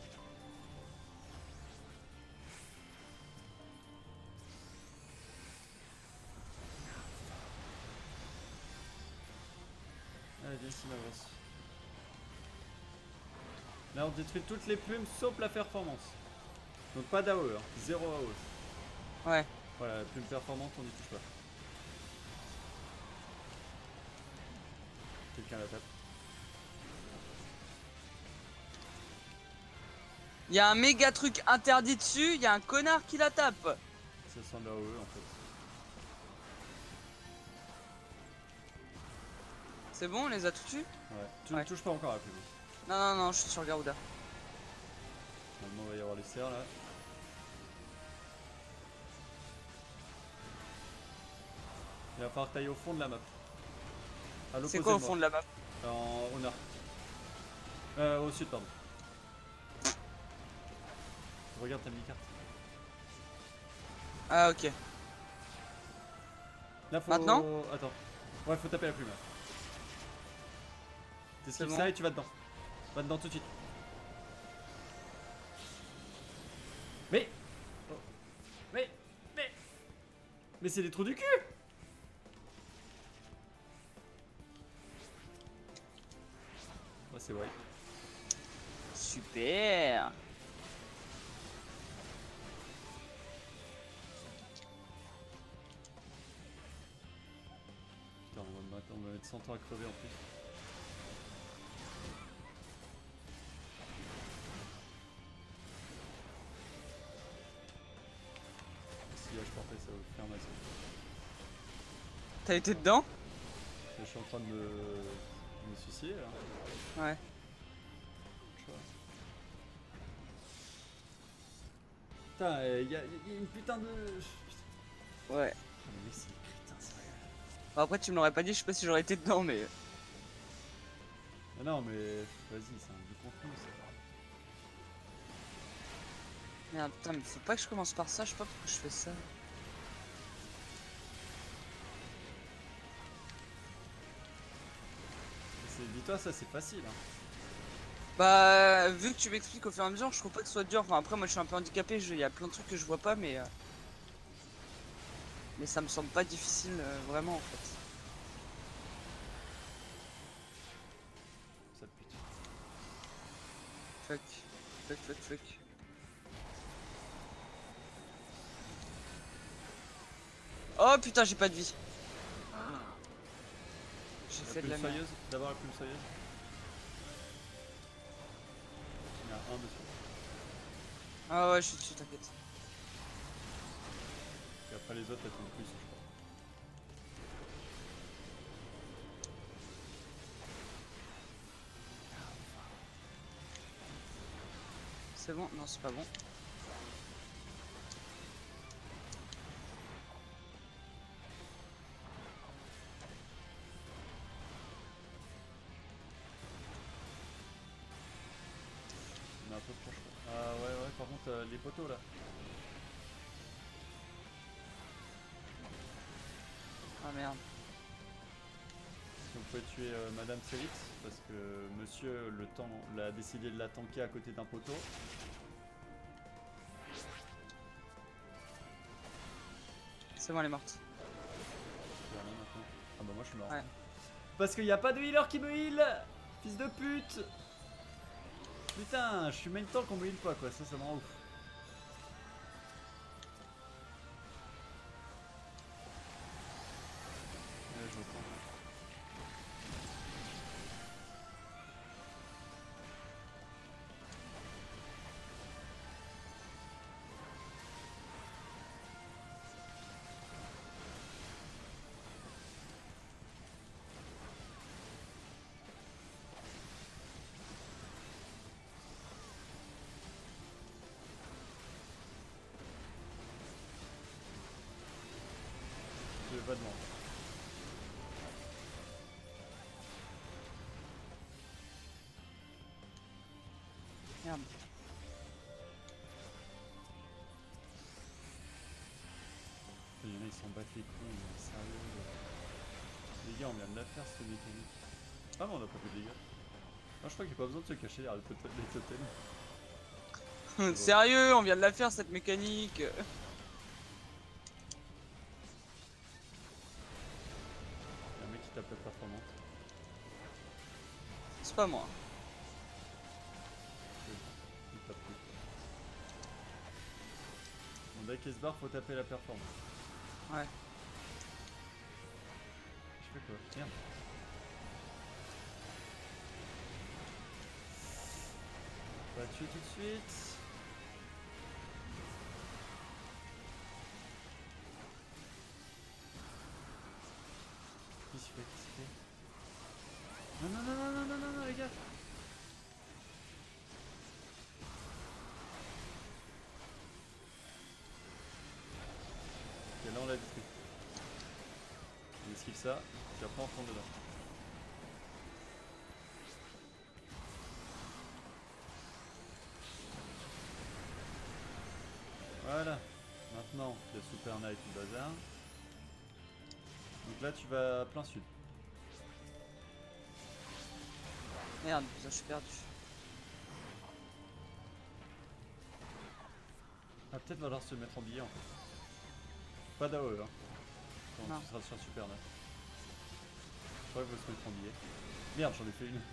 Allez, viens ici, m'avance. Là, on détruit toutes les plumes sauf la performance. Donc pas d'AOE, hein. 0 AOE. Ouais. Voilà, la plume performante, on n'y touche pas. Quelqu'un la tape. Il y a un méga truc interdit dessus, il y a un connard qui la tape. Ça sent de l'AOE en fait. C'est bon, on les a tous tués? Ouais. Tu Ouais. ne touches pas encore à la plume. Non, non, non, je suis sur Garuda. Normalement, il va y avoir les cerfs là. Il va falloir tailler au fond de la map. À l'opposé C'est quoi au de moi. fond de la map? Au nord. Au sud, pardon. Regarde ta mini-carte. Ah, ok. Là, faut. Maintenant? Attends. Ouais, faut taper la plume là. T'esquives bon. ça et tu vas dedans. Va dedans tout de suite. Mais. Oh. Mais. Mais c'est des trous du cul! Ouais, c'est vrai. Super. Putain, on va mettre 100 ans à crever en plus. Si là je portais, ça va faire mal. T'as été dedans? Je suis en train de me suicider là. Ouais. Putain, il y a une putain de. Ouais. Oh, mais c'est putain, c'est vrai. Bon, après, tu me l'aurais pas dit, je sais pas si j'aurais été dedans, mais. Ah non, mais vas-y, c'est un du contenu ça. Merde, putain, mais faut pas que je commence par ça, je sais pas pourquoi je fais ça. Dis-toi, ça c'est facile. Hein. Bah, vu que tu m'expliques au fur et à mesure, je trouve pas que ce soit dur. Enfin, après, moi je suis un peu handicapé, il y a plein de trucs que je vois pas, mais. Mais ça me semble pas difficile, vraiment en fait. Ça pute. Fuck. Oh putain, j'ai pas de vie. J'ai La fait de la plume merde. soyeuse, d'abord la plume soyeuse. Il y en a un dessus. Ah ouais, je suis dessus, t'inquiète. Et après les autres, elles tombent plus, je crois. C'est bon? Non, c'est pas bon. On a un peu de proche. Ah ouais, par contre, les poteaux là. Ah merde. Si on pouvait tuer Madame Célix, parce que monsieur le temps l'a décidé de la tanker à côté d'un poteau. C'est bon, elle est morte. Ah bah moi je suis mort. Ouais. Parce qu'il n'y a pas de healer qui me heal. Fils de pute. Putain, je suis main tank qu'on me heal pas quoi, ça me rend ouf. Ouais, je reprends. Merde. Il y en a, ils s'en battent les couilles, mais sérieux. Les gars, on vient de la faire cette mécanique. Ah, mais on a pas fait de dégâts. Ah, je crois qu'il n'y a pas besoin de se cacher derrière les totems. Sérieux, on vient de la faire cette mécanique. Il y a un mec qui tape la performance. C'est pas moi. Il tape tout. Mon deck se barre, faut taper la performance. Ouais. Je fais quoi? Merde. On va tuer tout de suite. Qu'est-ce qu'il fait? Qu'est-ce qu'il fait? Non, non, non, non, non, non, non, non, les gars. Ok, là on l'a détruit. On esquive ça, puis après on rentre dedans. Voilà. Maintenant, il y a Super Knight ou bazar. Donc là tu vas plein sud. Merde, putain, je suis perdu. Ah, peut-être va falloir se mettre en billet en fait. Pas d'AOE hein. Quand Non. tu seras sur Super Knight. Je crois qu'il faut se mettre en billet. Merde, j'en ai fait une.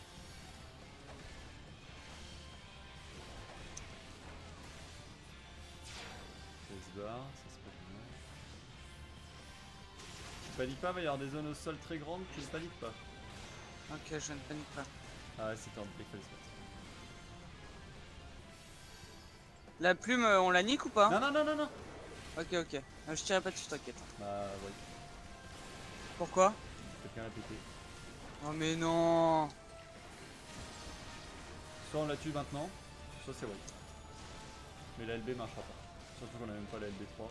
Ça c'est pas bien. Tu paniques pas, mais il y avoir des zones au sol très grandes, tu ne paniques pas. Ok, je ne panique pas. Ah ouais, c'était un peu qu'il fallait se mettre. La plume, on la nique ou pas? Non, non, non, non, non. Ok, ok. Je tirerai pas dessus, t'inquiète. Bah ouais, Pourquoi? quelqu'un l'a pété. Oh mais non. Soit on la tue maintenant, soit c'est white. Mais la LB marchera pas. Surtout qu'on a même pas la LB3.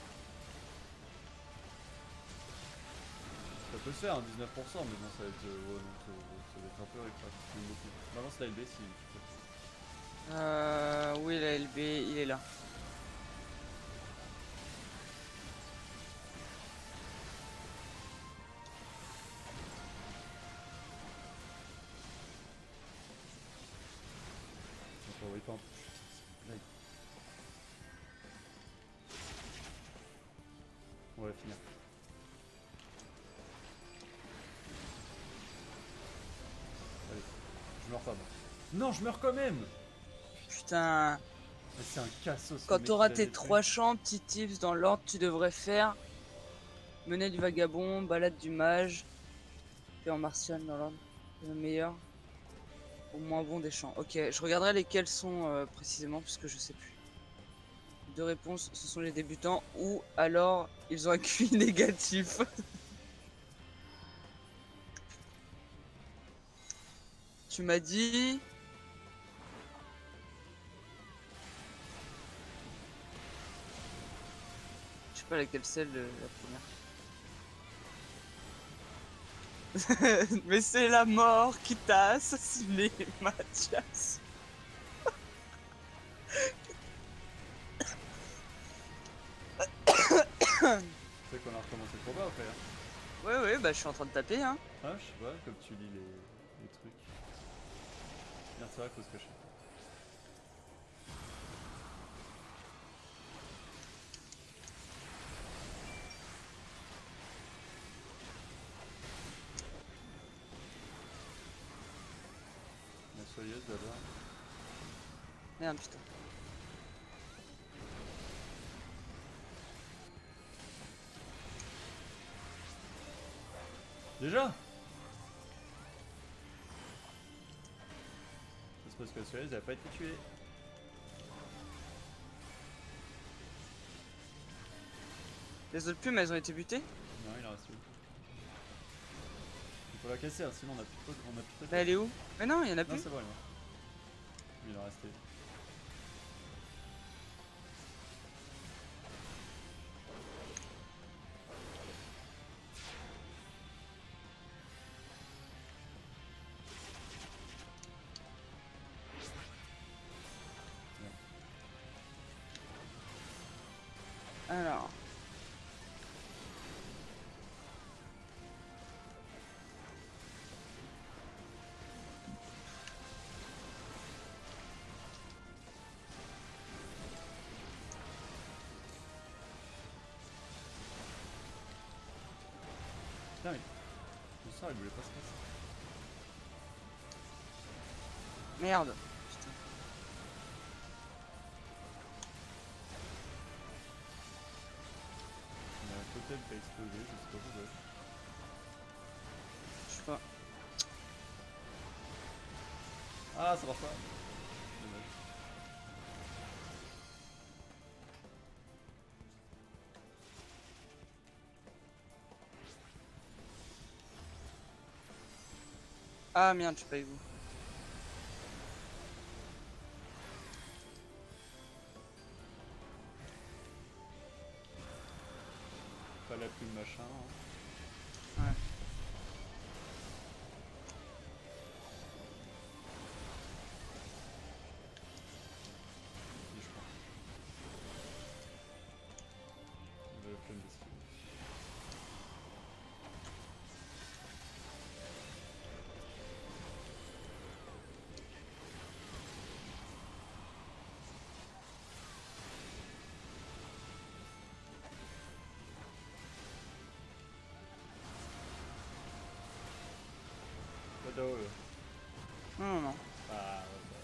Ça peut se faire, hein, 19%, mais bon, ça va être, ouais, non, ça va être un peu récrap, même beaucoup. Balance la LB si tu peux. Oui, la LB, il est là. Donc on va pas un peu. Putain, c'est une blague. On va finir. Allez, je meurs pas moi. Non, je meurs quand même. Putain. Mais c'est un cassos. Quand t'auras tes 3 champs, petits tips dans l'ordre, tu devrais faire Monnaie du vagabond, balade du mage, puis en martial dans l'ordre. Le meilleur au moins bon des champs. Ok, je regarderai lesquels sont précisément puisque je sais plus. Deux réponses, ce sont les débutants ou alors ils ont un QI négatif. Tu m'as dit... Je sais pas laquelle c'est la première. Mais c'est la mort qui t'a assassiné, Mathias. Tu sais qu'on a recommencé le combat après. Hein. Ouais, bah je suis en train de taper, hein. Ah, je sais pas, comme tu lis les trucs. Merde, c'est vrai, faut se cacher. La soyeuse d'abord. Merde, putain. Déjà. C'est parce que la soyeuse elle a pas été tuée. Les autres plumes, elles ont été butées? Non, il en reste une. Il faut la casser, hein, sinon on a plus de Là, elle est où? Mais non, il y en a Non, plus. c'est bon, elle est morte. Il en restait. Putain, mais. Le sort, il voulait pas se passer. Merde. Putain. Il y a un totem qui a explosé, je sais pas pourquoi. Je sais pas. Ah, ça marche pas. Dommage. Ah merde, je sais pas où. Pas la plume machin. Hein. Ouais. Si, je crois. Il va la plume d'esquive. Pas d'AOE. Non, non, non. Ah, ouais,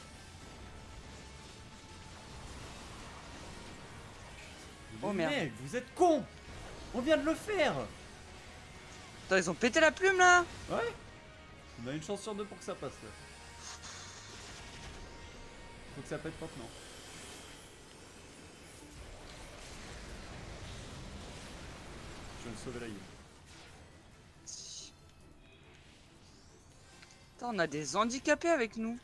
Oh, Mais merde. mec, vous êtes cons. On vient de le faire. Attends, ils ont pété la plume là? Ouais. On a une chance sur deux pour que ça passe là. Faut que ça pète maintenant. Je viens de sauver la gueule. Attends, on a des handicapés avec nous.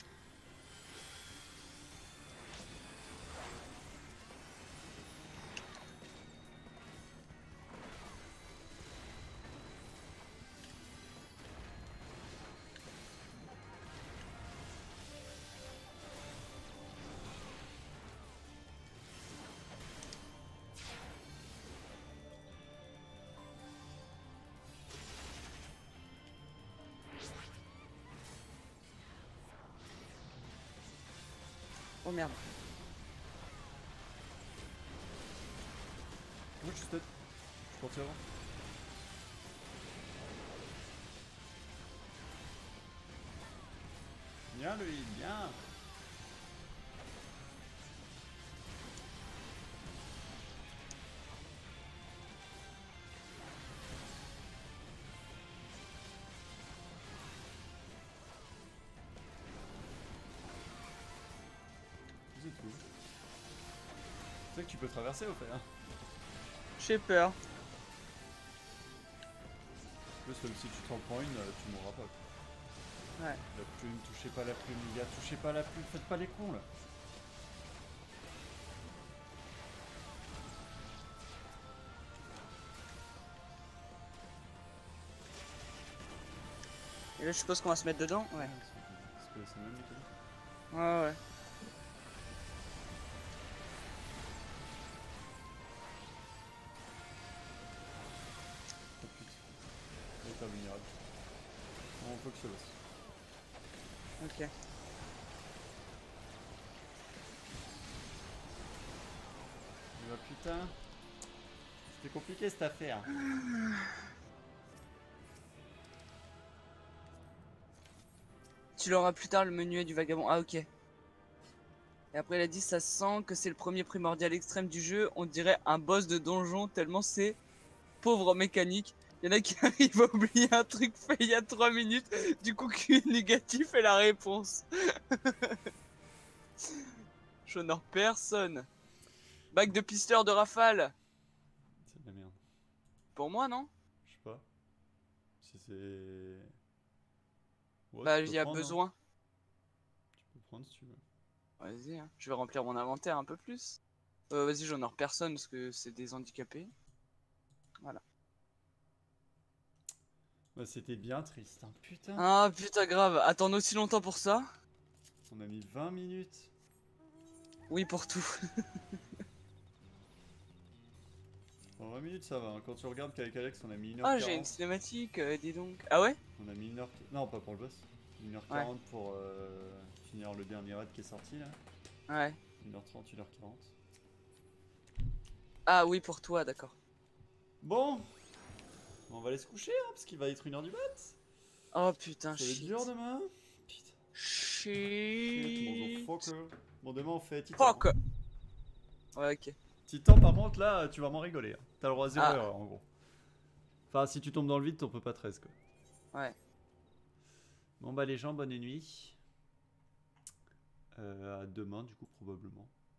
Oh merde. Moi je suis stun. Je suis parti avant. Bien lui, bien. C'est tout. Tu sais que tu peux traverser au fait. Hein. J'ai peur. En plus, même si tu t'en prends une, tu mourras pas. Ouais. La plume, touchez pas la plume, les gars, touchez pas la plume, faites pas les cons là. Et là, je suppose qu'on va se mettre dedans. Ouais. C'est même mécanique. Ouais, ouais. Oh putain. Elle est invulnérable. On faut que je laisse. Ok. Bah putain. C'était compliqué cette affaire. Tu l'auras plus tard le menuet du vagabond. Ah ok. Et après il a dit ça sent que c'est le premier primordial extrême du jeu. On dirait un boss de donjon tellement c'est pauvre mécanique. Il y en a qui arrivent à oublier un truc fait il y a 3 minutes. Du coup Q négatif est la réponse. J'honore personne. Bac de pisteur de rafale. C'est de la merde. Pour moi non? Je sais pas. Si c'est... Ouais, Bah tu il peux y a prendre, hein. besoin. Tu peux prendre si tu veux. Vas-y, hein. Je vais remplir mon inventaire un peu plus. Vas-y, j'honore personne parce que c'est des handicapés. Voilà. Bah c'était bien triste, hein. Putain. Ah putain grave, attendre aussi longtemps pour ça? On a mis 20 minutes. Oui pour tout. En 20 minutes ça va, hein. Quand tu regardes qu'avec Alex on a mis 1h40. Ah j'ai une cinématique, dis donc. Ah ouais? On a mis 1h... Non pas pour le boss. 1h40 pour finir le dernier raid qui est sorti là. Ouais. 1h30, 1h40. Ah oui pour toi, d'accord. Bon. On va aller se coucher, hein, parce qu'il va être 1h du mat. Oh putain, Ça va être shit. dur demain. Putain. Shit. Motherfucker. Bon, demain on fait Titan. Fuck. Ouais, ok. Titan, par contre, là, tu vas m'en rigoler. Hein. T'as le droit à 0 Ah. erreur, en gros. Enfin, si tu tombes dans le vide, t'en peux pas 13, quoi. Ouais. Bon, bah, les gens, bonne nuit. À demain, du coup, probablement.